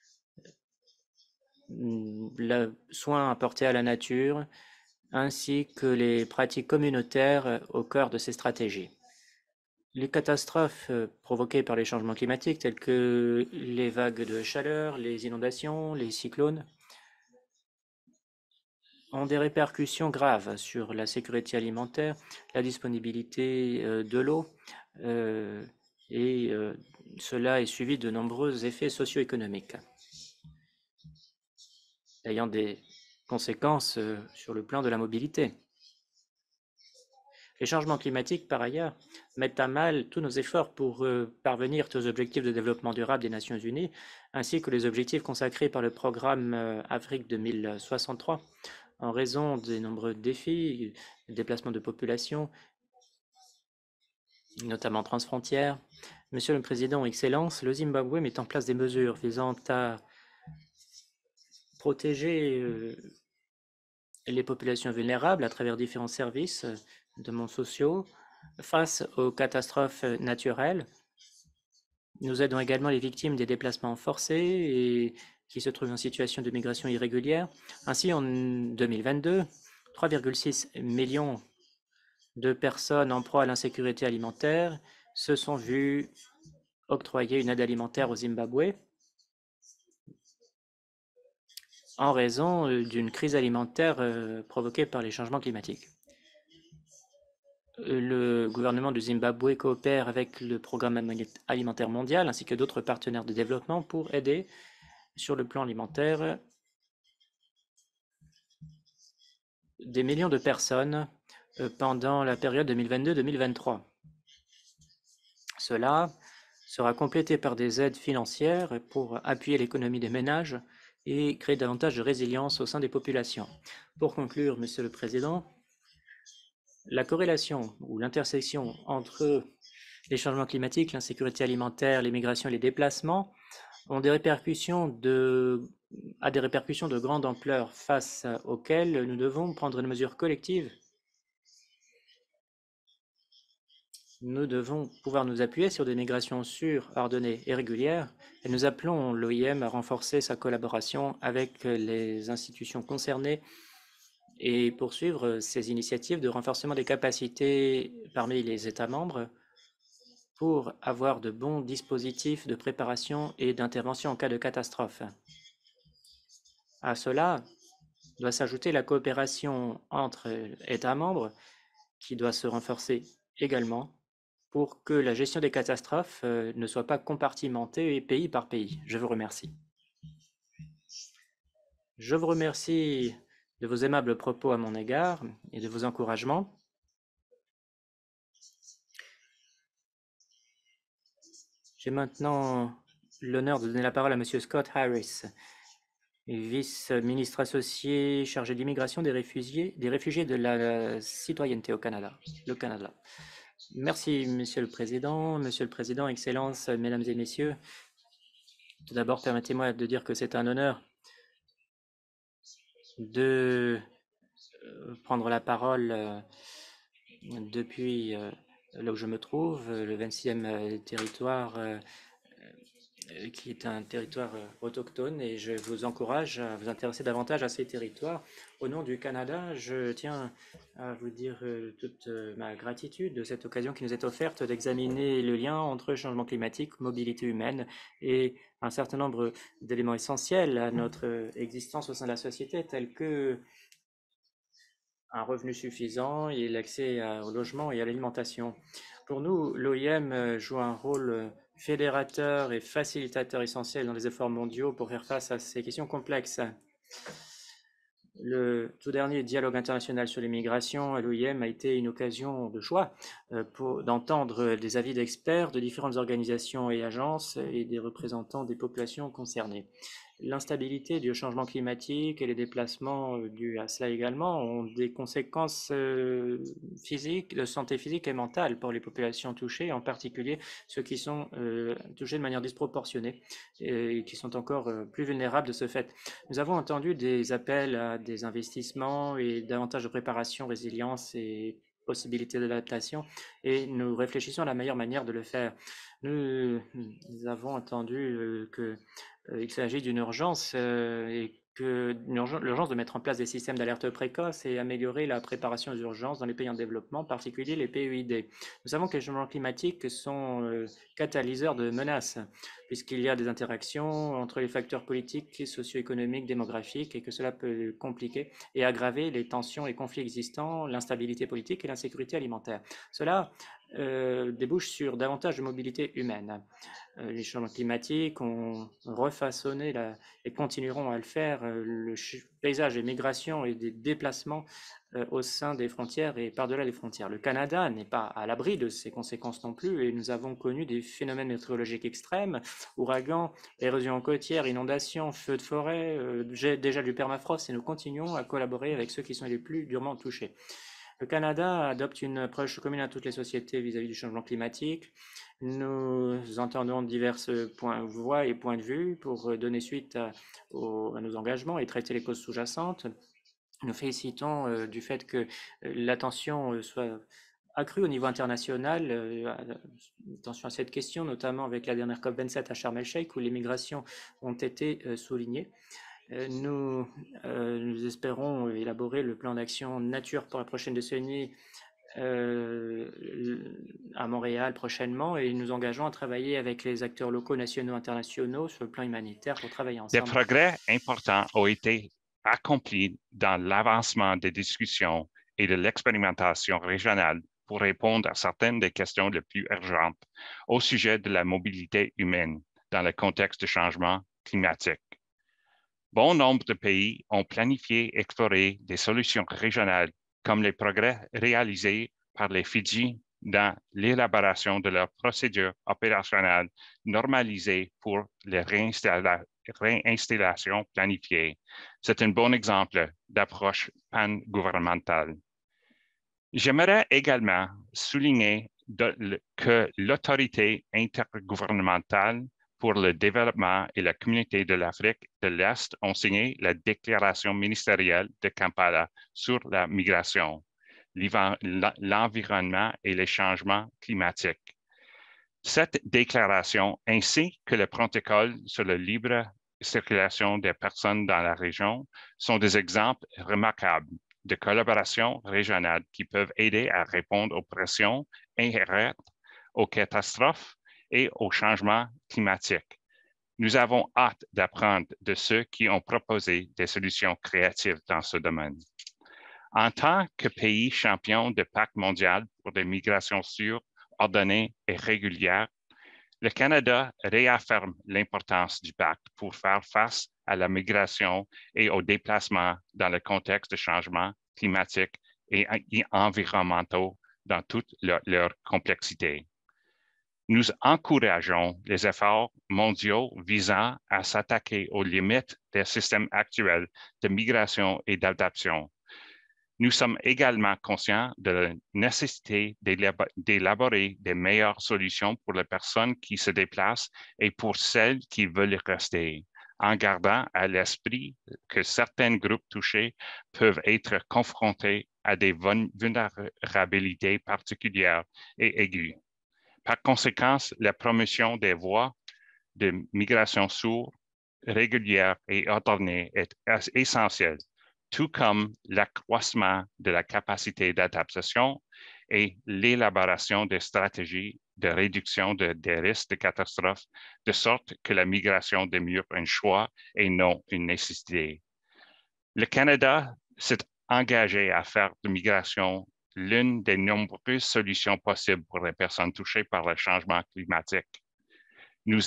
le soin apporté à la nature, ainsi que les pratiques communautaires au cœur de ces stratégies. Les catastrophes provoquées par les changements climatiques, telles que les vagues de chaleur, les inondations, les cyclones, ont des répercussions graves sur la sécurité alimentaire, la disponibilité de l'eau, euh, et euh, cela est suivi de nombreux effets socio-économiques, ayant des conséquences euh, sur le plan de la mobilité. Les changements climatiques, par ailleurs, mettent à mal tous nos efforts pour euh, parvenir aux objectifs de développement durable des Nations Unies, ainsi que les objectifs consacrés par le programme euh, Afrique deux mille soixante-trois, en raison des nombreux défis, des déplacements de population, notamment transfrontières. Monsieur le Président, Excellences, le Zimbabwe met en place des mesures visant à protéger euh, les populations vulnérables à travers différents services euh, de monde sociaux face aux catastrophes naturelles. Nous aidons également les victimes des déplacements forcés et qui se trouvent en situation de migration irrégulière. Ainsi, en deux mille vingt-deux, trois virgule six millions de personnes en proie à l'insécurité alimentaire se sont vues octroyer une aide alimentaire au Zimbabwe en raison d'une crise alimentaire provoquée par les changements climatiques. Le gouvernement du Zimbabwe coopère avec le Programme alimentaire mondial ainsi que d'autres partenaires de développement pour aider sur le plan alimentaire des millions de personnes pendant la période deux mille vingt-deux deux mille vingt-trois. Cela sera complété par des aides financières pour appuyer l'économie des ménages et créer davantage de résilience au sein des populations. Pour conclure, Monsieur le Président, la corrélation ou l'intersection entre les changements climatiques, l'insécurité alimentaire, les migrations et les déplacements ont des répercussions de, a des répercussions de grande ampleur face auxquelles nous devons prendre une mesure collective. Nous devons pouvoir nous appuyer sur des migrations sûres, ordonnées et régulières, et nous appelons l'O I M à renforcer sa collaboration avec les institutions concernées et poursuivre ces initiatives de renforcement des capacités parmi les États membres pour avoir de bons dispositifs de préparation et d'intervention en cas de catastrophe. À cela doit s'ajouter la coopération entre États membres qui doit se renforcer également pour que la gestion des catastrophes ne soit pas compartimentée pays par pays. Je vous remercie. Je vous remercie de vos aimables propos à mon égard et de vos encouragements. J'ai maintenant l'honneur de donner la parole à Monsieur Scott Harris, vice-ministre associé chargé de l'immigration, des réfugiés, des réfugiés de la citoyenneté au Canada, le Canada. Merci, Monsieur le Président. Monsieur le Président, Excellences, Mesdames et Messieurs, tout d'abord, permettez-moi de dire que c'est un honneur de prendre la parole depuis là où je me trouve, le vingt-sixième territoire, qui est un territoire autochtone, et je vous encourage à vous intéresser davantage à ces territoires. Au nom du Canada, je tiens à vous dire toute ma gratitude de cette occasion qui nous est offerte d'examiner le lien entre changement climatique, mobilité humaine et un certain nombre d'éléments essentiels à notre existence au sein de la société, tels que un revenu suffisant et l'accès au logement et à l'alimentation. Pour nous, l'O I M joue un rôle fédérateur et facilitateur essentiel dans les efforts mondiaux pour faire face à ces questions complexes. Le tout dernier dialogue international sur l'immigration à l'O I M a été une occasion de choix pour d'entendre des avis d'experts de différentes organisations et agences et des représentants des populations concernées. L'instabilité du changement climatique et les déplacements dus à cela également ont des conséquences physiques, de santé physique et mentale pour les populations touchées, en particulier ceux qui sont euh, touchés de manière disproportionnée et qui sont encore euh, plus vulnérables de ce fait. Nous avons entendu des appels à des investissements et davantage de préparation, résilience et possibilités d'adaptation, et nous réfléchissons à la meilleure manière de le faire. Nous, nous avons entendu euh, que Euh, il s'agit d'une urgence euh, et que l'urgence de mettre en place des systèmes d'alerte précoce et améliorer la préparation aux urgences dans les pays en développement, en particulier les P E I D. Nous savons que les changements climatiques sont euh, catalyseurs de menaces, puisqu'il y a des interactions entre les facteurs politiques, socio-économiques, démographiques, et que cela peut compliquer et aggraver les tensions et conflits existants, l'instabilité politique et l'insécurité alimentaire. Cela euh, débouche sur davantage de mobilité humaine. Les changements climatiques ont refaçonné la, et continueront à le faire le paysage des migrations et des déplacements au sein des frontières et par-delà les frontières. Le Canada n'est pas à l'abri de ces conséquences non plus, et nous avons connu des phénomènes météorologiques extrêmes, ouragans, érosion côtière, inondations, feux de forêt, euh, déjà du permafrost, et nous continuons à collaborer avec ceux qui sont les plus durement touchés. Le Canada adopte une approche commune à toutes les sociétés vis-à-vis du changement climatique. Nous entendons diverses points, voix et points de vue pour donner suite à, aux, à nos engagements et traiter les causes sous-jacentes. Nous félicitons euh, du fait que l'attention euh, soit accrue au niveau international, euh, attention à cette question, notamment avec la dernière COP vingt-sept à Sharm el-Sheikh, où les migrations ont été euh, soulignées. Nous, euh, nous espérons élaborer le plan d'action nature pour la prochaine décennie euh, à Montréal prochainement, et nous engageons à travailler avec les acteurs locaux, nationaux, internationaux sur le plan humanitaire pour travailler ensemble. Des progrès importants ont été accomplis dans l'avancement des discussions et de l'expérimentation régionale pour répondre à certaines des questions les plus urgentes au sujet de la mobilité humaine dans le contexte du changement climatique. Bon nombre de pays ont planifié et exploré des solutions régionales, comme les progrès réalisés par les Fidji dans l'élaboration de leurs procédures opérationnelles normalisées pour les réinstalla réinstallations planifiées. C'est un bon exemple d'approche pan-gouvernementale. J'aimerais également souligner de, que l'autorité intergouvernementale pour le développement et la communauté de l'Afrique de l'Est ont signé la déclaration ministérielle de Kampala sur la migration, l'environnement et les changements climatiques. Cette déclaration, ainsi que le protocole sur la libre circulation des personnes dans la région, sont des exemples remarquables de collaboration régionale qui peuvent aider à répondre aux pressions inhérentes aux catastrophes et au changement climatique. Nous avons hâte d'apprendre de ceux qui ont proposé des solutions créatives dans ce domaine. En tant que pays champion de pacte mondial pour des migrations sûres, ordonnées et régulières, le Canada réaffirme l'importance du pacte pour faire face à la migration et aux déplacements dans le contexte de changements climatiques et environnementaux dans toute leur, leur complexité. Nous encourageons les efforts mondiaux visant à s'attaquer aux limites des systèmes actuels de migration et d'adaptation. Nous sommes également conscients de la nécessité d'élaborer des meilleures solutions pour les personnes qui se déplacent et pour celles qui veulent rester, en gardant à l'esprit que certains groupes touchés peuvent être confrontés à des vulnérabilités particulières et aiguës. Par conséquent, la promotion des voies de migration sûres, régulières et ordonnées est essentielle, tout comme l'accroissement de la capacité d'adaptation et l'élaboration des stratégies de réduction de, des risques de catastrophes, de sorte que la migration demeure un choix et non une nécessité. Le Canada s'est engagé à faire de migration l'une des nombreuses solutions possibles pour les personnes touchées par le changement climatique. Nous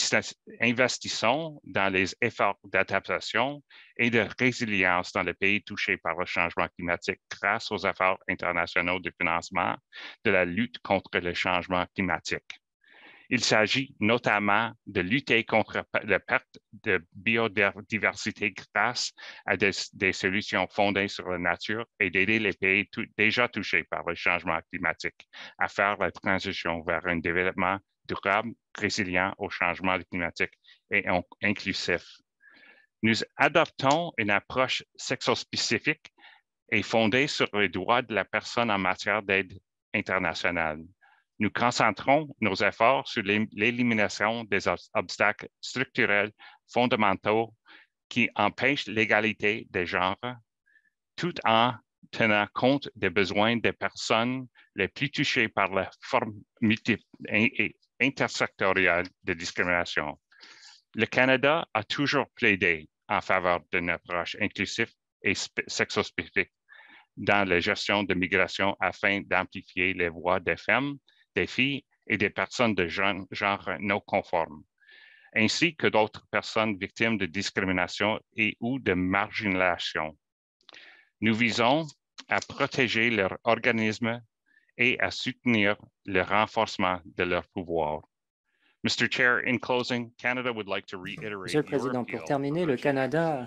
investissons dans les efforts d'adaptation et de résilience dans les pays touchés par le changement climatique grâce aux efforts internationaux de financement de la lutte contre le changement climatique. Il s'agit notamment de lutter contre la perte de biodiversité grâce à des, des solutions fondées sur la nature et d'aider les pays tout, déjà touchés par le changement climatique à faire la transition vers un développement durable, résilient au changement climatique et inclusif. Nous adoptons une approche sexospécifique et fondée sur les droits de la personne en matière d'aide internationale. Nous concentrons nos efforts sur l'élimination des obstacles structurels fondamentaux qui empêchent l'égalité des genres, tout en tenant compte des besoins des personnes les plus touchées par la forme multiple et intersectorielle de discrimination. Le Canada a toujours plaidé en faveur d'une approche inclusive et sexospécifique dans la gestion de migration afin d'amplifier les voix des femmes, des filles et des personnes de genre non conformes, ainsi que d'autres personnes victimes de discrimination et ou de marginalisation. Nous visons à protéger leur organisme et à soutenir le renforcement de leur pouvoir. Mister Chair, in closing, Canada would like to reiterate Monsieur le Président, pour terminer, le Canada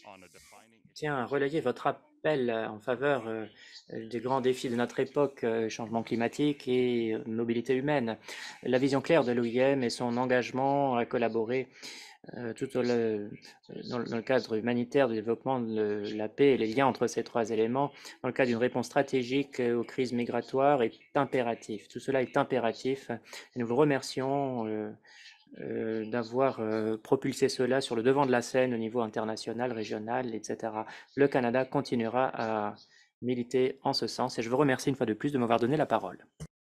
tient à relayer votre appel en faveur euh, des grands défis de notre époque, euh, changement climatique et euh, mobilité humaine. La vision claire de l'O I M et son engagement à collaborer euh, tout au, le, dans, dans le cadre humanitaire du développement de la paix et les liens entre ces trois éléments, dans le cadre d'une réponse stratégique aux crises migratoires, est impératif. Tout cela est impératif et nous vous remercions euh, euh, d'avoir euh, propulsé cela sur le devant de la scène au niveau international, régional, et cetera. Le Canada continuera à militer en ce sens et je vous remercie une fois de plus de m'avoir donné la parole.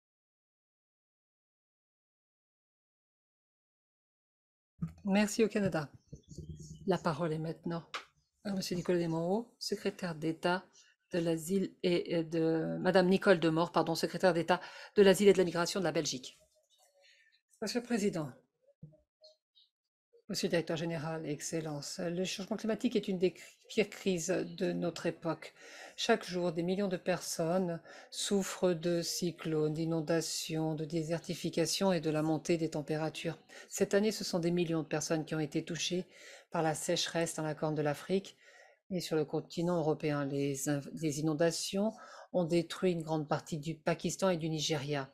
Merci au Canada. La parole est maintenant à M. Nicolas Desmoreaux, secrétaire d'État de l'Asile et de Madame Nicole Demore, pardon, secrétaire d'État de l'Asile et de la Migration de la Belgique. Monsieur le Président, Monsieur le Directeur Général, Excellences, le changement climatique est une des pires crises de notre époque. Chaque jour, des millions de personnes souffrent de cyclones, d'inondations, de désertification et de la montée des températures. Cette année, ce sont des millions de personnes qui ont été touchées par la sécheresse dans la Corne de l'Afrique et sur le continent européen. Les, les inondations ont détruit une grande partie du Pakistan et du Nigeria.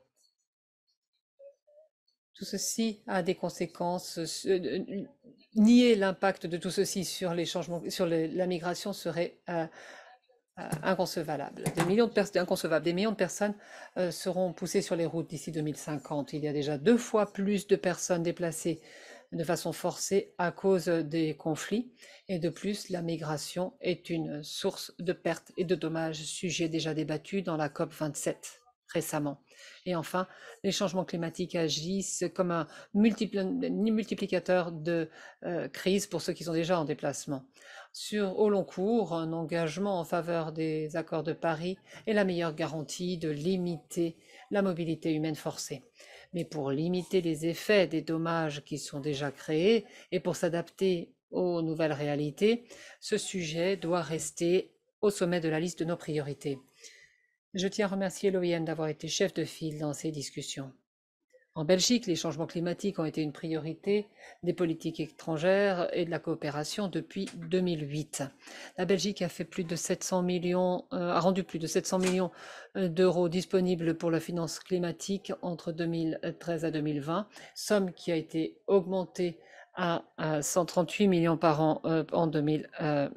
Tout ceci a des conséquences. Euh, nier l'impact de tout ceci sur les changements, sur les, la migration serait euh, euh, inconcevable. Des millions de personnes, inconcevable. Des millions de personnes euh, seront poussées sur les routes d'ici deux mille cinquante. Il y a déjà deux fois plus de personnes déplacées de façon forcée à cause des conflits. Et de plus, la migration est une source de pertes et de dommages, sujet déjà débattu dans la COP vingt-sept récemment. Et enfin, les changements climatiques agissent comme un multipli multiplicateur de euh, crises pour ceux qui sont déjà en déplacement. Sur au long cours, un engagement en faveur des accords de Paris est la meilleure garantie de limiter la mobilité humaine forcée. Mais pour limiter les effets des dommages qui sont déjà créés et pour s'adapter aux nouvelles réalités, ce sujet doit rester au sommet de la liste de nos priorités. Je tiens à remercier l'O I M d'avoir été chef de file dans ces discussions. En Belgique, les changements climatiques ont été une priorité des politiques étrangères et de la coopération depuis deux mille huit. La Belgique a fait plus de sept cents millions, euh, a rendu plus de sept cents millions d'euros disponibles pour la finance climatique entre deux mille treize à deux mille vingt, somme qui a été augmentée à, à cent trente-huit millions par an euh, en deux mille vingt.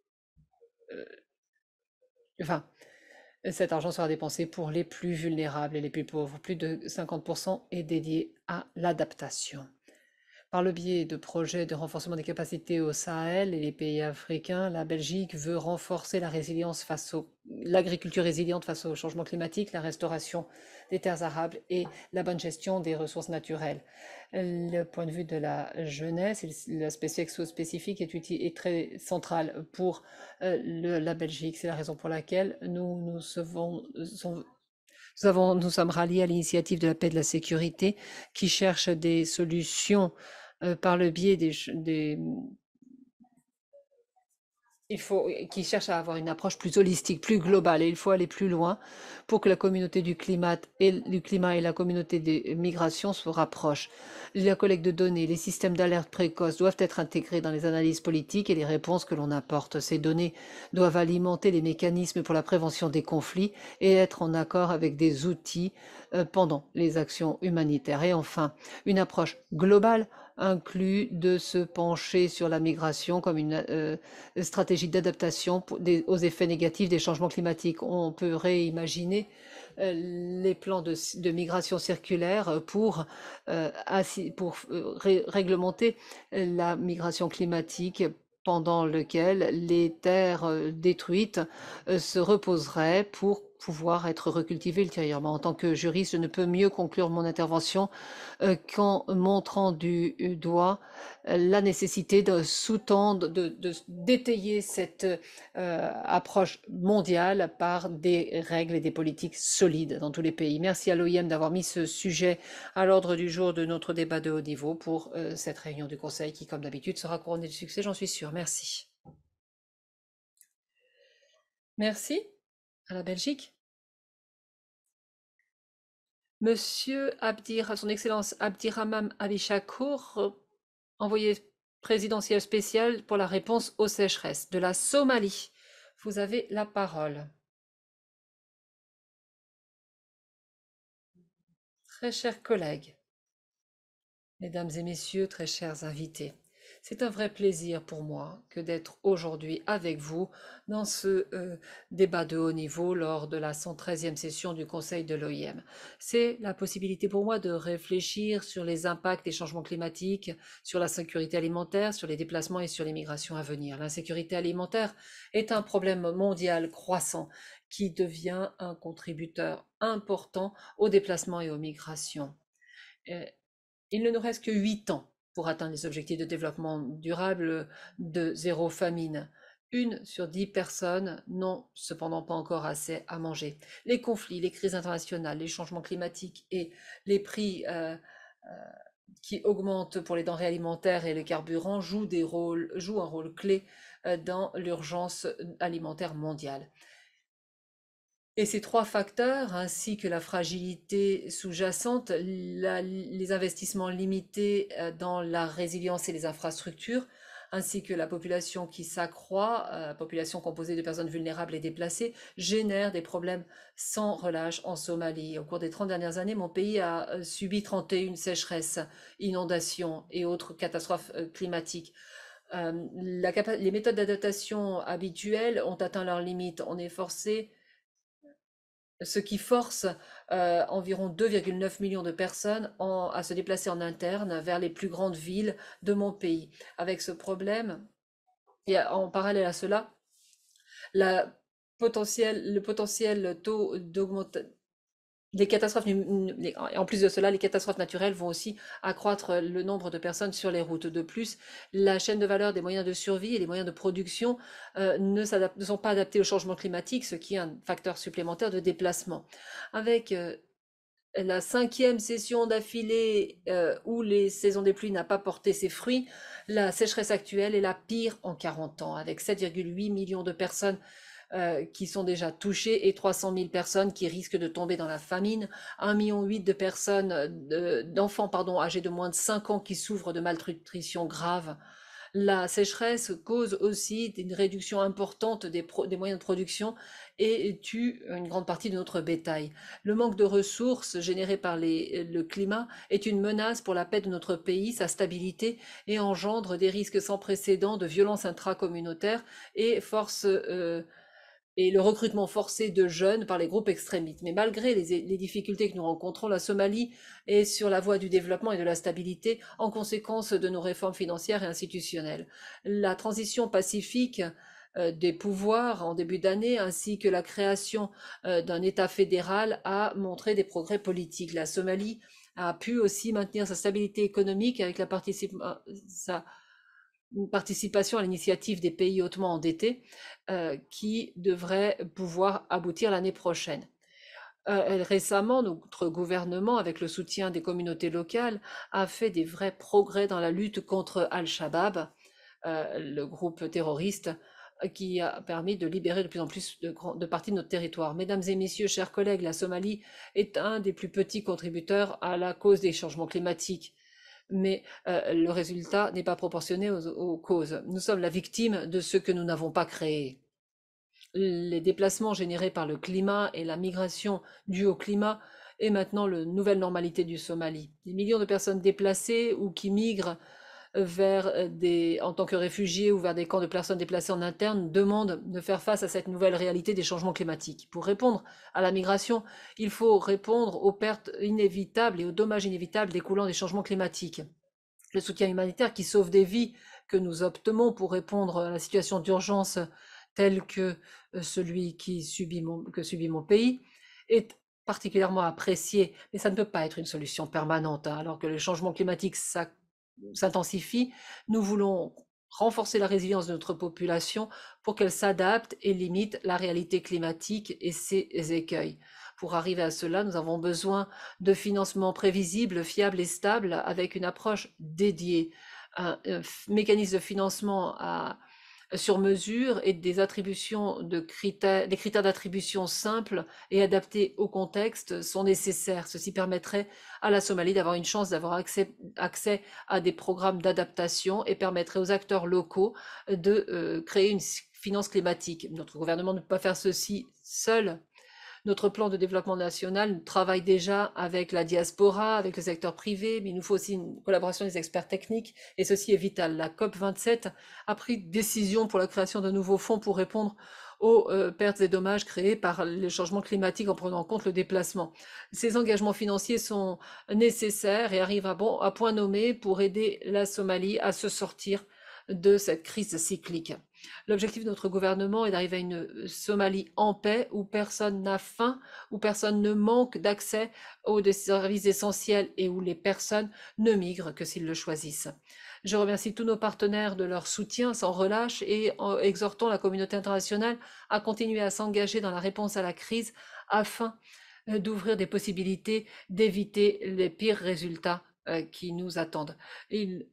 Enfin, cet argent sera dépensé pour les plus vulnérables et les plus pauvres. Plus de cinquante pour cent est dédié à l'adaptation. Par le biais de projets de renforcement des capacités au Sahel et les pays africains, la Belgique veut renforcer la résilience face au, l'agriculture résiliente face au changement climatique, la restauration des terres arables et la bonne gestion des ressources naturelles. Le point de vue de la jeunesse, l'aspect sexo-spécifique est, est très central pour euh, le, la Belgique. C'est la raison pour laquelle nous nous, savons, sont, nous, avons, nous sommes ralliés à l'initiative de la paix et de la sécurité qui cherche des solutions euh, par le biais des, des il faut, qui cherche à avoir une approche plus holistique, plus globale, et il faut aller plus loin pour que la communauté du climat et, du climat et la communauté des migrations se rapprochent. La collecte de données, les systèmes d'alerte précoce doivent être intégrés dans les analyses politiques et les réponses que l'on apporte. Ces données doivent alimenter les mécanismes pour la prévention des conflits et être en accord avec des outils euh, pendant les actions humanitaires. Et enfin, une approche globale inclut de se pencher sur la migration comme une euh, stratégie d'adaptation aux effets négatifs des changements climatiques. On peut réimaginer euh, les plans de, de migration circulaire pour, euh, assi, pour euh, ré, réglementer la migration climatique pendant lequel les terres euh, détruites euh, se reposeraient pour pouvoir être recultivées ultérieurement. En tant que juriste, je ne peux mieux conclure mon intervention euh, qu'en montrant du doigt euh, la nécessité de sous-tendre, de, de d'étayer cette euh, approche mondiale par des règles et des politiques solides dans tous les pays. Merci à l'O I M d'avoir mis ce sujet à l'ordre du jour de notre débat de haut niveau pour euh, cette réunion du Conseil qui, comme d'habitude, sera couronnée de succès, j'en suis sûre. Merci. Merci à la Belgique. Monsieur Abdir, son Excellence Abdirahman Ali Chakour, envoyé présidentiel spécial pour la réponse aux sécheresses de la Somalie. Vous avez la parole. Très chers collègues, mesdames et messieurs, très chers invités, c'est un vrai plaisir pour moi que d'être aujourd'hui avec vous dans ce euh, débat de haut niveau lors de la cent treizième session du Conseil de l'O I M. C'est la possibilité pour moi de réfléchir sur les impacts des changements climatiques, sur la sécurité alimentaire, sur les déplacements et sur les migrations à venir. L'insécurité alimentaire est un problème mondial croissant qui devient un contributeur important aux déplacements et aux migrations. Euh, il ne nous reste que huit ans pour atteindre les objectifs de développement durable de zéro famine. Une sur dix personnes n'ont cependant pas encore assez à manger. Les conflits, les crises internationales, les changements climatiques et les prix euh, euh, qui augmentent pour les denrées alimentaires et les carburants jouent, des rôles, jouent un rôle clé euh, dans l'urgence alimentaire mondiale. Et ces trois facteurs, ainsi que la fragilité sous-jacente, les investissements limités dans la résilience et les infrastructures, ainsi que la population qui s'accroît, euh, population composée de personnes vulnérables et déplacées, génèrent des problèmes sans relâche en Somalie. Au cours des trente dernières années, mon pays a subi trente et une sécheresses, inondations et autres catastrophes climatiques. Euh, la, les méthodes d'adaptation habituelles ont atteint leurs limites. On est forcé ce qui force euh, environ deux virgule neuf millions de personnes en, à se déplacer en interne vers les plus grandes villes de mon pays. Avec ce problème, et en parallèle à cela, la potentiel, le potentiel taux d'augmentation, les catastrophes, en plus de cela, les catastrophes naturelles vont aussi accroître le nombre de personnes sur les routes. De plus, la chaîne de valeur des moyens de survie et les moyens de production euh, ne, ne sont pas adaptés au changement climatique, ce qui est un facteur supplémentaire de déplacement. Avec euh, la cinquième session d'affilée euh, où les saisons des pluies n'ont pas porté ses fruits, la sécheresse actuelle est la pire en quarante ans, avec sept virgule huit millions de personnes euh, qui sont déjà touchées et trois cent mille personnes qui risquent de tomber dans la famine, un virgule huit million de personnes, d'enfants pardon, âgés de moins de cinq ans qui souffrent de malnutrition grave. La sécheresse cause aussi une réduction importante des, pro des moyens de production et tue une grande partie de notre bétail. Le manque de ressources généré par les, le climat est une menace pour la paix de notre pays, sa stabilité, et engendre des risques sans précédent de violences intracommunautaires et force euh, et le recrutement forcé de jeunes par les groupes extrémistes. Mais malgré les, les difficultés que nous rencontrons, la Somalie est sur la voie du développement et de la stabilité en conséquence de nos réformes financières et institutionnelles. La transition pacifique euh, des pouvoirs en début d'année ainsi que la création euh, d'un État fédéral a montré des progrès politiques. La Somalie a pu aussi maintenir sa stabilité économique avec la participation sa une participation à l'initiative des pays hautement endettés euh, qui devrait pouvoir aboutir l'année prochaine. Euh, récemment, notre gouvernement, avec le soutien des communautés locales, a fait des vrais progrès dans la lutte contre Al-Shabaab, euh, le groupe terroriste qui a permis de libérer de plus en plus de, de parties de notre territoire. Mesdames et messieurs, chers collègues, la Somalie est un des plus petits contributeurs à la cause des changements climatiques. Mais euh, le résultat n'est pas proportionné aux, aux causes. Nous sommes la victime de ce que nous n'avons pas créé. Les déplacements générés par le climat et la migration due au climat est maintenant la nouvelle normalité du Somalie. Des millions de personnes déplacées ou qui migrent vers des, en tant que réfugiés ou vers des camps de personnes déplacées en interne demandent de faire face à cette nouvelle réalité des changements climatiques. Pour répondre à la migration, il faut répondre aux pertes inévitables et aux dommages inévitables découlant des changements climatiques. Le soutien humanitaire qui sauve des vies que nous optons pour répondre à la situation d'urgence telle que celui qui subit mon, que subit mon pays est particulièrement apprécié, mais ça ne peut pas être une solution permanente, hein, alors que le changement climatique ça s'intensifie. Nous voulons renforcer la résilience de notre population pour qu'elle s'adapte et limite la réalité climatique et ses écueils. Pour arriver à cela, nous avons besoin de financements prévisibles, fiables et stables avec une approche dédiée, un, un mécanisme de financement à, sur mesure et des attributions de critères, des critères d'attribution simples et adaptés au contexte sont nécessaires. Ceci permettrait à la Somalie d'avoir une chance d'avoir accès, accès à des programmes d'adaptation et permettrait aux acteurs locaux de euh, créer une finance climatique. Notre gouvernement ne peut pas faire ceci seul. Notre plan de développement national travaille déjà avec la diaspora, avec le secteur privé, mais il nous faut aussi une collaboration des experts techniques, et ceci est vital. La COP vingt-sept a pris décision pour la création de nouveaux fonds pour répondre aux euh, pertes et dommages créés par les changements climatiques en prenant en compte le déplacement. Ces engagements financiers sont nécessaires et arrivent à, bon, à point nommé pour aider la Somalie à se sortir de cette crise cyclique. L'objectif de notre gouvernement est d'arriver à une Somalie en paix où personne n'a faim, où personne ne manque d'accès aux services essentiels et où les personnes ne migrent que s'ils le choisissent. Je remercie tous nos partenaires de leur soutien sans relâche et en exhortant la communauté internationale à continuer à s'engager dans la réponse à la crise afin d'ouvrir des possibilités d'éviter les pires résultats qui nous attendent. Il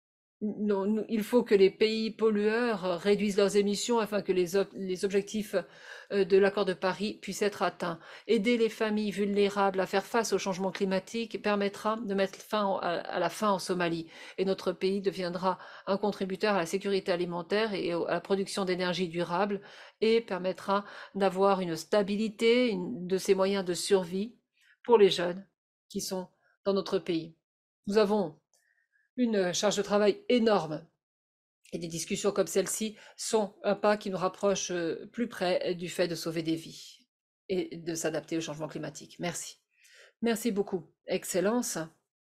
Non, il faut que les pays pollueurs réduisent leurs émissions afin que les, ob les objectifs de l'accord de Paris puissent être atteints. Aider les familles vulnérables à faire face au changement climatique permettra de mettre fin à la faim en Somalie et notre pays deviendra un contributeur à la sécurité alimentaire et à la production d'énergie durable et permettra d'avoir une stabilité de ses moyens de survie pour les jeunes qui sont dans notre pays. Nous avons une charge de travail énorme. Et des discussions comme celle-ci sont un pas qui nous rapproche plus près du fait de sauver des vies et de s'adapter au changement climatique. Merci. Merci beaucoup, Excellence.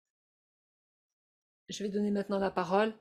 Je vais donner maintenant la parole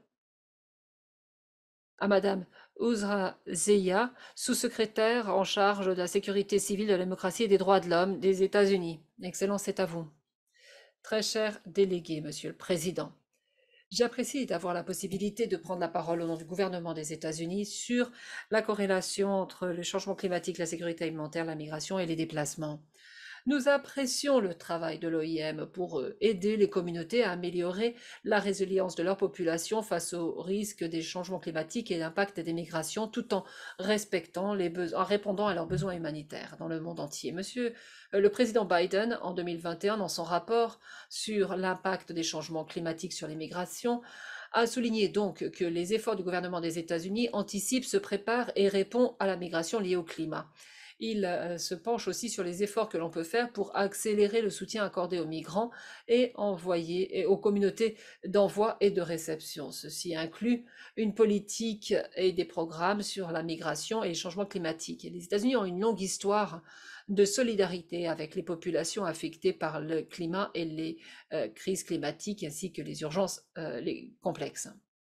à Madame Ouzra Zeya, sous-secrétaire en charge de la sécurité civile, de la démocratie et des droits de l'homme des États-Unis. Excellence, c'est à vous. Très cher délégué, Monsieur le Président, j'apprécie d'avoir la possibilité de prendre la parole au nom du gouvernement des États-Unis sur la corrélation entre le changement climatique, la sécurité alimentaire, la migration et les déplacements. Nous apprécions le travail de l'O I M pour aider les communautés à améliorer la résilience de leur population face aux risques des changements climatiques et l'impact des migrations, tout en respectant les besoins, en répondant à leurs besoins humanitaires dans le monde entier. Monsieur le président Biden, en deux mille vingt et un, dans son rapport sur l'impact des changements climatiques sur les migrations, a souligné donc que les efforts du gouvernement des États-Unis anticipent, se préparent et répondent à la migration liée au climat. Il euh, se penche aussi sur les efforts que l'on peut faire pour accélérer le soutien accordé aux migrants et envoyer et aux communautés d'envoi et de réception. Ceci inclut une politique et des programmes sur la migration et les changements climatiques. Et les États-Unis ont une longue histoire de solidarité avec les populations affectées par le climat et les euh, crises climatiques ainsi que les urgences euh, les complexes.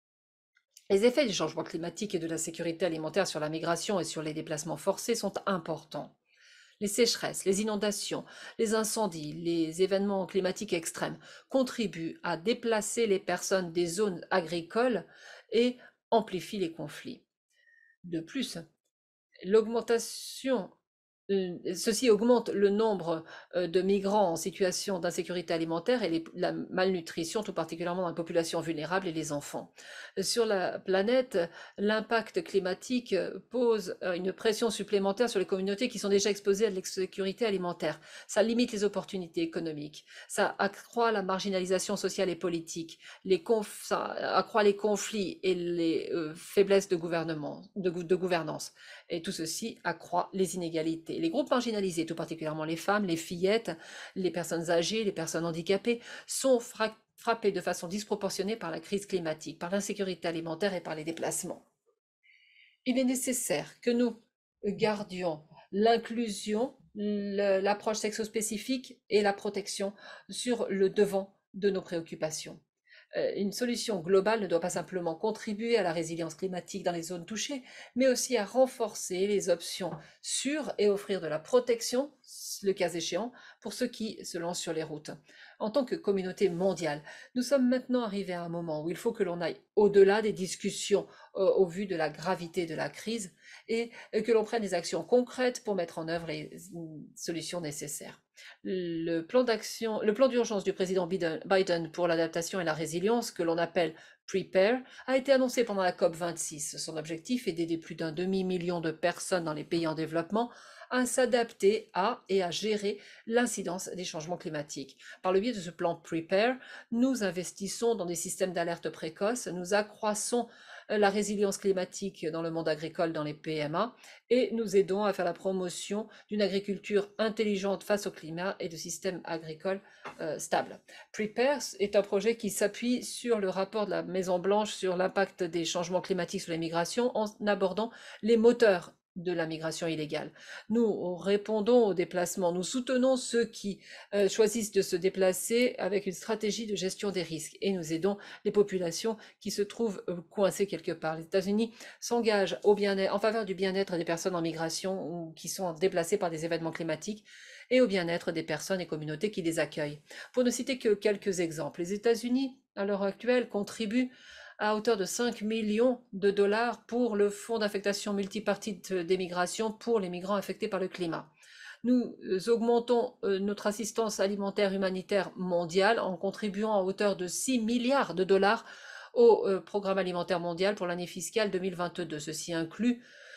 Les effets du changement climatique et de la sécurité alimentaire sur la migration et sur les déplacements forcés sont importants. Les sécheresses, les inondations, les incendies, les événements climatiques extrêmes contribuent à déplacer les personnes des zones agricoles et amplifient les conflits. De plus, l'augmentation Ceci augmente le nombre de migrants en situation d'insécurité alimentaire et les, la malnutrition, tout particulièrement dans les populations vulnérables et les enfants. Sur la planète, l'impact climatique pose une pression supplémentaire sur les communautés qui sont déjà exposées à l'insécurité alimentaire. Ça limite les opportunités économiques, ça accroît la marginalisation sociale et politique, les conf, ça accroît les conflits et les euh, faiblesses de, gouvernement, de, de gouvernance. Et tout ceci accroît les inégalités. Les groupes marginalisés, tout particulièrement les femmes, les fillettes, les personnes âgées, les personnes handicapées, sont frappés de façon disproportionnée par la crise climatique, par l'insécurité alimentaire et par les déplacements. Il est nécessaire que nous gardions l'inclusion, l'approche sexospécifique et la protection sur le devant de nos préoccupations. Une solution globale ne doit pas simplement contribuer à la résilience climatique dans les zones touchées, mais aussi à renforcer les options sûres et offrir de la protection, le cas échéant, pour ceux qui se lancent sur les routes. En tant que communauté mondiale, nous sommes maintenant arrivés à un moment où il faut que l'on aille au-delà des discussions euh, au vu de la gravité de la crise et que l'on prenne des actions concrètes pour mettre en œuvre les solutions nécessaires. Le plan d'action, le plan d'urgence du président Biden pour l'adaptation et la résilience, que l'on appelle Prepare, a été annoncé pendant la COP vingt-six. Son objectif est d'aider plus d'un demi-million de personnes dans les pays en développement à s'adapter à et à gérer l'incidence des changements climatiques. Par le biais de ce plan Prepare, nous investissons dans des systèmes d'alerte précoce, nous accroissons la résilience climatique dans le monde agricole, dans les P M A, et nous aidons à faire la promotion d'une agriculture intelligente face au climat et de systèmes agricoles euh, stables. Prepare est un projet qui s'appuie sur le rapport de la Maison-Blanche sur l'impact des changements climatiques sur les migrations en abordant les moteurs de la migration illégale. Nous répondons aux déplacements, nous soutenons ceux qui euh, choisissent de se déplacer avec une stratégie de gestion des risques et nous aidons les populations qui se trouvent euh, coincées quelque part. Les États-Unis s'engagent au bien-être, en faveur du bien-être des personnes en migration ou qui sont déplacées par des événements climatiques et au bien-être des personnes et communautés qui les accueillent. Pour ne citer que quelques exemples, les États-Unis, à l'heure actuelle, contribuent à hauteur de cinq millions de dollars pour le fonds d'affectation multipartite des migrations pour les migrants affectés par le climat. Nous augmentons notre assistance alimentaire humanitaire mondiale en contribuant à hauteur de six milliards de dollars au programme alimentaire mondial pour l'année fiscale deux mille vingt-deux. Ceci inclut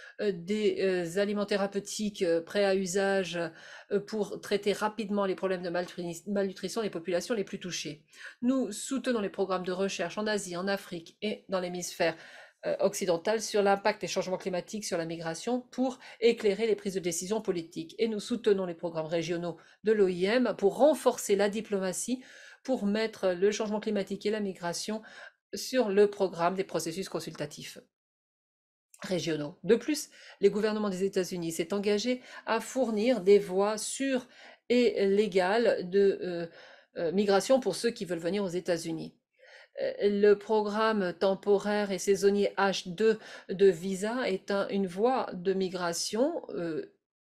des aliments thérapeutiques prêts à usage pour traiter rapidement les problèmes de malnutrition des populations les plus touchées. Nous soutenons les programmes de recherche en Asie, en Afrique et dans l'hémisphère occidental sur l'impact des changements climatiques sur la migration pour éclairer les prises de décision politiques. Et nous soutenons les programmes régionaux de l'O I M pour renforcer la diplomatie, pour mettre le changement climatique et la migration sur le programme des processus consultatifs régionaux. De plus, le gouvernement des États-Unis s'est engagé à fournir des voies sûres et légales de euh, euh, migration pour ceux qui veulent venir aux États-Unis. Le programme temporaire et saisonnier H deux de visa est un, une voie de migration euh,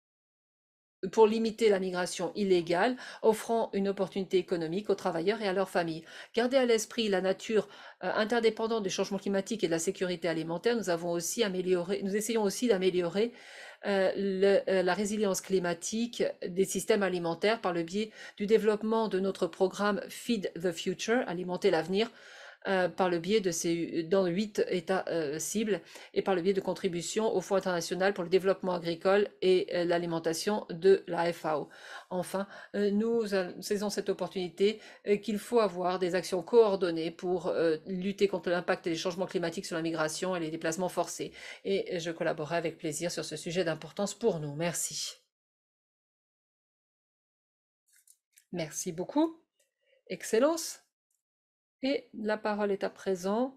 pour limiter la migration illégale, offrant une opportunité économique aux travailleurs et à leurs familles. Gardez à l'esprit la nature euh, interdépendante du changement climatique et de la sécurité alimentaire. Nous avons aussi amélioré, nous essayons aussi d'améliorer euh, le, euh, la résilience climatique des systèmes alimentaires par le biais du développement de notre programme Feed the Future, alimenter l'avenir, euh, par le biais de ces dans huit États euh, cibles et par le biais de contributions au Fonds international pour le développement agricole et euh, l'alimentation de la F A O. Enfin, euh, nous saisissons cette opportunité euh, qu'il faut avoir des actions coordonnées pour euh, lutter contre l'impact des changements climatiques sur la migration et les déplacements forcés. Et je collaborerai avec plaisir sur ce sujet d'importance pour nous. Merci. Merci beaucoup, Excellence. Et la parole est à présent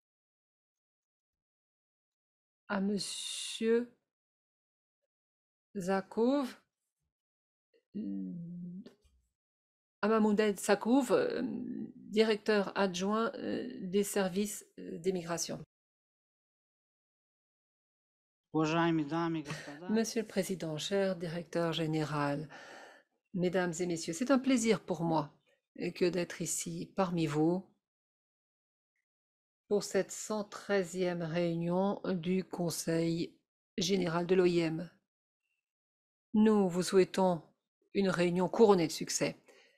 à Monsieur Zakov, Amamouded Sakouf, euh, directeur adjoint euh, des services euh, des migrations. Monsieur le Président, cher directeur général, Mesdames et Messieurs, c'est un plaisir pour moi que d'être ici parmi vous pour cette cent treizième réunion du Conseil général de l'O I M. Nous vous souhaitons une réunion couronnée de succès.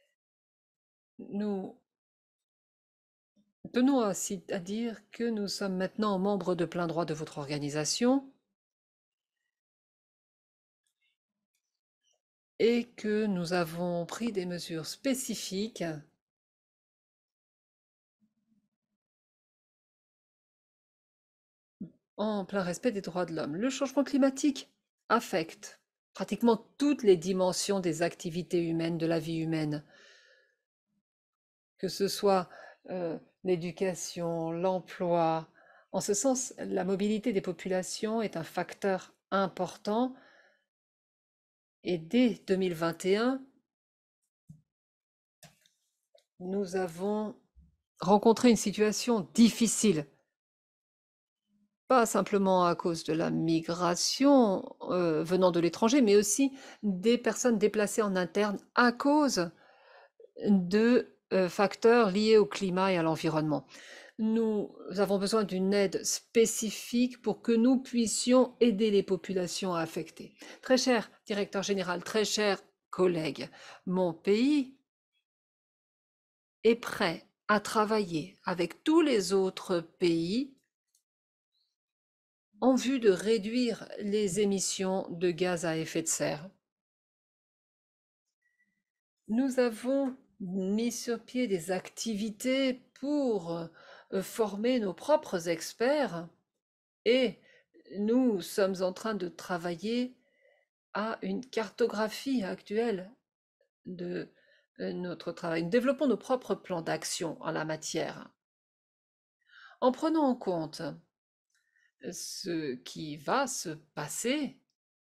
Nous tenons ainsi à dire que nous sommes maintenant membres de plein droit de votre organisation et que nous avons pris des mesures spécifiques en plein respect des droits de l'homme. Le changement climatique affecte pratiquement toutes les dimensions des activités humaines, de la vie humaine, que ce soit euh, l'éducation, l'emploi. En ce sens, la mobilité des populations est un facteur important et dès deux mille vingt et un, nous avons rencontré une situation difficile. Pas simplement à cause de la migration euh, venant de l'étranger, mais aussi des personnes déplacées en interne à cause de euh, facteurs liés au climat et à l'environnement. Nous avons besoin d'une aide spécifique pour que nous puissions aider les populations affectées. Très cher directeur général, très chers collègues, mon pays est prêt à travailler avec tous les autres pays en vue de réduire les émissions de gaz à effet de serre. Nous avons mis sur pied des activités pour former nos propres experts et nous sommes en train de travailler à une cartographie actuelle de notre travail. Nous développons nos propres plans d'action en la matière. En prenant en compte ce qui va se passer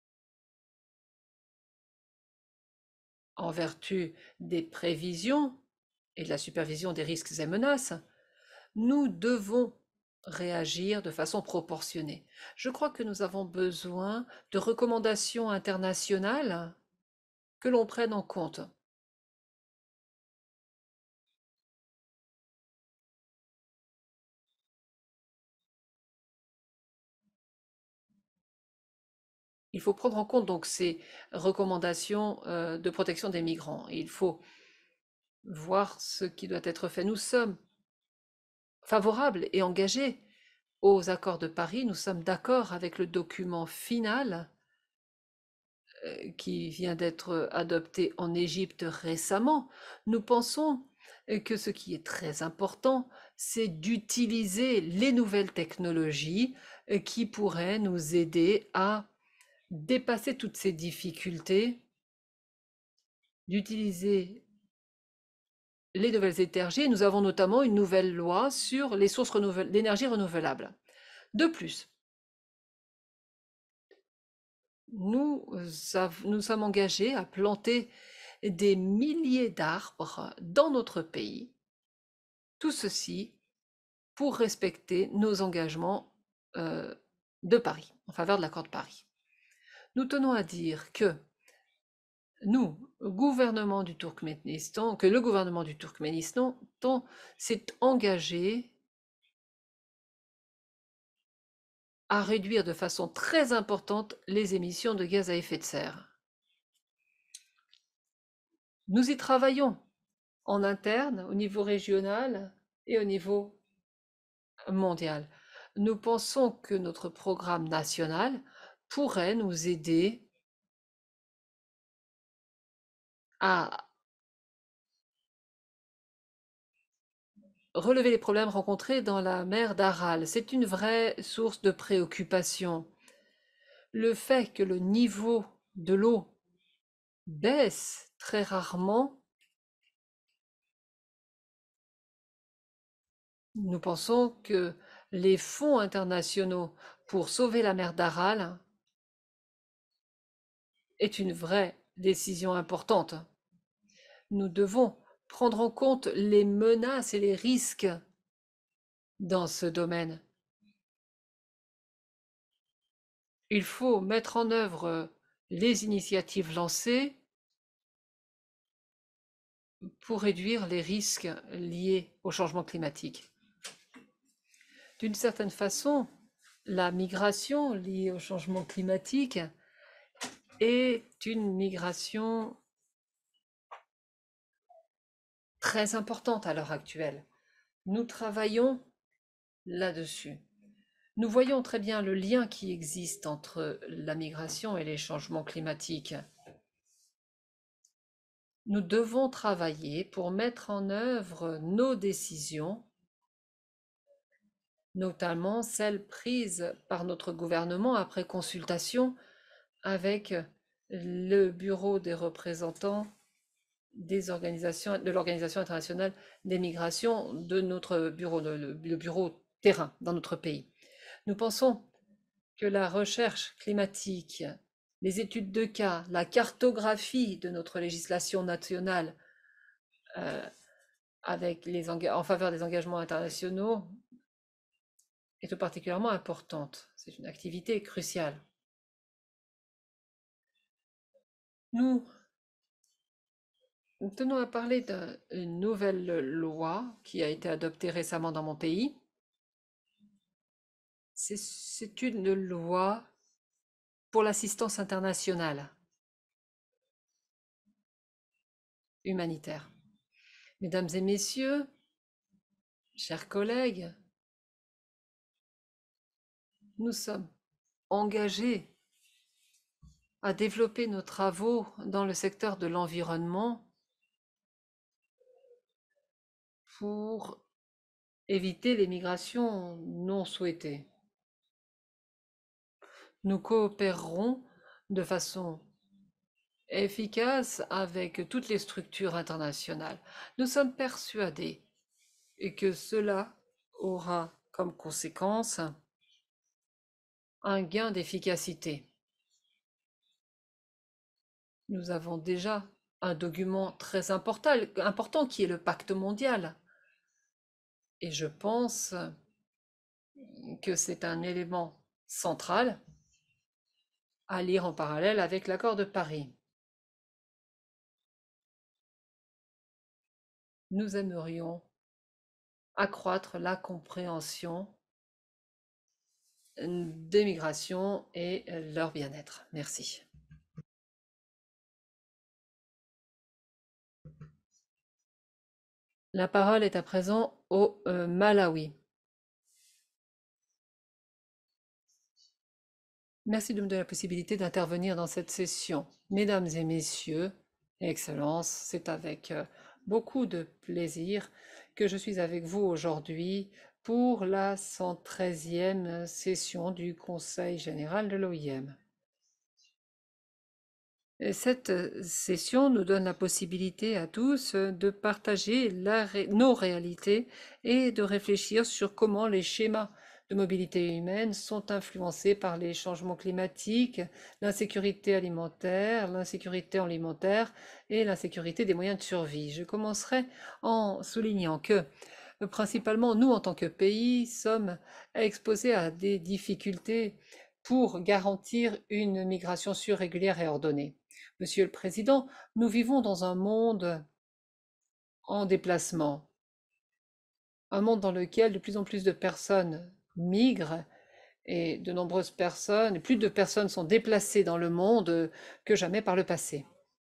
en vertu des prévisions et de la supervision des risques et menaces, nous devons réagir de façon proportionnée. Je crois que nous avons besoin de recommandations internationales que l'on prenne en compte. Il faut prendre en compte donc ces recommandations euh, de protection des migrants. Et il faut voir ce qui doit être fait. Nous sommes favorables et engagés aux accords de Paris. Nous sommes d'accord avec le document final euh, qui vient d'être adopté en Égypte récemment. Nous pensons que ce qui est très important, c'est d'utiliser les nouvelles technologies euh, qui pourraient nous aider à dépasser toutes ces difficultés, d'utiliser les nouvelles énergies. Nous avons notamment une nouvelle loi sur les sources d'énergie renouvelables. De plus, nous, nous sommes engagés à planter des milliers d'arbres dans notre pays, tout ceci pour respecter nos engagements euh, de Paris, en faveur de l'accord de Paris. Nous tenons à dire que nous, gouvernement du Turkménistan, que le gouvernement du Turkménistan s'est engagé à réduire de façon très importante les émissions de gaz à effet de serre. Nous y travaillons en interne, au niveau régional et au niveau mondial. Nous pensons que notre programme national pourrait nous aider à relever les problèmes rencontrés dans la mer d'Aral. C'est une vraie source de préoccupation. Le fait que le niveau de l'eau baisse très rarement, nous pensons que les fonds internationaux pour sauver la mer d'Aral est une vraie décision importante. Nous devons prendre en compte les menaces et les risques dans ce domaine. Il faut mettre en œuvre les initiatives lancées pour réduire les risques liés au changement climatique. D'une certaine façon, la migration liée au changement climatique est une migration très importante à l'heure actuelle. Nous travaillons là-dessus. Nous voyons très bien le lien qui existe entre la migration et les changements climatiques. Nous devons travailler pour mettre en œuvre nos décisions, notamment celles prises par notre gouvernement après consultation avec le Bureau des représentants des organisations, de l'Organisation internationale des migrations, de notre bureau, le, le bureau terrain dans notre pays. Nous pensons que la recherche climatique, les études de cas, la cartographie de notre législation nationale euh, avec les en faveur des engagements internationaux est tout particulièrement importante. C'est une activité cruciale. Nous Nous tenons à parler d'une nouvelle loi qui a été adoptée récemment dans mon pays. C'est une loi pour l'assistance internationale humanitaire. Mesdames et messieurs, chers collègues, nous sommes engagés à développer nos travaux dans le secteur de l'environnement pour éviter les migrations non souhaitées. Nous coopérerons de façon efficace avec toutes les structures internationales. Nous sommes persuadés que cela aura comme conséquence un gain d'efficacité. Nous avons déjà un document très important, important qui est le pacte mondial. Et je pense que c'est un élément central à lire en parallèle avec l'accord de Paris. Nous aimerions accroître la compréhension des migrations et leur bien-être. Merci. La parole est à présent au euh, Malawi. Merci de me donner la possibilité d'intervenir dans cette session. Mesdames et messieurs, Excellences, c'est avec euh, beaucoup de plaisir que je suis avec vous aujourd'hui pour la cent treizième session du Conseil général de l'O I M. Cette session nous donne la possibilité à tous de partager la ré- nos réalités et de réfléchir sur comment les schémas de mobilité humaine sont influencés par les changements climatiques, l'insécurité alimentaire, l'insécurité alimentaire et l'insécurité des moyens de survie. Je commencerai en soulignant que principalement nous, en tant que pays, sommes exposés à des difficultés pour garantir une migration sûre, régulière et ordonnée. Monsieur le Président, nous vivons dans un monde en déplacement, un monde dans lequel de plus en plus de personnes migrent Et de nombreuses personnes, plus de personnes sont déplacées dans le monde que jamais par le passé.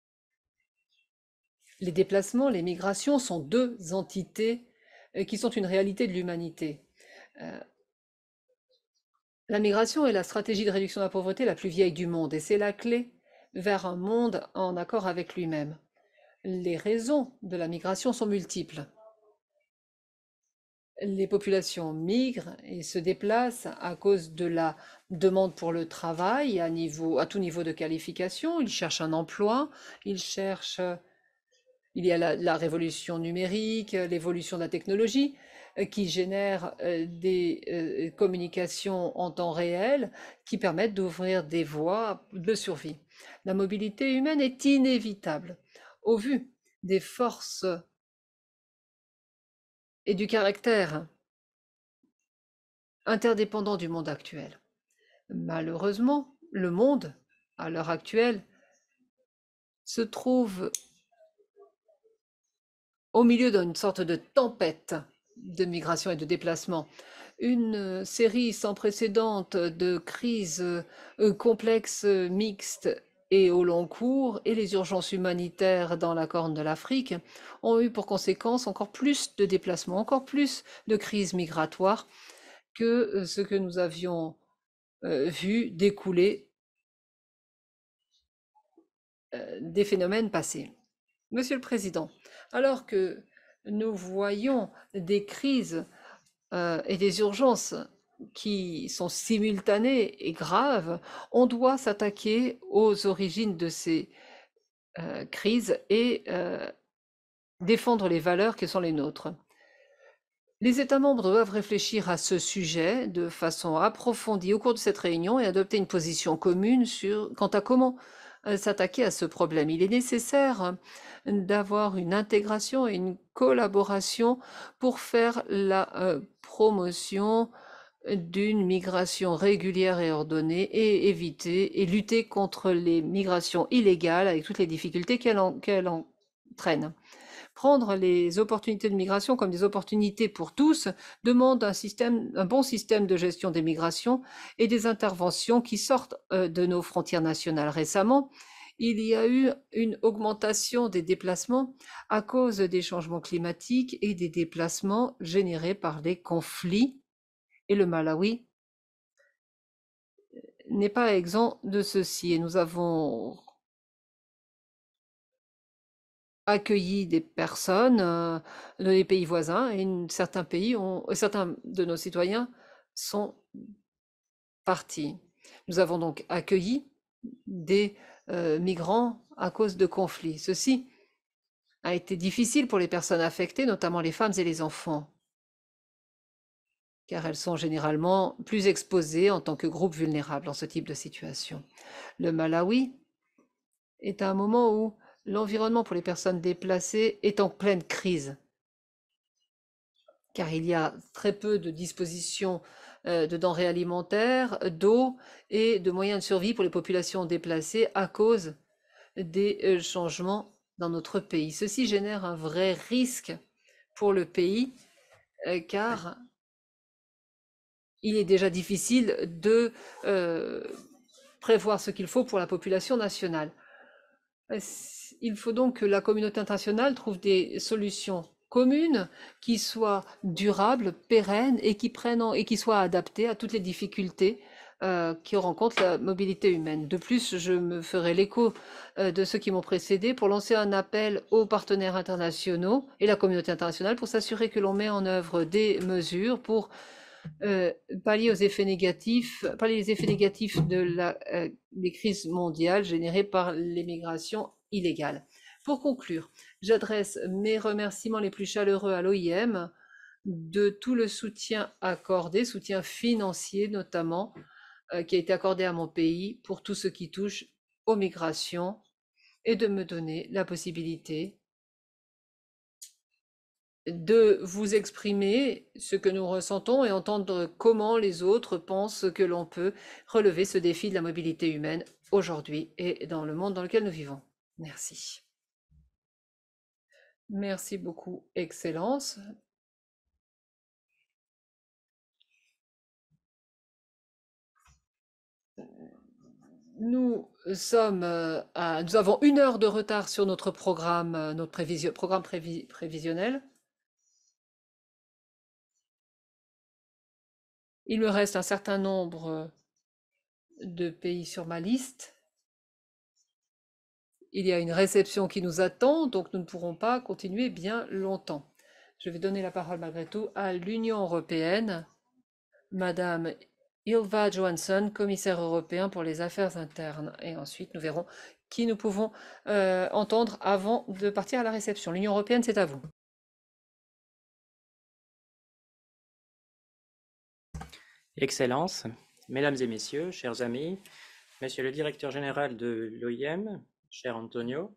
Les déplacements, les migrations sont deux entités qui sont une réalité de l'humanité. Euh, la migration est la stratégie de réduction de la pauvreté la plus vieille du monde et c'est la clé vers un monde en accord avec lui-même. Les raisons de la migration sont multiples. Les populations migrent et se déplacent à cause de la demande pour le travail à, niveau, à tout niveau de qualification. Ils cherchent un emploi, ils cherchent... Il y a la, la révolution numérique, l'évolution de la technologie euh, qui génère euh, des euh, communications en temps réel qui permettent d'ouvrir des voies de survie. La mobilité humaine est inévitable au vu des forces et du caractère interdépendant du monde actuel. Malheureusement, le monde, à l'heure actuelle, se trouve au milieu d'une sorte de tempête de migration et de déplacement. Une série sans précédent de crises complexes, mixtes et au long cours, et les urgences humanitaires dans la Corne de l'Afrique ont eu pour conséquence encore plus de déplacements, encore plus de crises migratoires que ce que nous avions euh, vu découler euh, des phénomènes passés. Monsieur le Président, alors que nous voyons des crises euh, et des urgences qui sont simultanées et graves, on doit s'attaquer aux origines de ces euh, crises et euh, défendre les valeurs qui sont les nôtres. Les États membres doivent réfléchir à ce sujet de façon approfondie au cours de cette réunion et adopter une position commune sur, quant à comment euh, s'attaquer à ce problème. Il est nécessaire d'avoir une intégration et une collaboration pour faire la euh, promotion d'une migration régulière et ordonnée et éviter et lutter contre les migrations illégales avec toutes les difficultés qu'elles en, qu'elles entraînent. Prendre les opportunités de migration comme des opportunités pour tous demande un, système, un bon système de gestion des migrations et des interventions qui sortent euh, de nos frontières nationales. Récemment, il y a eu une augmentation des déplacements à cause des changements climatiques et des déplacements générés par les conflits. Et le Malawi n'est pas exempt de ceci. Et nous avons accueilli des personnes euh, des pays voisins et une, certains pays ont, certains de nos citoyens sont partis. Nous avons donc accueilli des euh, migrants à cause de conflits. Ceci a été difficile pour les personnes affectées, notamment les femmes et les enfants, car elles sont généralement plus exposées en tant que groupe vulnérable dans ce type de situation. Le Malawi est à un moment où l'environnement pour les personnes déplacées est en pleine crise, car il y a très peu de dispositions euh, de denrées alimentaires, d'eau et de moyens de survie pour les populations déplacées à cause des euh, changements dans notre pays. Ceci génère un vrai risque pour le pays, euh, car il est déjà difficile de euh, prévoir ce qu'il faut pour la population nationale. Il faut donc que la communauté internationale trouve des solutions communes qui soient durables, pérennes et qui, prennent en, et qui soient adaptées à toutes les difficultés euh, qui rencontrent la mobilité humaine. De plus, je me ferai l'écho euh, de ceux qui m'ont précédé pour lancer un appel aux partenaires internationaux et la communauté internationale pour s'assurer que l'on met en œuvre des mesures pour Euh, pallier aux effets négatifs, pallier les effets négatifs de la, euh, des crises mondiales générées par l'immigration illégale. Pour conclure, j'adresse mes remerciements les plus chaleureux à l'O I M de tout le soutien accordé, soutien financier notamment, euh, qui a été accordé à mon pays pour tout ce qui touche aux migrations et de me donner la possibilité de vous exprimer ce que nous ressentons et entendre comment les autres pensent que l'on peut relever ce défi de la mobilité humaine aujourd'hui et dans le monde dans lequel nous vivons. Merci. Merci beaucoup, Excellence. Nous sommes euh, à, nous avons une heure de retard sur notre programme, euh, notre prévision, programme prévi- prévisionnel. Il me reste un certain nombre de pays sur ma liste. Il y a une réception qui nous attend, donc nous ne pourrons pas continuer bien longtemps. Je vais donner la parole malgré tout à l'Union européenne, Madame Ylva Johansson, commissaire européen pour les affaires internes. Et ensuite, nous verrons qui nous pouvons euh, entendre avant de partir à la réception. L'Union européenne, c'est à vous. Excellences, Mesdames et Messieurs, chers amis, Monsieur le Directeur général de l'O I M, cher Antonio,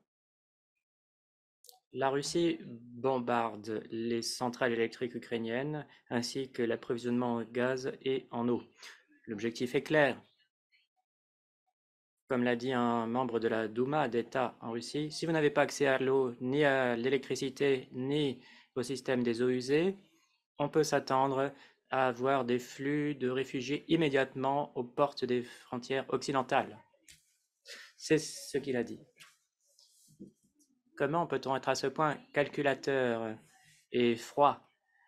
la Russie bombarde les centrales électriques ukrainiennes ainsi que l'approvisionnement en gaz et en eau. L'objectif est clair. Comme l'a dit un membre de la Douma d'État en Russie, si vous n'avez pas accès à l'eau, ni à l'électricité, ni au système des eaux usées, on peut s'attendre à avoir des flux de réfugiés immédiatement aux portes des frontières occidentales. C'est ce qu'il a dit. Comment peut-on être à ce point calculateur et froid?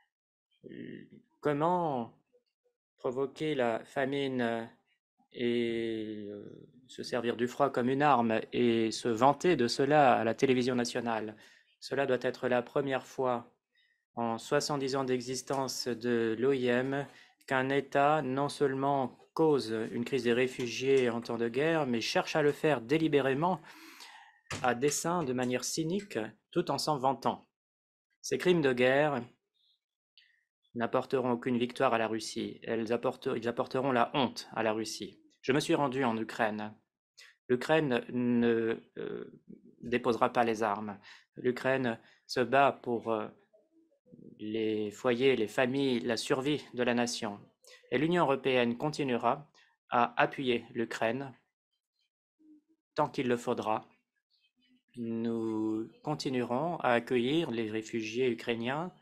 Comment provoquer la famine et se servir du froid comme une arme et se vanter de cela à la télévision nationale? Cela doit être la première fois en soixante-dix ans d'existence de l'O I M qu'un État non seulement cause une crise des réfugiés en temps de guerre, mais cherche à le faire délibérément, à dessein, de manière cynique, tout en s'en vantant. Ces crimes de guerre n'apporteront aucune victoire à la Russie. Elles apporteront, ils apporteront la honte à la Russie. Je me suis rendu en Ukraine. L'Ukraine ne euh, déposera pas les armes. L'Ukraine se bat pour euh, les foyers, les familles, la survie de la nation. Et l'Union européenne continuera à appuyer l'Ukraine tant qu'il le faudra. Nous continuerons à accueillir les réfugiés ukrainiens.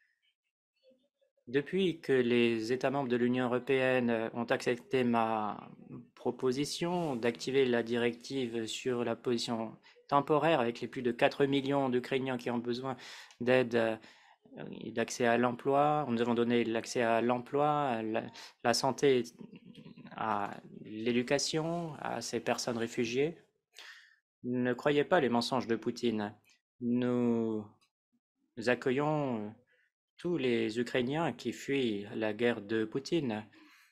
Depuis que les États membres de l'Union européenne ont accepté ma proposition d'activer la directive sur la position temporaire avec les plus de quatre millions d'Ukrainiens qui ont besoin d'aide et d'accès à l'emploi, nous avons donné l'accès à l'emploi, à la, la santé, à l'éducation, à ces personnes réfugiées. Ne croyez pas les mensonges de Poutine. Nous, nous accueillons tous les Ukrainiens qui fuient la guerre de Poutine,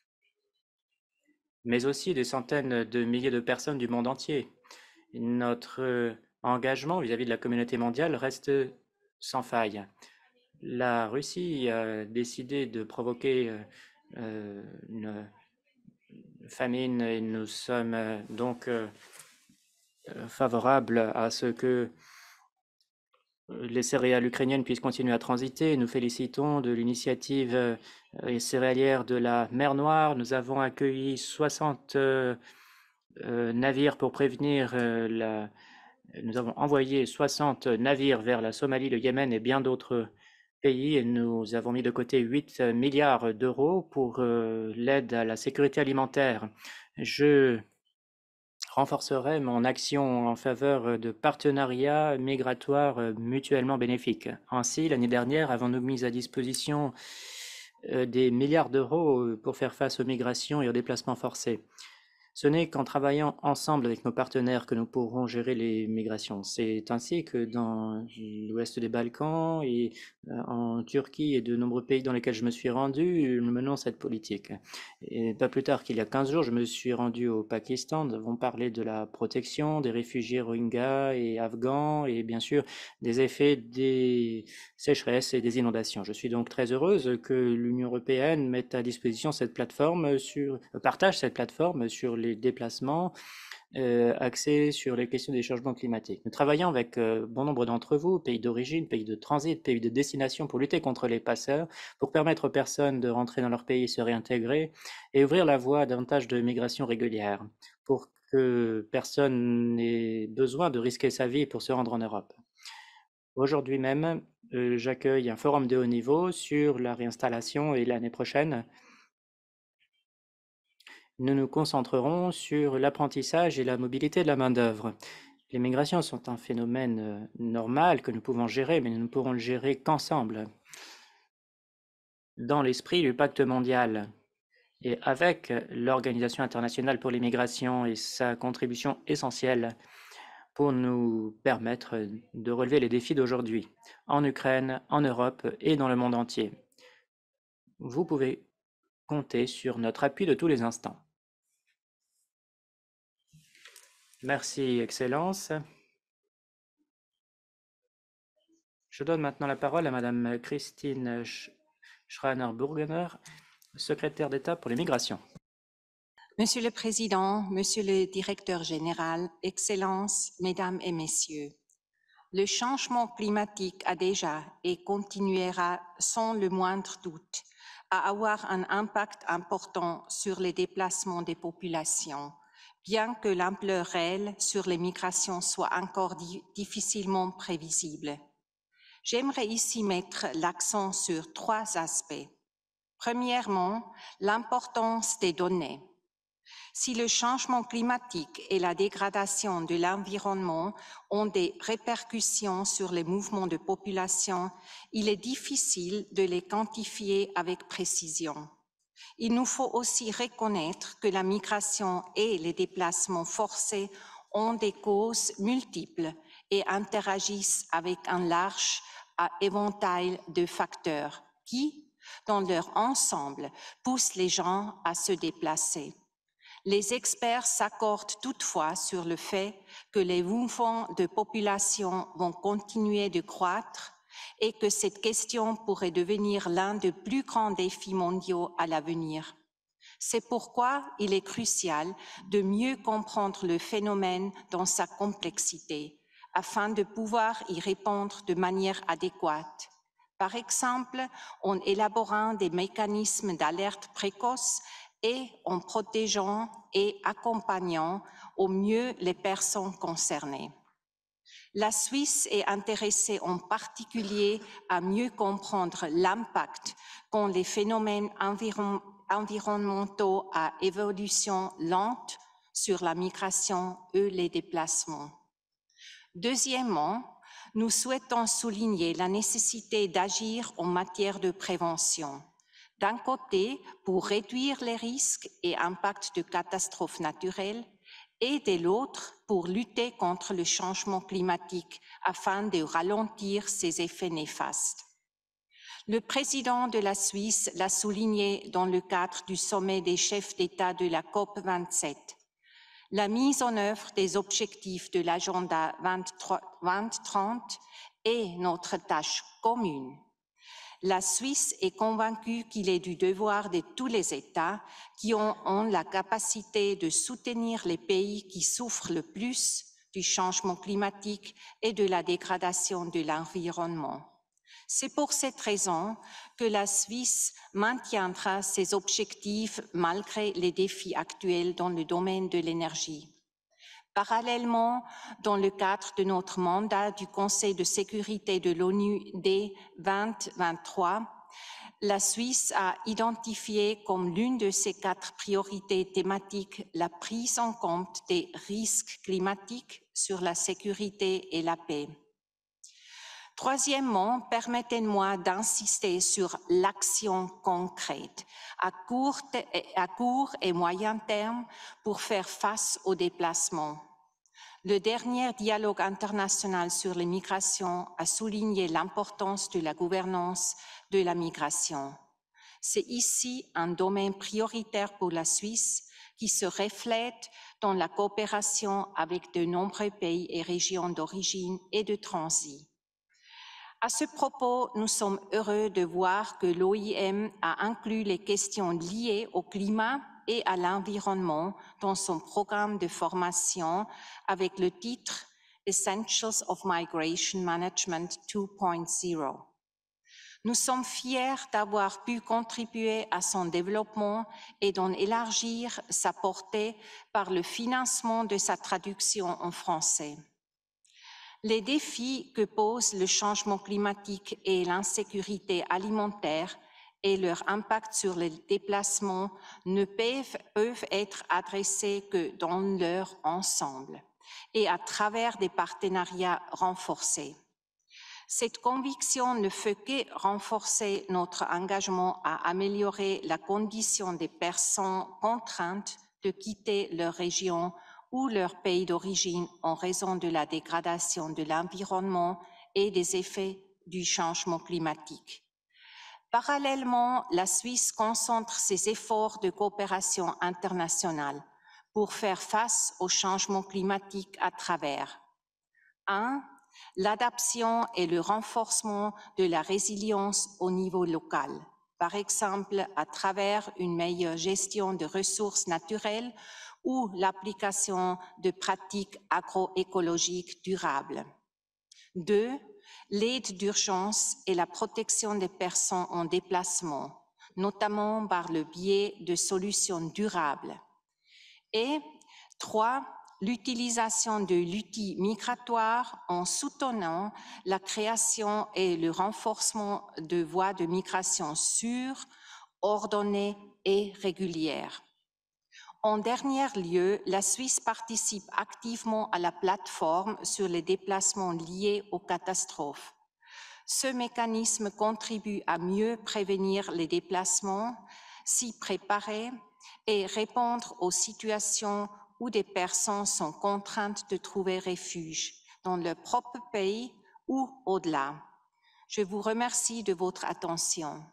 mais aussi des centaines de milliers de personnes du monde entier. Notre engagement vis-à-vis de la communauté mondiale reste sans faille. La Russie a décidé de provoquer euh, une famine et nous sommes donc euh, favorables à ce que les céréales ukrainiennes puissent continuer à transiter. Nous félicitons de l'initiative euh, céréalière de la mer Noire. Nous avons accueilli soixante euh, euh, navires pour prévenir euh, la... Nous avons envoyé soixante navires vers la Somalie, le Yémen et bien d'autres pays. Et nous avons mis de côté huit milliards d'euros pour euh, l'aide à la sécurité alimentaire. Je renforcerai mon action en faveur de partenariats migratoires mutuellement bénéfiques. Ainsi, l'année dernière, avons-nous mis à disposition des milliards d'euros pour faire face aux migrations et aux déplacements forcés. Ce n'est qu'en travaillant ensemble avec nos partenaires que nous pourrons gérer les migrations. C'est ainsi que dans l'ouest des Balkans et en Turquie et de nombreux pays dans lesquels je me suis rendu, nous menons cette politique. Et pas plus tard qu'il y a quinze jours, je me suis rendu au Pakistan. Nous avons parlé de la protection des réfugiés rohingyas et afghans et bien sûr des effets des sécheresses et des inondations. Je suis donc très heureuse que l'Union européenne mette à disposition cette plateforme, sur, partage cette plateforme sur les déplacements euh, axés sur les questions des changements climatiques. Nous travaillons avec euh, bon nombre d'entre vous, pays d'origine, pays de transit, pays de destination, pour lutter contre les passeurs, pour permettre aux personnes de rentrer dans leur pays, se réintégrer et ouvrir la voie à davantage de migration régulière, pour que personne n'ait besoin de risquer sa vie pour se rendre en Europe. Aujourd'hui même, euh, j'accueille un forum de haut niveau sur la réinstallation et l'année prochaine, nous nous concentrerons sur l'apprentissage et la mobilité de la main-d'œuvre. Les migrations sont un phénomène euh, normal que nous pouvons gérer, mais nous ne pourrons le gérer qu'ensemble, dans l'esprit du pacte mondial. Et avec l'Organisation internationale pour les migrations et sa contribution essentielle pour nous permettre de relever les défis d'aujourd'hui, en Ukraine, en Europe et dans le monde entier. Vous pouvez compter sur notre appui de tous les instants. Merci, Excellence. Je donne maintenant la parole à Madame Christine Schreiner-Burgener, secrétaire d'État pour les migrations. Monsieur le Président, Monsieur le Directeur général, Excellences, Mesdames et Messieurs, le changement climatique a déjà et continuera sans le moindre doute à avoir un impact important sur les déplacements des populations, bien que l'ampleur réelle sur les migrations soit encore di- difficilement prévisible. J'aimerais ici mettre l'accent sur trois aspects. Premièrement, l'importance des données. Si le changement climatique et la dégradation de l'environnement ont des répercussions sur les mouvements de population, il est difficile de les quantifier avec précision. Il nous faut aussi reconnaître que la migration et les déplacements forcés ont des causes multiples et interagissent avec un large éventail de facteurs qui, dans leur ensemble, poussent les gens à se déplacer. Les experts s'accordent toutefois sur le fait que les mouvements de population vont continuer de croître et que cette question pourrait devenir l'un des plus grands défis mondiaux à l'avenir. C'est pourquoi il est crucial de mieux comprendre le phénomène dans sa complexité, afin de pouvoir y répondre de manière adéquate. Par exemple, en élaborant des mécanismes d'alerte précoce et en protégeant et accompagnant au mieux les personnes concernées. La Suisse est intéressée en particulier à mieux comprendre l'impact qu'ont les phénomènes environ, environnementaux à évolution lente sur la migration et les déplacements. Deuxièmement, nous souhaitons souligner la nécessité d'agir en matière de prévention. D'un côté, pour réduire les risques et impacts de catastrophes naturelles, et de l'autre, pour lutter contre le changement climatique afin de ralentir ses effets néfastes. Le président de la Suisse l'a souligné dans le cadre du sommet des chefs d'État de la COP vingt-sept. La mise en œuvre des objectifs de l'agenda vingt trente est notre tâche commune. La Suisse est convaincue qu'il est du devoir de tous les États qui ont, ont la capacité de soutenir les pays qui souffrent le plus du changement climatique et de la dégradation de l'environnement. C'est pour cette raison que la Suisse maintiendra ses objectifs malgré les défis actuels dans le domaine de l'énergie. Parallèlement, dans le cadre de notre mandat du Conseil de sécurité de l'ONU dès vingt vingt-trois, la Suisse a identifié comme l'une de ses quatre priorités thématiques la prise en compte des risques climatiques sur la sécurité et la paix. Troisièmement, permettez-moi d'insister sur l'action concrète à court, à court et moyen terme pour faire face aux déplacements. Le dernier dialogue international sur les migrations a souligné l'importance de la gouvernance de la migration. C'est ici un domaine prioritaire pour la Suisse qui se reflète dans la coopération avec de nombreux pays et régions d'origine et de transit. À ce propos, nous sommes heureux de voir que l'O I M a inclus les questions liées au climat et à l'environnement dans son programme de formation avec le titre Essentials of Migration Management deux point zéro. Nous sommes fiers d'avoir pu contribuer à son développement et d'en élargir sa portée par le financement de sa traduction en français. Les défis que posent le changement climatique et l'insécurité alimentaire et leur impact sur les déplacements ne peuvent, peuvent être adressés que dans leur ensemble et à travers des partenariats renforcés. Cette conviction ne fait que renforcer notre engagement à améliorer la condition des personnes contraintes de quitter leur région ou leur pays d'origine en raison de la dégradation de l'environnement et des effets du changement climatique. Parallèlement, la Suisse concentre ses efforts de coopération internationale pour faire face au changement climatique à travers un l'adaptation et le renforcement de la résilience au niveau local, par exemple à travers une meilleure gestion de ressources naturelles ou l'application de pratiques agroécologiques durables. Deux, l'aide d'urgence et la protection des personnes en déplacement, notamment par le biais de solutions durables. Et trois, l'utilisation de l'outil migratoire en soutenant la création et le renforcement de voies de migration sûres, ordonnées et régulières. En dernier lieu, la Suisse participe activement à la plateforme sur les déplacements liés aux catastrophes. Ce mécanisme contribue à mieux prévenir les déplacements, s'y préparer et répondre aux situations où des personnes sont contraintes de trouver refuge dans leur propre pays ou au-delà. Je vous remercie de votre attention.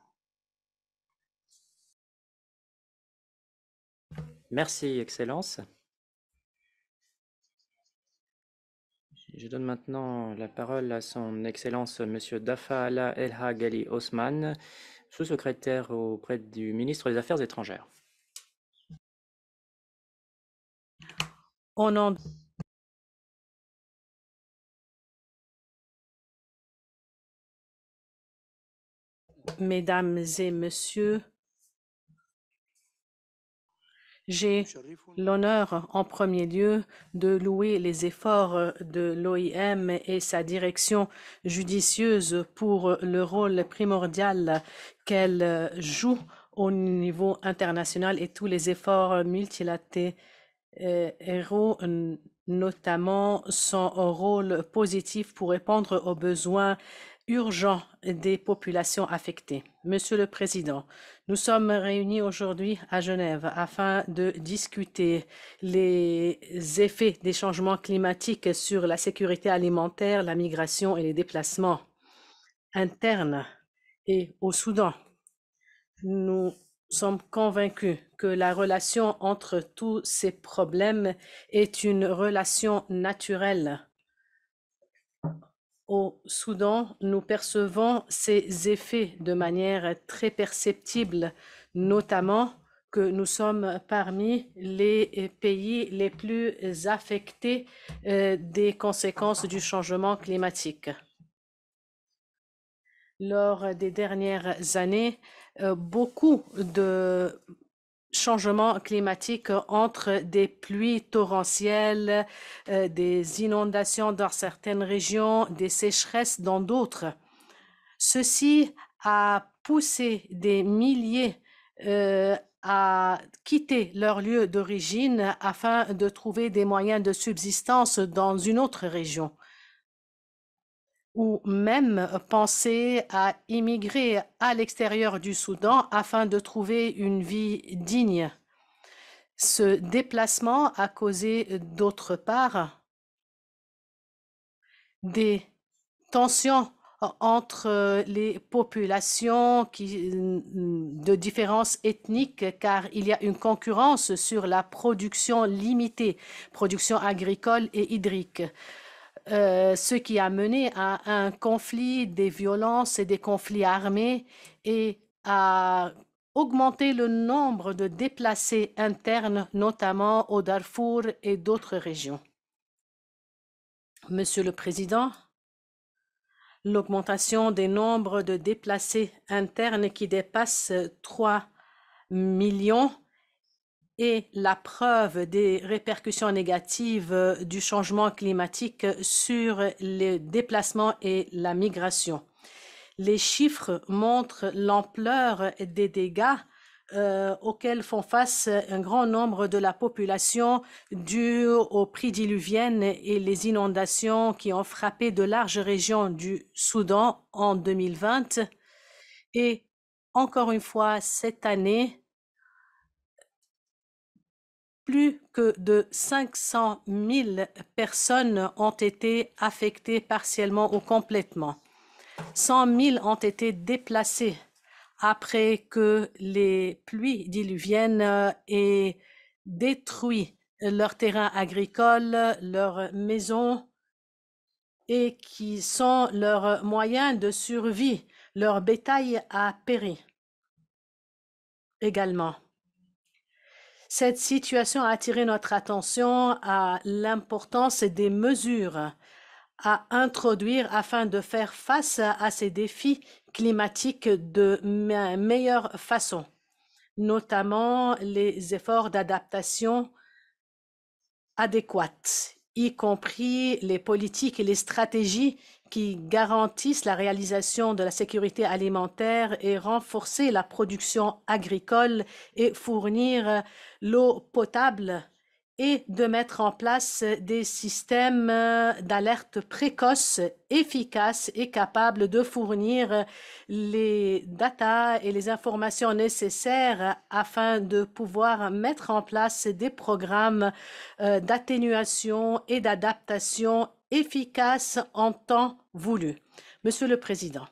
Merci, Excellence. Je donne maintenant la parole à son Excellence Monsieur Dafala El-Hagali Osman, sous-secrétaire auprès du ministre des Affaires étrangères. Au nom Mesdames et Messieurs, j'ai l'honneur en premier lieu de louer les efforts de l'O I M et sa direction judicieuse pour le rôle primordial qu'elle joue au niveau international et tous les efforts multilatéraux, notamment son rôle positif pour répondre aux besoins urgents des populations affectées. Monsieur le Président, nous sommes réunis aujourd'hui à Genève afin de discuter les effets des changements climatiques sur la sécurité alimentaire, la migration et les déplacements internes et au Soudan. Nous sommes convaincus que la relation entre tous ces problèmes est une relation naturelle. Au Soudan, nous percevons ces effets de manière très perceptible, notamment que nous sommes parmi les pays les plus affectés euh, des conséquences du changement climatique. Lors des dernières années, euh, beaucoup de changements climatiques entre des pluies torrentielles, euh, des inondations dans certaines régions, des sécheresses dans d'autres. Ceci a poussé des milliers euh, à quitter leur lieu d'origine afin de trouver des moyens de subsistance dans une autre région, ou même penser à immigrer à l'extérieur du Soudan afin de trouver une vie digne. Ce déplacement a causé d'autre part des tensions entre les populations qui, de différences ethniques, car il y a une concurrence sur la production limitée, production agricole et hydrique. Euh, ce qui a mené à un conflit, des violences et des conflits armés et à augmenter le nombre de déplacés internes, notamment au Darfour et d'autres régions. Monsieur le Président, l'augmentation des nombres de déplacés internes qui dépasse trois millions et la preuve des répercussions négatives du changement climatique sur les déplacements et la migration. Les chiffres montrent l'ampleur des dégâts euh, auxquels font face un grand nombre de la population dû aux pluies diluviennes et les inondations qui ont frappé de larges régions du Soudan en deux mille vingt. Et encore une fois, cette année, plus que de cinq cent mille personnes ont été affectées partiellement ou complètement. cent mille ont été déplacés après que les pluies diluviennes aient détruit leurs terrains agricoles, leurs maisons et qui sont leurs moyens de survie. Leur bétail a péri également. Cette situation a attiré notre attention à l'importance des mesures à introduire afin de faire face à ces défis climatiques de me- meilleure façon, notamment les efforts d'adaptation adéquats, y compris les politiques et les stratégies qui garantissent la réalisation de la sécurité alimentaire et renforcer la production agricole et fournir l'eau potable et de mettre en place des systèmes d'alerte précoce, efficaces et capables de fournir les datas et les informations nécessaires afin de pouvoir mettre en place des programmes euh, d'atténuation et d'adaptation efficaces en temps voulu. Monsieur le Président,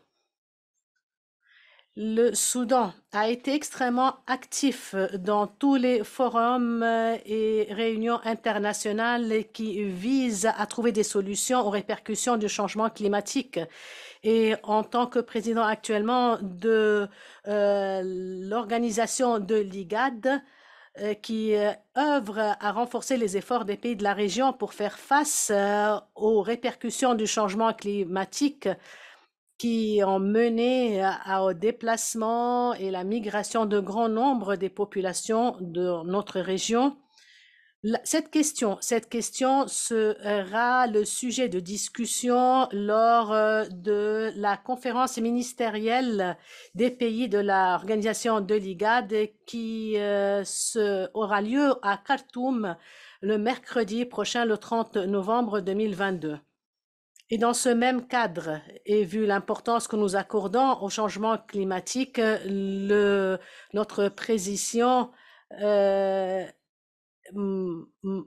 le Soudan a été extrêmement actif dans tous les forums et réunions internationales qui visent à trouver des solutions aux répercussions du changement climatique. Et en tant que président actuellement de euh, l'organisation de l'I G A D, euh, qui euh, œuvre à renforcer les efforts des pays de la région pour faire face euh, aux répercussions du changement climatique, qui ont mené à- au déplacement et la migration de grand nombre des populations de notre région. La- Cette question, cette question sera le sujet de discussion lors euh, de la conférence ministérielle des pays de l'organisation de l'I G A D qui euh, se- aura lieu à Khartoum le mercredi prochain, le trente novembre deux mille vingt-deux. Et dans ce même cadre, et vu l'importance que nous accordons au changement climatique, le, notre président euh, m- m-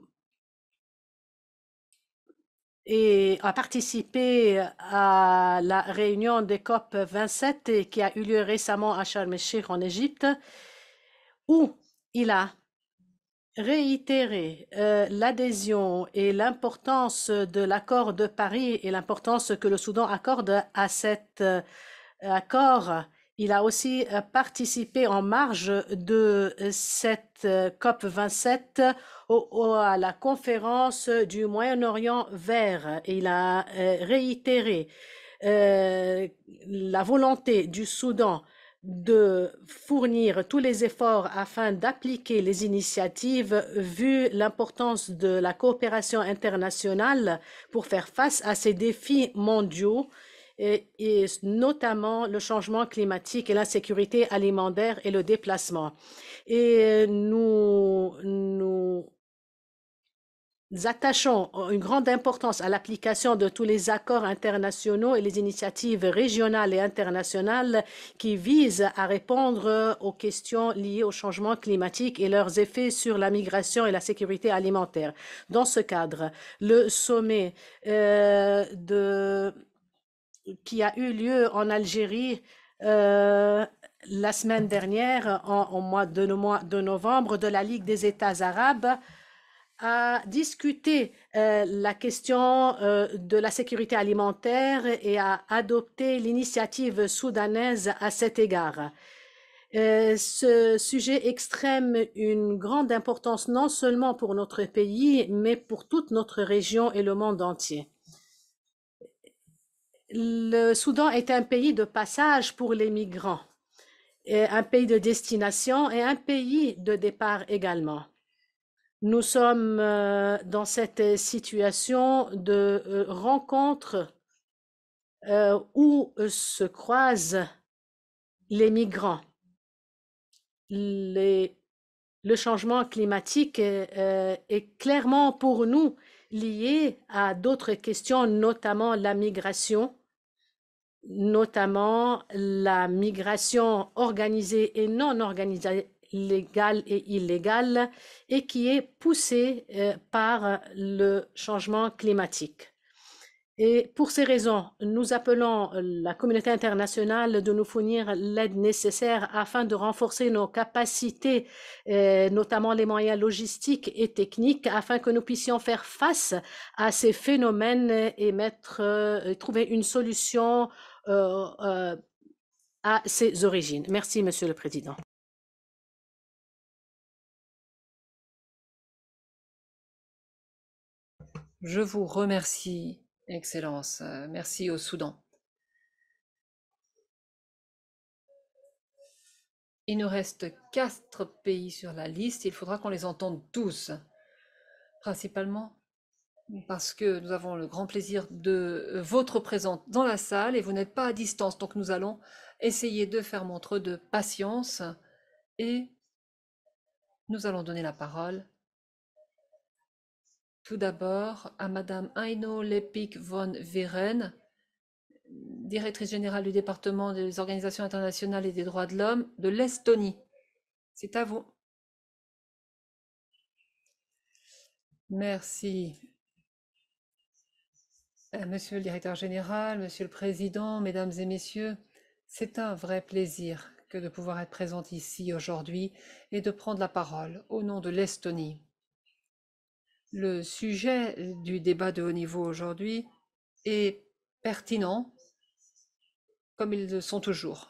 et a participé à la réunion des COP vingt-sept et qui a eu lieu récemment à Sharm el-Sheikh en Égypte, où il a réitérer euh, l'adhésion et l'importance de l'accord de Paris et l'importance que le Soudan accorde à cet euh, accord. Il a aussi euh, participé en marge de euh, cette euh, COP vingt-sept au- au- à la conférence du Moyen-Orient vert et il a euh, réitéré euh, la volonté du Soudan de fournir tous les efforts afin d'appliquer les initiatives vu l'importance de la coopération internationale pour faire face à ces défis mondiaux et, et notamment le changement climatique et l'insécurité alimentaire et le déplacement. Et nous, nous attachons une grande importance à l'application de tous les accords internationaux et les initiatives régionales et internationales qui visent à répondre aux questions liées au changement climatique et leurs effets sur la migration et la sécurité alimentaire. Dans ce cadre, le sommet euh, de, qui a eu lieu en Algérie euh, la semaine dernière, en, au mois de, no- mois de novembre, de la Ligue des États arabes, a discuté euh, la question euh, de la sécurité alimentaire et a adopté l'initiative soudanaise à cet égard. Euh, ce sujet extrême une grande importance non seulement pour notre pays, mais pour toute notre région et le monde entier. Le Soudan est un pays de passage pour les migrants, et un pays de destination et un pays de départ également. Nous sommes euh, dans cette situation de euh, rencontre euh, où euh, se croisent les migrants. Les, le changement climatique euh, est clairement pour nous lié à d'autres questions, notamment la migration, notamment la migration organisée et non organisée, légale et illégale, et qui est poussée euh, par le changement climatique. Et pour ces raisons, nous appelons la communauté internationale de nous fournir l'aide nécessaire afin de renforcer nos capacités, euh, notamment les moyens logistiques et techniques, afin que nous puissions faire face à ces phénomènes et mettre, euh, trouver une solution euh, euh, à ses origines. Merci, Monsieur le Président. Je vous remercie, Excellence. Euh, Merci au Soudan. Il nous reste quatre pays sur la liste. Il faudra qu'on les entende tous, principalement parce que nous avons le grand plaisir de votre présence dans la salle et vous n'êtes pas à distance. Donc nous allons essayer de faire montre de patience et nous allons donner la parole tout d'abord à Madame Aino Lepik von Veren, directrice générale du département des organisations internationales et des droits de l'homme de l'Estonie. C'est à vous. Merci. Euh, Monsieur le directeur général, Monsieur le Président, Mesdames et Messieurs, c'est un vrai plaisir que de pouvoir être présent ici aujourd'hui et de prendre la parole au nom de l'Estonie. Le sujet du débat de haut niveau aujourd'hui est pertinent, comme ils le sont toujours.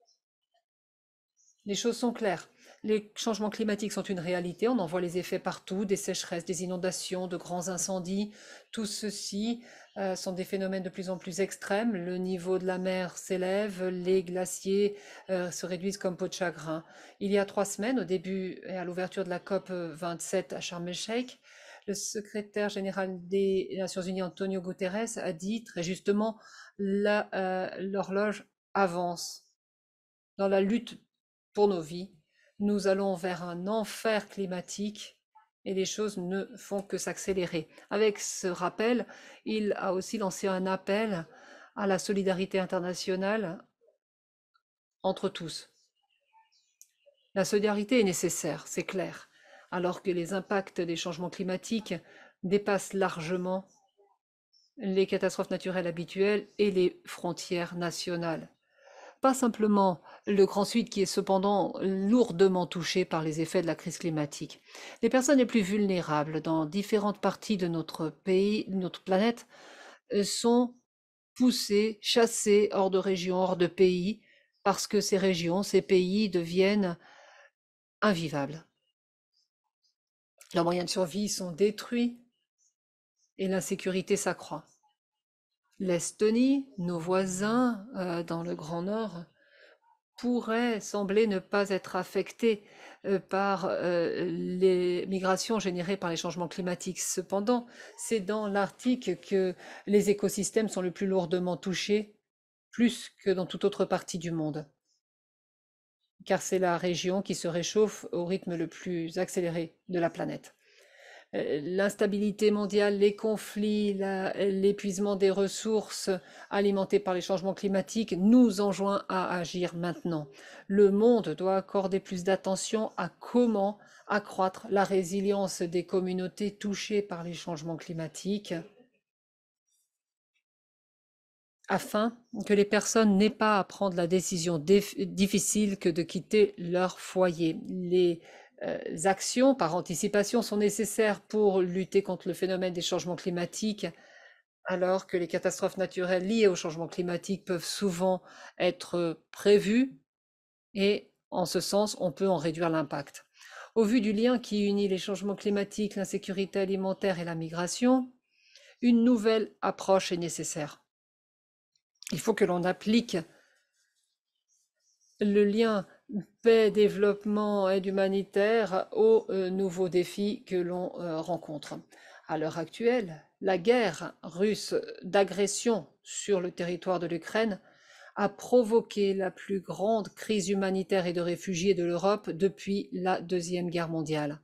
Les choses sont claires. Les changements climatiques sont une réalité, on en voit les effets partout, des sécheresses, des inondations, de grands incendies. Tout ceci euh, sont des phénomènes de plus en plus extrêmes. Le niveau de la mer s'élève, les glaciers euh, se réduisent comme peau de chagrin. Il y a trois semaines, au début et à l'ouverture de la COP vingt-sept à Sharm el-Sheikh, le secrétaire général des Nations Unies, Antonio Guterres, a dit très justement la, euh, l'horloge avance dans la lutte pour nos vies. Nous allons vers un enfer climatique et les choses ne font que s'accélérer. Avec ce rappel, il a aussi lancé un appel à la solidarité internationale entre tous. La solidarité est nécessaire, c'est clair, alors que les impacts des changements climatiques dépassent largement les catastrophes naturelles habituelles et les frontières nationales. Pas simplement le Grand Sud qui est cependant lourdement touché par les effets de la crise climatique. Les personnes les plus vulnérables dans différentes parties de notre pays, de notre planète, sont poussées, chassées hors de régions, hors de pays, parce que ces régions, ces pays deviennent invivables. Leurs moyens de survie sont détruits et l'insécurité s'accroît. L'Estonie, nos voisins euh, dans le Grand Nord, pourraient sembler ne pas être affectés euh, par euh, les migrations générées par les changements climatiques. Cependant, c'est dans l'Arctique que les écosystèmes sont le plus lourdement touchés, plus que dans toute autre partie du monde, car c'est la région qui se réchauffe au rythme le plus accéléré de la planète. L'instabilité mondiale, les conflits, l'épuisement des ressources alimentées par les changements climatiques nous enjoint à agir maintenant. Le monde doit accorder plus d'attention à comment accroître la résilience des communautés touchées par les changements climatiques afin que les personnes n'aient pas à prendre la décision difficile que de quitter leur foyer. Les Euh, actions par anticipation sont nécessaires pour lutter contre le phénomène des changements climatiques, alors que les catastrophes naturelles liées au changement climatique peuvent souvent être prévues et en ce sens, on peut en réduire l'impact. Au vu du lien qui unit les changements climatiques, l'insécurité alimentaire et la migration, une nouvelle approche est nécessaire. Il faut que l'on applique le lien paix, développement, aide humanitaire aux euh, nouveaux défis que l'on euh, rencontre. À l'heure actuelle, la guerre russe d'agression sur le territoire de l'Ukraine a provoqué la plus grande crise humanitaire et de réfugiés de l'Europe depuis la Deuxième Guerre mondiale.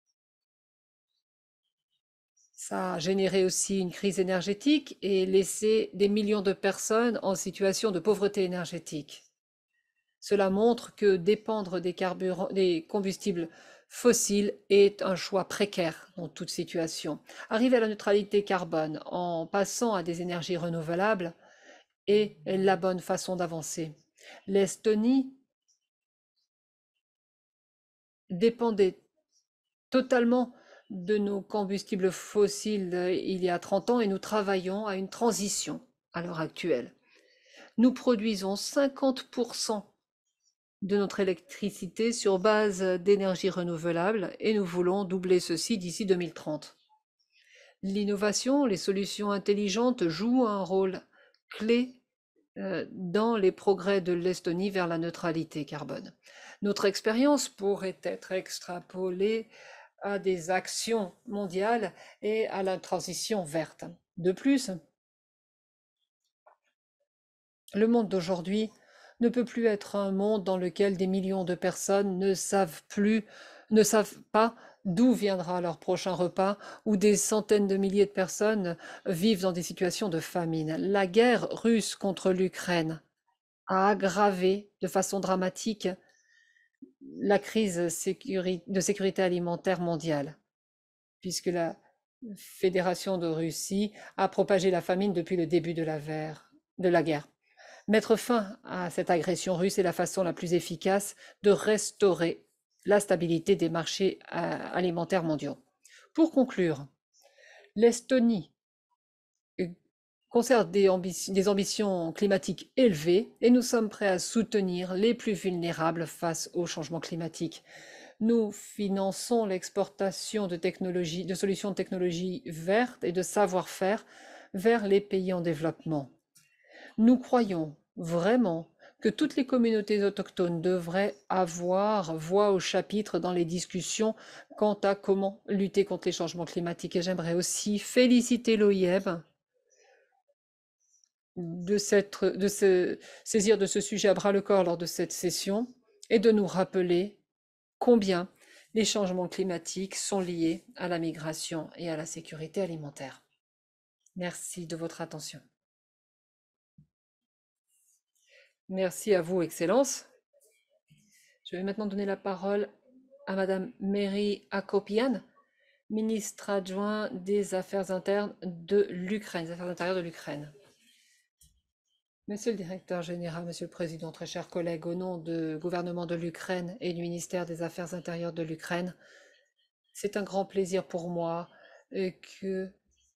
Ça a généré aussi une crise énergétique et laissé des millions de personnes en situation de pauvreté énergétique. Cela montre que dépendre des, carburants, des combustibles fossiles est un choix précaire dans toute situation. Arriver à la neutralité carbone en passant à des énergies renouvelables est la bonne façon d'avancer. L'Estonie dépendait totalement de nos combustibles fossiles il y a trente ans et nous travaillons à une transition à l'heure actuelle. Nous produisons cinquante pour cent de notre électricité sur base d'énergie renouvelable et nous voulons doubler ceci d'ici deux mille trente. L'innovation, les solutions intelligentes jouent un rôle clé dans les progrès de l'Estonie vers la neutralité carbone. Notre expérience pourrait être extrapolée à des actions mondiales et à la transition verte. De plus, le monde d'aujourd'hui ne peut plus être un monde dans lequel des millions de personnes ne savent plus, ne savent pas d'où viendra leur prochain repas, où des centaines de milliers de personnes vivent dans des situations de famine. La guerre russe contre l'Ukraine a aggravé de façon dramatique la crise de sécurité alimentaire mondiale, puisque la Fédération de Russie a propagé la famine depuis le début de la, de la guerre. Mettre fin à cette agression russe est la façon la plus efficace de restaurer la stabilité des marchés alimentaires mondiaux. Pour conclure, l'Estonie conserve des, ambitions, des ambitions climatiques élevées et nous sommes prêts à soutenir les plus vulnérables face au changement climatique. Nous finançons l'exportation de, technologies, de solutions de technologie vertes et de savoir-faire vers les pays en développement. Nous croyons vraiment que toutes les communautés autochtones devraient avoir voix au chapitre dans les discussions quant à comment lutter contre les changements climatiques. Et j'aimerais aussi féliciter l'O I M de, cette, de se saisir de ce sujet à bras-le-corps lors de cette session et de nous rappeler combien les changements climatiques sont liés à la migration et à la sécurité alimentaire. Merci de votre attention. Merci à vous, Excellence. Je vais maintenant donner la parole à Madame Mary Akopian, ministre adjoint des Affaires internes de l'Ukraine, des Affaires intérieures de l'Ukraine. Monsieur le directeur général, Monsieur le Président, très chers collègues, au nom du gouvernement de l'Ukraine et du ministère des Affaires intérieures de l'Ukraine, c'est un grand plaisir pour moi que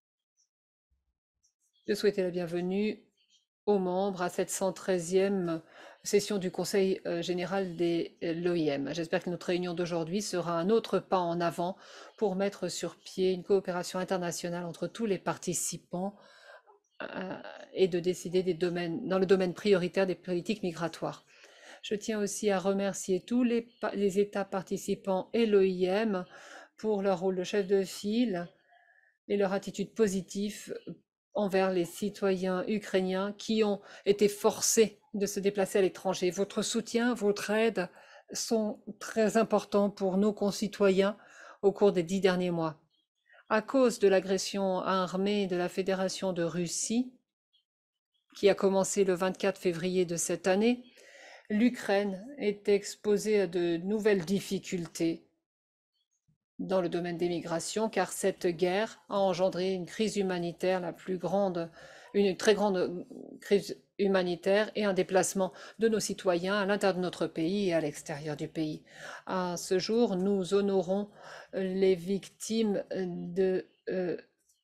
de souhaiter la bienvenue aux membres à cette cent treizième session du Conseil général de l'O I M. J'espère que notre réunion d'aujourd'hui sera un autre pas en avant pour mettre sur pied une coopération internationale entre tous les participants euh, et de décider des domaines, dans le domaine prioritaire des politiques migratoires. Je tiens aussi à remercier tous les, les États participants et l'O I M pour leur rôle de chef de file et leur attitude positive envers les citoyens ukrainiens qui ont été forcés de se déplacer à l'étranger. Votre soutien, votre aide sont très importants pour nos concitoyens au cours des dix derniers mois. À cause de l'agression armée de la Fédération de Russie, qui a commencé le vingt-quatre février de cette année, l'Ukraine est exposée à de nouvelles difficultés dans le domaine des migrations, car cette guerre a engendré une crise humanitaire, la plus grande, une très grande crise humanitaire et un déplacement de nos citoyens à l'intérieur de notre pays et à l'extérieur du pays. À ce jour, nous honorons les victimes de, euh,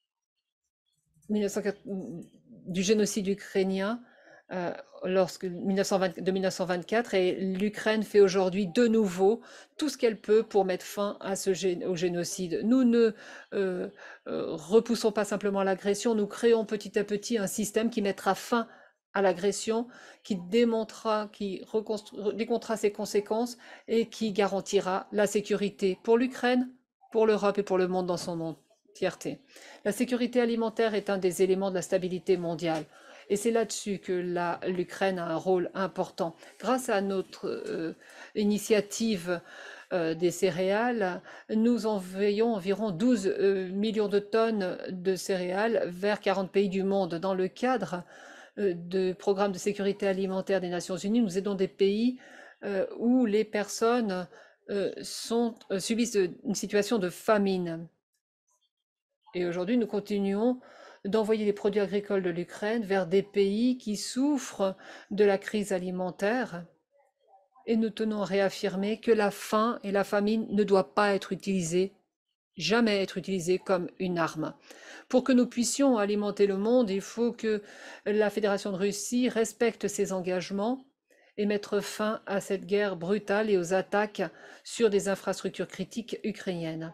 du génocide ukrainien Euh, lorsque mille neuf cent vingt, de mille neuf cent vingt-quatre, et l'Ukraine fait aujourd'hui de nouveau tout ce qu'elle peut pour mettre fin à ce gé, au génocide. Nous ne euh, euh, repoussons pas simplement l'agression, nous créons petit à petit un système qui mettra fin à l'agression, qui démontrera, qui décomptera ses conséquences et qui garantira la sécurité pour l'Ukraine, pour l'Europe et pour le monde dans son fierté. La sécurité alimentaire est un des éléments de la stabilité mondiale. Et c'est là-dessus que l'Ukraine a un rôle important. Grâce à notre euh, initiative euh, des céréales, nous envoyons environ douze euh, millions de tonnes de céréales vers quarante pays du monde. Dans le cadre euh, du programme de sécurité alimentaire des Nations Unies, nous aidons des pays euh, où les personnes euh, sont, euh, subissent une situation de famine. Et aujourd'hui, nous continuons d'envoyer les produits agricoles de l'Ukraine vers des pays qui souffrent de la crise alimentaire. Et nous tenons à réaffirmer que la faim et la famine ne doivent pas être utilisées, jamais être utilisées comme une arme. Pour que nous puissions alimenter le monde, il faut que la Fédération de Russie respecte ses engagements et mettre fin à cette guerre brutale et aux attaques sur des infrastructures critiques ukrainiennes.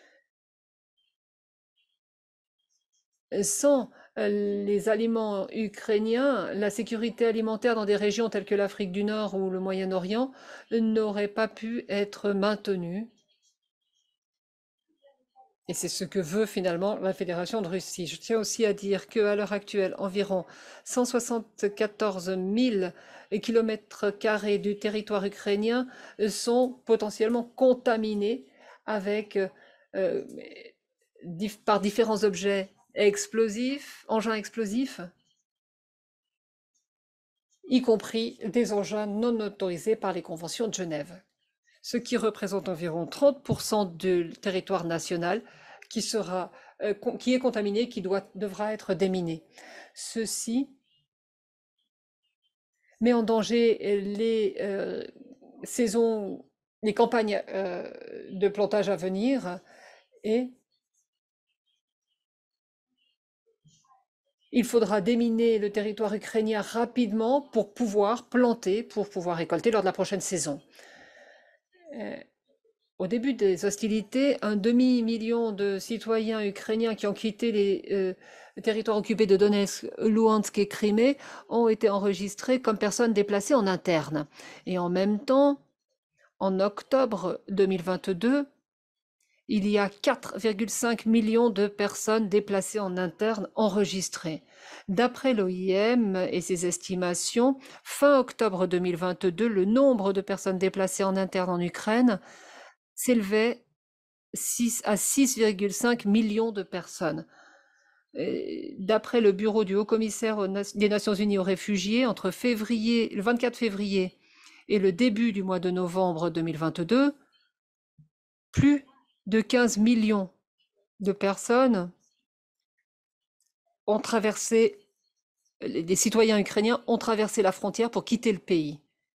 Sans les aliments ukrainiens, la sécurité alimentaire dans des régions telles que l'Afrique du Nord ou le Moyen-Orient n'aurait pas pu être maintenue. Et c'est ce que veut finalement la Fédération de Russie. Je tiens aussi à dire qu'à l'heure actuelle, environ cent soixante-quatorze mille kilomètres carrés du territoire ukrainien sont potentiellement contaminés avec, euh, dif- par différents objets explosifs, engins explosifs, y compris des engins non autorisés par les conventions de Genève, ce qui représente environ trente pour cent du territoire national qui, sera, euh, qui est contaminé, qui doit, devra être déminé. Ceci met en danger les euh, saisons, les campagnes euh, de plantage à venir et il faudra déminer le territoire ukrainien rapidement pour pouvoir planter, pour pouvoir récolter lors de la prochaine saison. Euh, au début des hostilités, un demi-million de citoyens ukrainiens qui ont quitté les euh, territoires occupés de Donetsk, Louhansk et Crimée ont été enregistrés comme personnes déplacées en interne. Et en même temps, en octobre deux mille vingt-deux, il y a quatre virgule cinq millions de personnes déplacées en interne enregistrées. D'après l'O I M et ses estimations, fin octobre deux mille vingt-deux, le nombre de personnes déplacées en interne en Ukraine s'élevait à six virgule cinq millions de personnes. D'après le bureau du Haut-Commissaire des Nations Unies aux réfugiés, entre février, le vingt-quatre février et le début du mois de novembre deux mille vingt-deux, plus de quinze millions de personnes ont traversé, des citoyens ukrainiens ont traversé la frontière pour quitter le pays.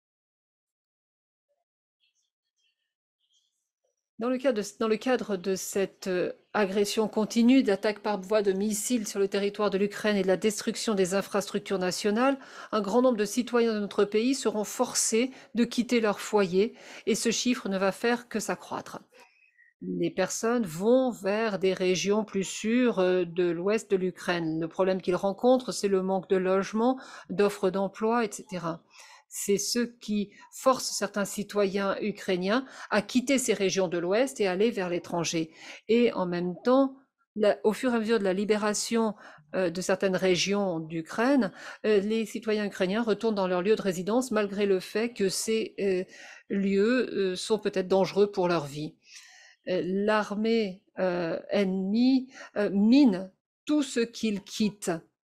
Dans le cadre de, dans le cadre de cette agression continue, d'attaques par voie de missiles sur le territoire de l'Ukraine et de la destruction des infrastructures nationales, un grand nombre de citoyens de notre pays seront forcés de quitter leur foyer et ce chiffre ne va faire que s'accroître. Les personnes vont vers des régions plus sûres de l'ouest de l'Ukraine. Le problème qu'ils rencontrent, c'est le manque de logement, d'offres d'emploi, et cetera. C'est ce qui force certains citoyens ukrainiens à quitter ces régions de l'ouest et aller vers l'étranger. Et en même temps, la, au fur et à mesure de la libération euh, de certaines régions d'Ukraine, euh, les citoyens ukrainiens retournent dans leur lieu de résidence malgré le fait que ces euh, lieux euh, sont peut-être dangereux pour leur vie. L'armée euh, ennemie euh, mine tout ce qu'ils quittent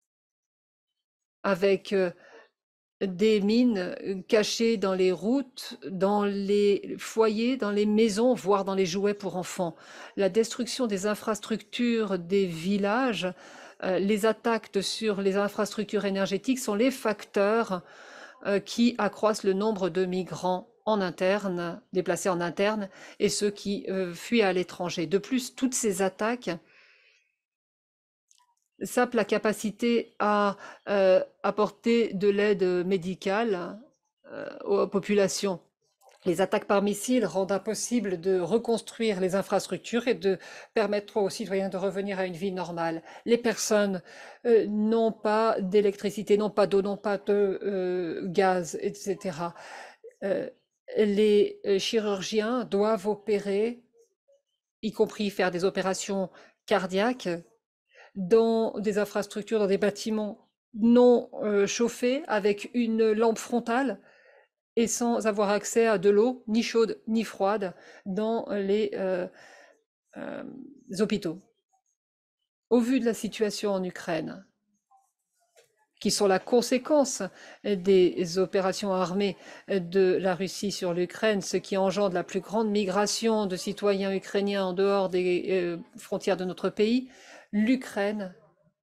avec euh, des mines cachées dans les routes, dans les foyers, dans les maisons, voire dans les jouets pour enfants. La destruction des infrastructures des villages, euh, les attaques sur les infrastructures énergétiques sont les facteurs euh, qui accroissent le nombre de migrants en interne, déplacés en interne, et ceux qui euh, fuient à l'étranger. De plus, toutes ces attaques sapent la capacité à euh, apporter de l'aide médicale euh, aux populations. Les attaques par missiles rendent impossible de reconstruire les infrastructures et de permettre aux citoyens de revenir à une vie normale. Les personnes euh, n'ont pas d'électricité, n'ont pas d'eau, n'ont pas de euh, gaz, et cetera. Euh, les chirurgiens doivent opérer, y compris faire des opérations cardiaques dans des infrastructures, dans des bâtiments non euh, chauffés, avec une lampe frontale et sans avoir accès à de l'eau, ni chaude ni froide, dans les euh, euh, hôpitaux. Au vu de la situation en Ukraine, qui sont la conséquence des opérations armées de la Russie sur l'Ukraine, ce qui engendre la plus grande migration de citoyens ukrainiens en dehors des euh, frontières de notre pays, l'Ukraine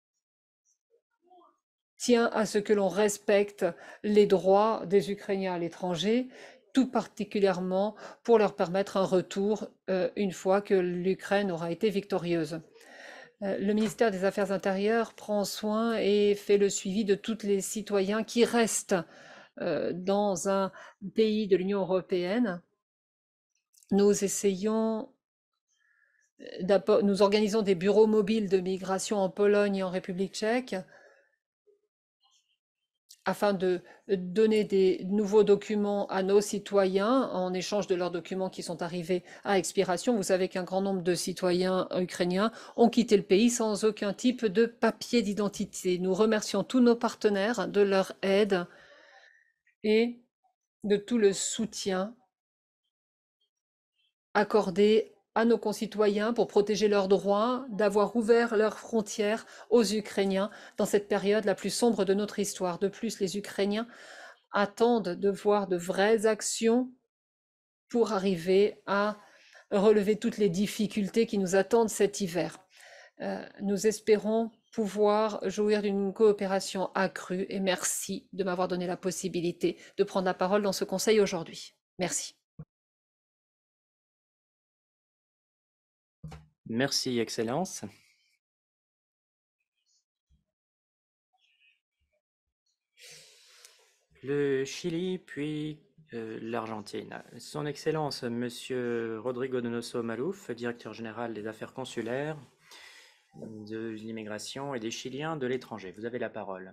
tient à ce que l'on respecte les droits des Ukrainiens à l'étranger, tout particulièrement pour leur permettre un retour euh, une fois que l'Ukraine aura été victorieuse. Le ministère des Affaires intérieures prend soin et fait le suivi de tous les citoyens qui restent euh, dans un pays de l'Union européenne. Nous essayons, nous organisons des bureaux mobiles de migration en Pologne et en République tchèque afin de donner des nouveaux documents à nos citoyens en échange de leurs documents qui sont arrivés à expiration. Vous savez qu'un grand nombre de citoyens ukrainiens ont quitté le pays sans aucun type de papier d'identité. Nous remercions tous nos partenaires de leur aide et de tout le soutien accordé à nos concitoyens pour protéger leurs droits, d'avoir ouvert leurs frontières aux Ukrainiens dans cette période la plus sombre de notre histoire. De plus, les Ukrainiens attendent de voir de vraies actions pour arriver à relever toutes les difficultés qui nous attendent cet hiver. Euh, nous espérons pouvoir jouir d'une coopération accrue et merci de m'avoir donné la possibilité de prendre la parole dans ce conseil aujourd'hui. Merci. Merci, Excellence. Le Chili, puis euh, l'Argentine. Son Excellence, Monsieur Rodrigo Donoso Maluf, directeur général des affaires consulaires, de l'immigration et des Chiliens de l'étranger. Vous avez la parole.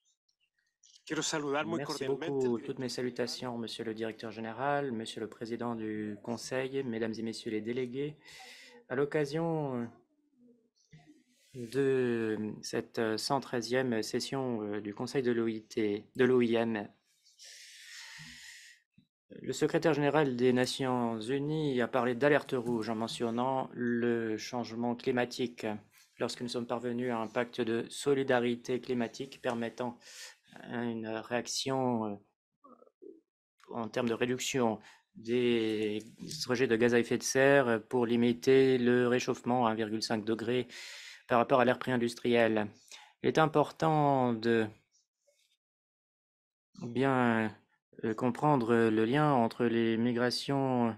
Merci beaucoup. Toutes mes salutations, Monsieur le directeur général, Monsieur le président du Conseil, Mesdames et Messieurs les délégués. À l'occasion de cette cent treizième session du Conseil de l'O I T, de l'O I M, le secrétaire général des Nations Unies a parlé d'alerte rouge en mentionnant le changement climatique lorsque nous sommes parvenus à un pacte de solidarité climatique permettant une réaction en termes de réduction des rejets de gaz à effet de serre pour limiter le réchauffement à un virgule cinq degré par rapport à l'ère pré-industrielle. Il est important de bien comprendre le lien entre les migrations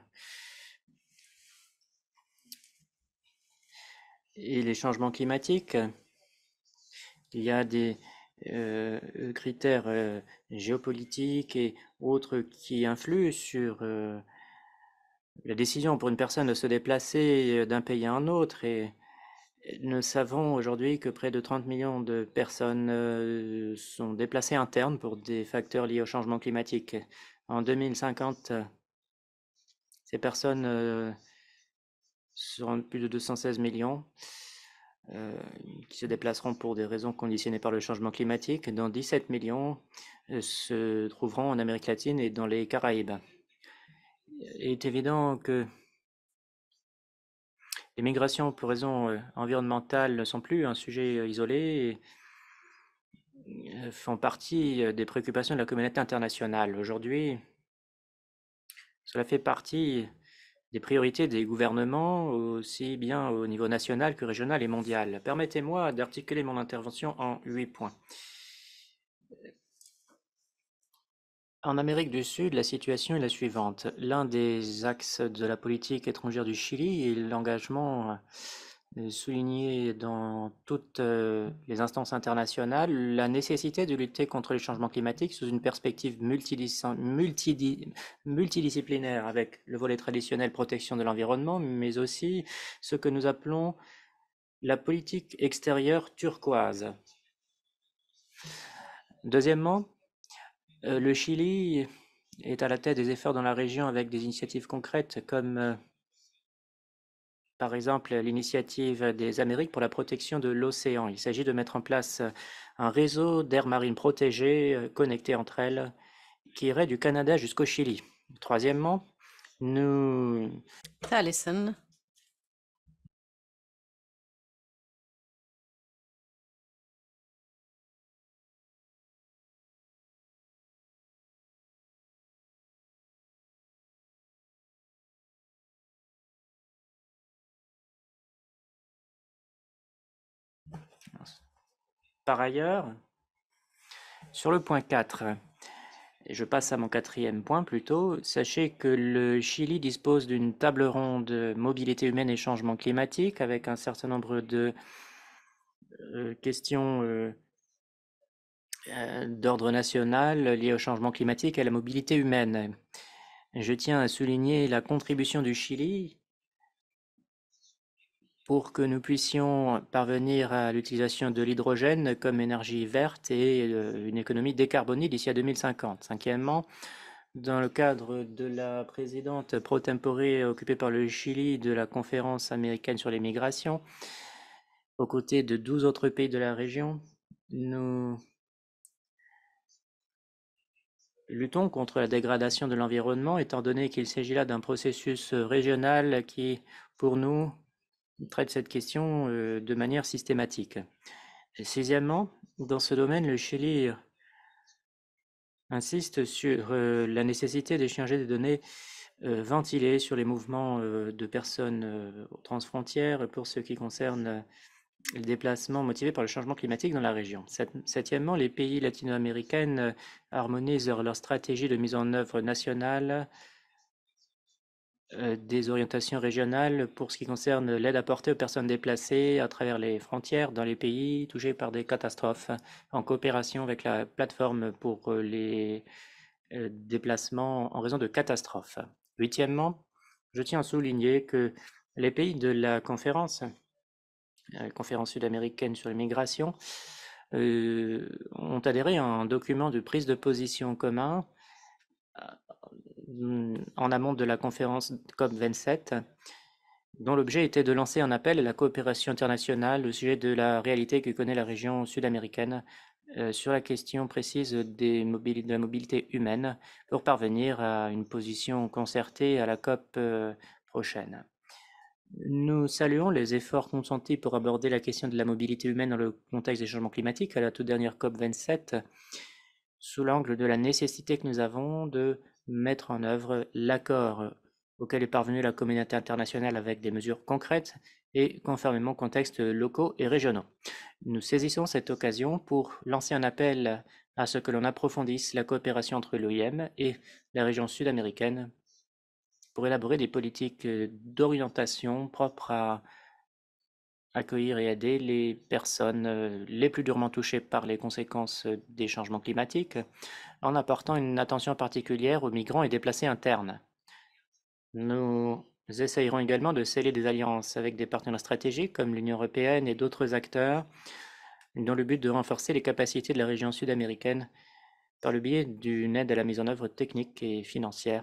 et les changements climatiques. Il y a des euh, critères euh, géopolitiques et autres qui influent sur euh, la décision pour une personne de se déplacer d'un pays à un autre. Et nous savons aujourd'hui que près de trente millions de personnes euh, sont déplacées internes pour des facteurs liés au changement climatique. En deux mille cinquante, ces personnes euh, seront plus de deux cent seize millions. Euh, qui se déplaceront pour des raisons conditionnées par le changement climatique, dont dix-sept millions euh, se trouveront en Amérique latine et dans les Caraïbes. Il est évident que les migrations pour raisons euh, environnementales ne sont plus un sujet isolé et euh, font partie des préoccupations de la communauté internationale. Aujourd'hui, cela fait partie des priorités des gouvernements, aussi bien au niveau national que régional et mondial. Permettez-moi d'articuler mon intervention en huit points. En Amérique du Sud, la situation est la suivante. L'un des axes de la politique étrangère du Chili est l'engagement souligné dans toutes les instances internationales, la nécessité de lutter contre les changements climatiques sous une perspective multidis multidis multidisciplinaire avec le volet traditionnel protection de l'environnement, mais aussi ce que nous appelons la politique extérieure turquoise. Deuxièmement, le Chili est à la tête des efforts dans la région avec des initiatives concrètes comme par exemple l'initiative des Amériques pour la protection de l'océan. Il s'agit de mettre en place un réseau d'aires marines protégées connectées entre elles qui irait du Canada jusqu'au Chili. Troisièmement, nous... ثالثا Par ailleurs, sur le point quatre, et je passe à mon quatrième point plutôt, sachez que le Chili dispose d'une table ronde mobilité humaine et changement climatique avec un certain nombre de euh, questions euh, euh, d'ordre national liées au changement climatique et à la mobilité humaine. Je tiens à souligner la contribution du Chili pour que nous puissions parvenir à l'utilisation de l'hydrogène comme énergie verte et une économie décarbonée d'ici à deux mille cinquante. Cinquièmement, dans le cadre de la présidente pro tempore occupée par le Chili de la conférence américaine sur les migrations, aux côtés de douze autres pays de la région, nous luttons contre la dégradation de l'environnement, étant donné qu'il s'agit là d'un processus régional qui, pour nous, traite cette question euh, de manière systématique. Et sixièmement, dans ce domaine, le Chili insiste sur euh, la nécessité d'échanger des données euh, ventilées sur les mouvements euh, de personnes euh, transfrontières pour ce qui concerne euh, les déplacements motivés par le changement climatique dans la région. Septièmement, les pays latino-américains euh, harmonisent leur stratégie de mise en œuvre nationale des orientations régionales pour ce qui concerne l'aide apportée aux personnes déplacées à travers les frontières dans les pays touchés par des catastrophes, en coopération avec la plateforme pour les déplacements en raison de catastrophes. Huitièmement, je tiens à souligner que les pays de la conférence, la conférence sud-américaine sur l'immigration, euh, ont adhéré à un document de prise de position commun en amont de la conférence COP vingt-sept, dont l'objet était de lancer un appel à la coopération internationale au sujet de la réalité que connaît la région sud-américaine euh, sur la question précise des de la mobilité humaine pour parvenir à une position concertée à la COP euh, prochaine. Nous saluons les efforts consentis pour aborder la question de la mobilité humaine dans le contexte des changements climatiques à la toute dernière COP vingt-sept, sous l'angle de la nécessité que nous avons de mettre en œuvre l'accord auquel est parvenue la communauté internationale avec des mesures concrètes et conformément aux contextes locaux et régionaux. Nous saisissons cette occasion pour lancer un appel à ce que l'on approfondisse la coopération entre l'O I M et la région sud-américaine pour élaborer des politiques d'orientation propres à accueillir et aider les personnes les plus durement touchées par les conséquences des changements climatiques, en apportant une attention particulière aux migrants et déplacés internes. Nous essayerons également de sceller des alliances avec des partenaires stratégiques comme l'Union européenne et d'autres acteurs, dans le but de renforcer les capacités de la région sud-américaine par le biais d'une aide à la mise en œuvre technique et financière.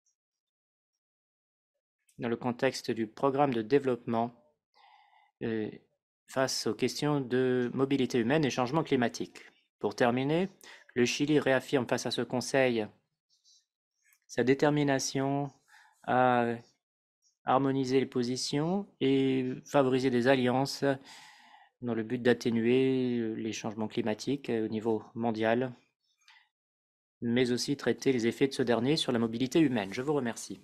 Dans le contexte du programme de développement euh, face aux questions de mobilité humaine et changement climatique. Pour terminer, le Chili réaffirme face à ce Conseil sa détermination à harmoniser les positions et favoriser des alliances dans le but d'atténuer les changements climatiques au niveau mondial, mais aussi traiter les effets de ce dernier sur la mobilité humaine. Je vous remercie.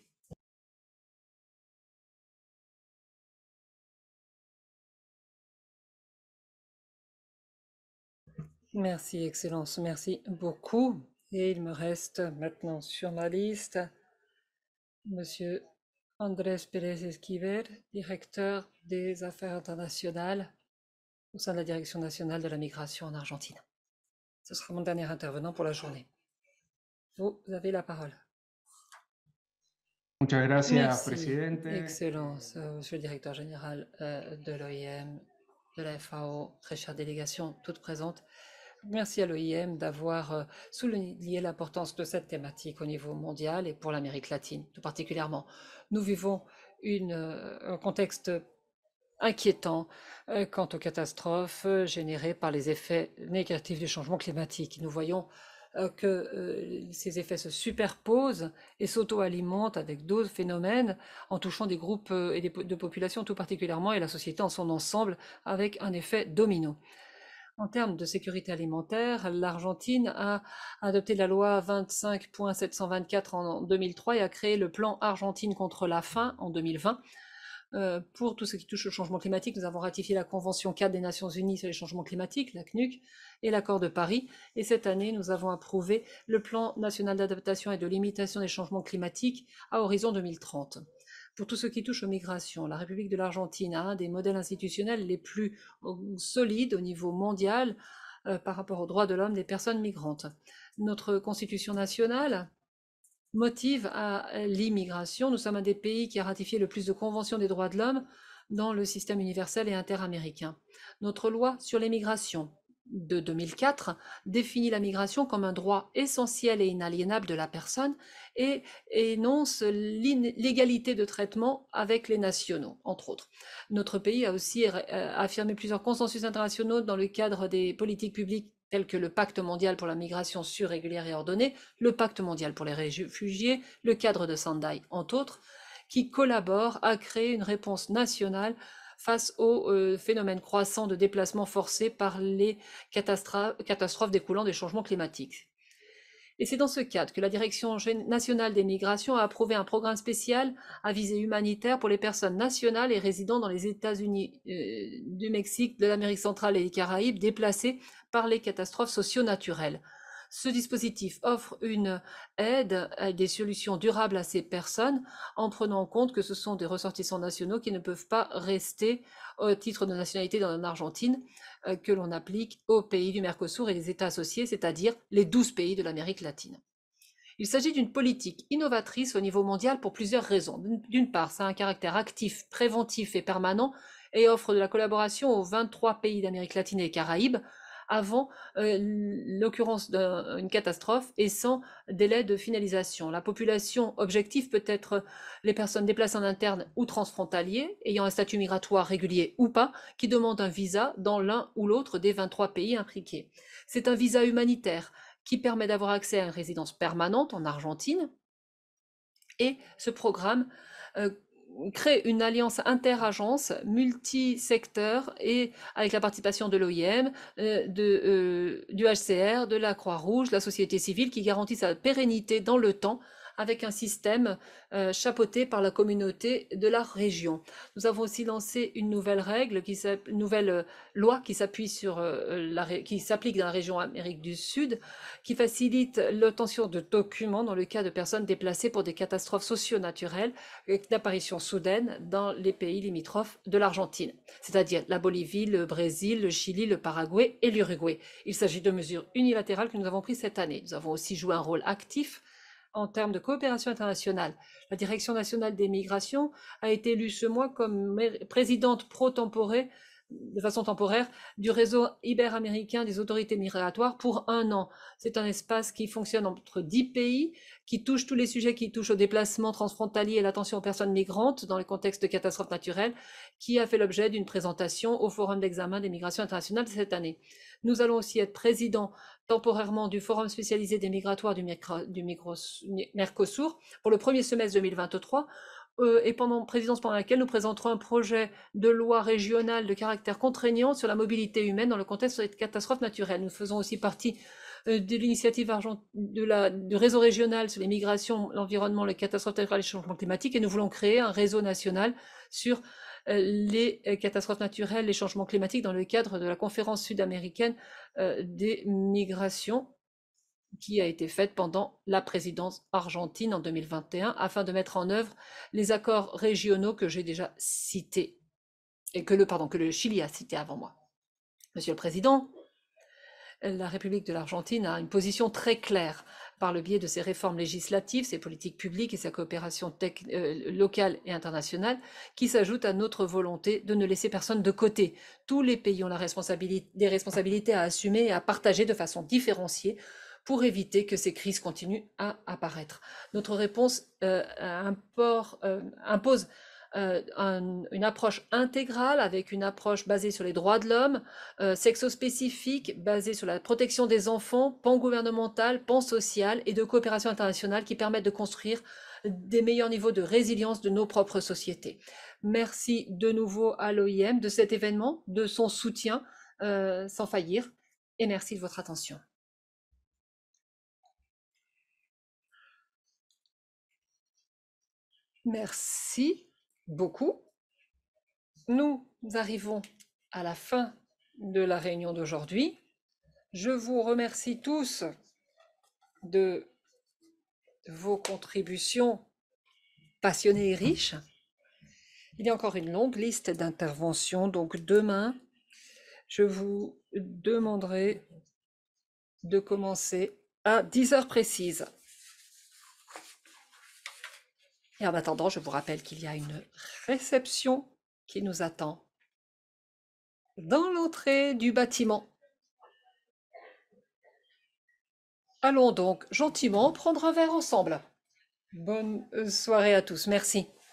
Merci, Excellence, merci beaucoup. Et il me reste maintenant sur ma liste Monsieur Andrés Pérez Esquivel, directeur des affaires internationales au sein de la Direction nationale de la migration en Argentine. Ce sera mon dernier intervenant pour la journée. Vous avez la parole. Muchas gracias, Merci, presidente. Excellence, euh, Monsieur le directeur général euh, de l'O I M, de la F A O, très chère délégation, toute présente. Merci à l'O I M d'avoir euh, souligné l'importance de cette thématique au niveau mondial et pour l'Amérique latine tout particulièrement. Nous vivons une, un contexte inquiétant euh, quant aux catastrophes euh, générées par les effets négatifs du changement climatique. Nous voyons euh, que euh, ces effets se superposent et s'auto-alimentent avec d'autres phénomènes en touchant des groupes euh, et des, de populations tout particulièrement et la société en son ensemble avec un effet domino. En termes de sécurité alimentaire, l'Argentine a adopté la loi vingt-cinq point sept cent vingt-quatre en deux mille trois et a créé le plan Argentine contre la faim en deux mille vingt. Euh, pour tout ce qui touche au changement climatique, nous avons ratifié la Convention cadre des Nations Unies sur les changements climatiques, la C N U C, et l'accord de Paris. Et cette année, nous avons approuvé le plan national d'adaptation et de limitation des changements climatiques à horizon deux mille trente. Pour tout ce qui touche aux migrations, la République de l'Argentine a un des modèles institutionnels les plus solides au niveau mondial euh, par rapport aux droits de l'homme des personnes migrantes. Notre constitution nationale motive à l'immigration. Nous sommes un des pays qui a ratifié le plus de conventions des droits de l'homme dans le système universel et interaméricain. Notre loi sur l'immigration de deux mille quatre définit la migration comme un droit essentiel et inaliénable de la personne et énonce l'égalité de traitement avec les nationaux, entre autres. Notre pays a aussi affirmé plusieurs consensus internationaux dans le cadre des politiques publiques tels que le Pacte mondial pour la migration sûre, régulière et ordonnée, le Pacte mondial pour les réfugiés, le cadre de Sendai, entre autres, qui collaborent à créer une réponse nationale face au euh, phénomène croissant de déplacement forcé par les catastrophes, catastrophes découlant des changements climatiques. Et c'est dans ce cadre que la Direction nationale des migrations a approuvé un programme spécial à visée humanitaire pour les personnes nationales et résidant dans les États-Unis, euh, du Mexique, de l'Amérique centrale et des Caraïbes déplacées par les catastrophes socio-naturelles. Ce dispositif offre une aide à des solutions durables à ces personnes en prenant en compte que ce sont des ressortissants nationaux qui ne peuvent pas rester au titre de nationalité dans l'Argentine euh, que l'on applique aux pays du Mercosur et les États associés, c'est-à-dire les douze pays de l'Amérique latine. Il s'agit d'une politique innovatrice au niveau mondial pour plusieurs raisons. D'une part, ça a un caractère actif, préventif et permanent et offre de la collaboration aux vingt-trois pays d'Amérique latine et des Caraïbes avant euh, l'occurrence d'une catastrophe et sans délai de finalisation. La population objective peut être les personnes déplacées en interne ou transfrontaliers, ayant un statut migratoire régulier ou pas, qui demandent un visa dans l'un ou l'autre des vingt-trois pays impliqués. C'est un visa humanitaire qui permet d'avoir accès à une résidence permanente en Argentine et ce programme euh, crée une alliance interagence multisecteur et avec la participation de l'O I M, euh, de, euh, du H C R, de la Croix-Rouge, de la société civile qui garantit sa pérennité dans le temps avec un système euh, chapeauté par la communauté de la région. Nous avons aussi lancé une nouvelle règle, qui une nouvelle euh, loi qui s'appuie sur euh, la, qui s'applique dans la région Amérique du Sud, qui facilite l'obtention de documents dans le cas de personnes déplacées pour des catastrophes socio-naturelles d'apparition soudaine dans les pays limitrophes de l'Argentine, c'est-à-dire la Bolivie, le Brésil, le Chili, le Paraguay et l'Uruguay. Il s'agit de mesures unilatérales que nous avons prises cette année. Nous avons aussi joué un rôle actif en termes de coopération internationale. La Direction nationale des migrations a été élue ce mois comme présidente pro-temporaire, de façon temporaire, du réseau ibéro-américain des autorités migratoires pour un an. C'est un espace qui fonctionne entre dix pays, qui touche tous les sujets qui touchent au déplacement transfrontalier et l'attention aux personnes migrantes dans le contexte de catastrophes naturelles, qui a fait l'objet d'une présentation au Forum d'examen des migrations internationales cette année. Nous allons aussi être président temporairement du Forum spécialisé des migratoires du, du Mercosur pour le premier semestre deux mille vingt-trois euh, et pendant présidence pendant laquelle nous présenterons un projet de loi régionale de caractère contraignant sur la mobilité humaine dans le contexte des catastrophes naturelles. Nous faisons aussi partie euh, de l'initiative du réseau régional sur les migrations, l'environnement, les catastrophes naturelles et les changements climatiques et nous voulons créer un réseau national sur les catastrophes naturelles, les changements climatiques dans le cadre de la conférence sud-américaine euh, des migrations qui a été faite pendant la présidence argentine en deux mille vingt et un afin de mettre en œuvre les accords régionaux que j'ai déjà cités et que le, pardon, que le Chili a cités avant moi. Monsieur le Président, la République de l'Argentine a une position très claire par le biais de ses réformes législatives, ses politiques publiques et sa coopération tech, euh, locale et internationale, qui s'ajoutent à notre volonté de ne laisser personne de côté. Tous les pays ont la responsabilité, des responsabilités à assumer et à partager de façon différenciée pour éviter que ces crises continuent à apparaître. Notre réponse euh, import, euh, impose euh, un, une approche intégrale avec une approche basée sur les droits de l'homme, euh, sexospécifique, basée sur la protection des enfants, pan gouvernemental, pan social et de coopération internationale qui permettent de construire des meilleurs niveaux de résilience de nos propres sociétés. Merci de nouveau à l'O I M de cet événement, de son soutien euh, sans faillir, et merci de votre attention. Merci beaucoup. Nous arrivons à la fin de la réunion d'aujourd'hui. Je vous remercie tous de vos contributions passionnées et riches. Il y a encore une longue liste d'interventions, donc demain, je vous demanderai de commencer à dix heures précises. Et en attendant, je vous rappelle qu'il y a une réception qui nous attend dans l'entrée du bâtiment. Allons donc gentiment prendre un verre ensemble. Bonne soirée à tous. Merci.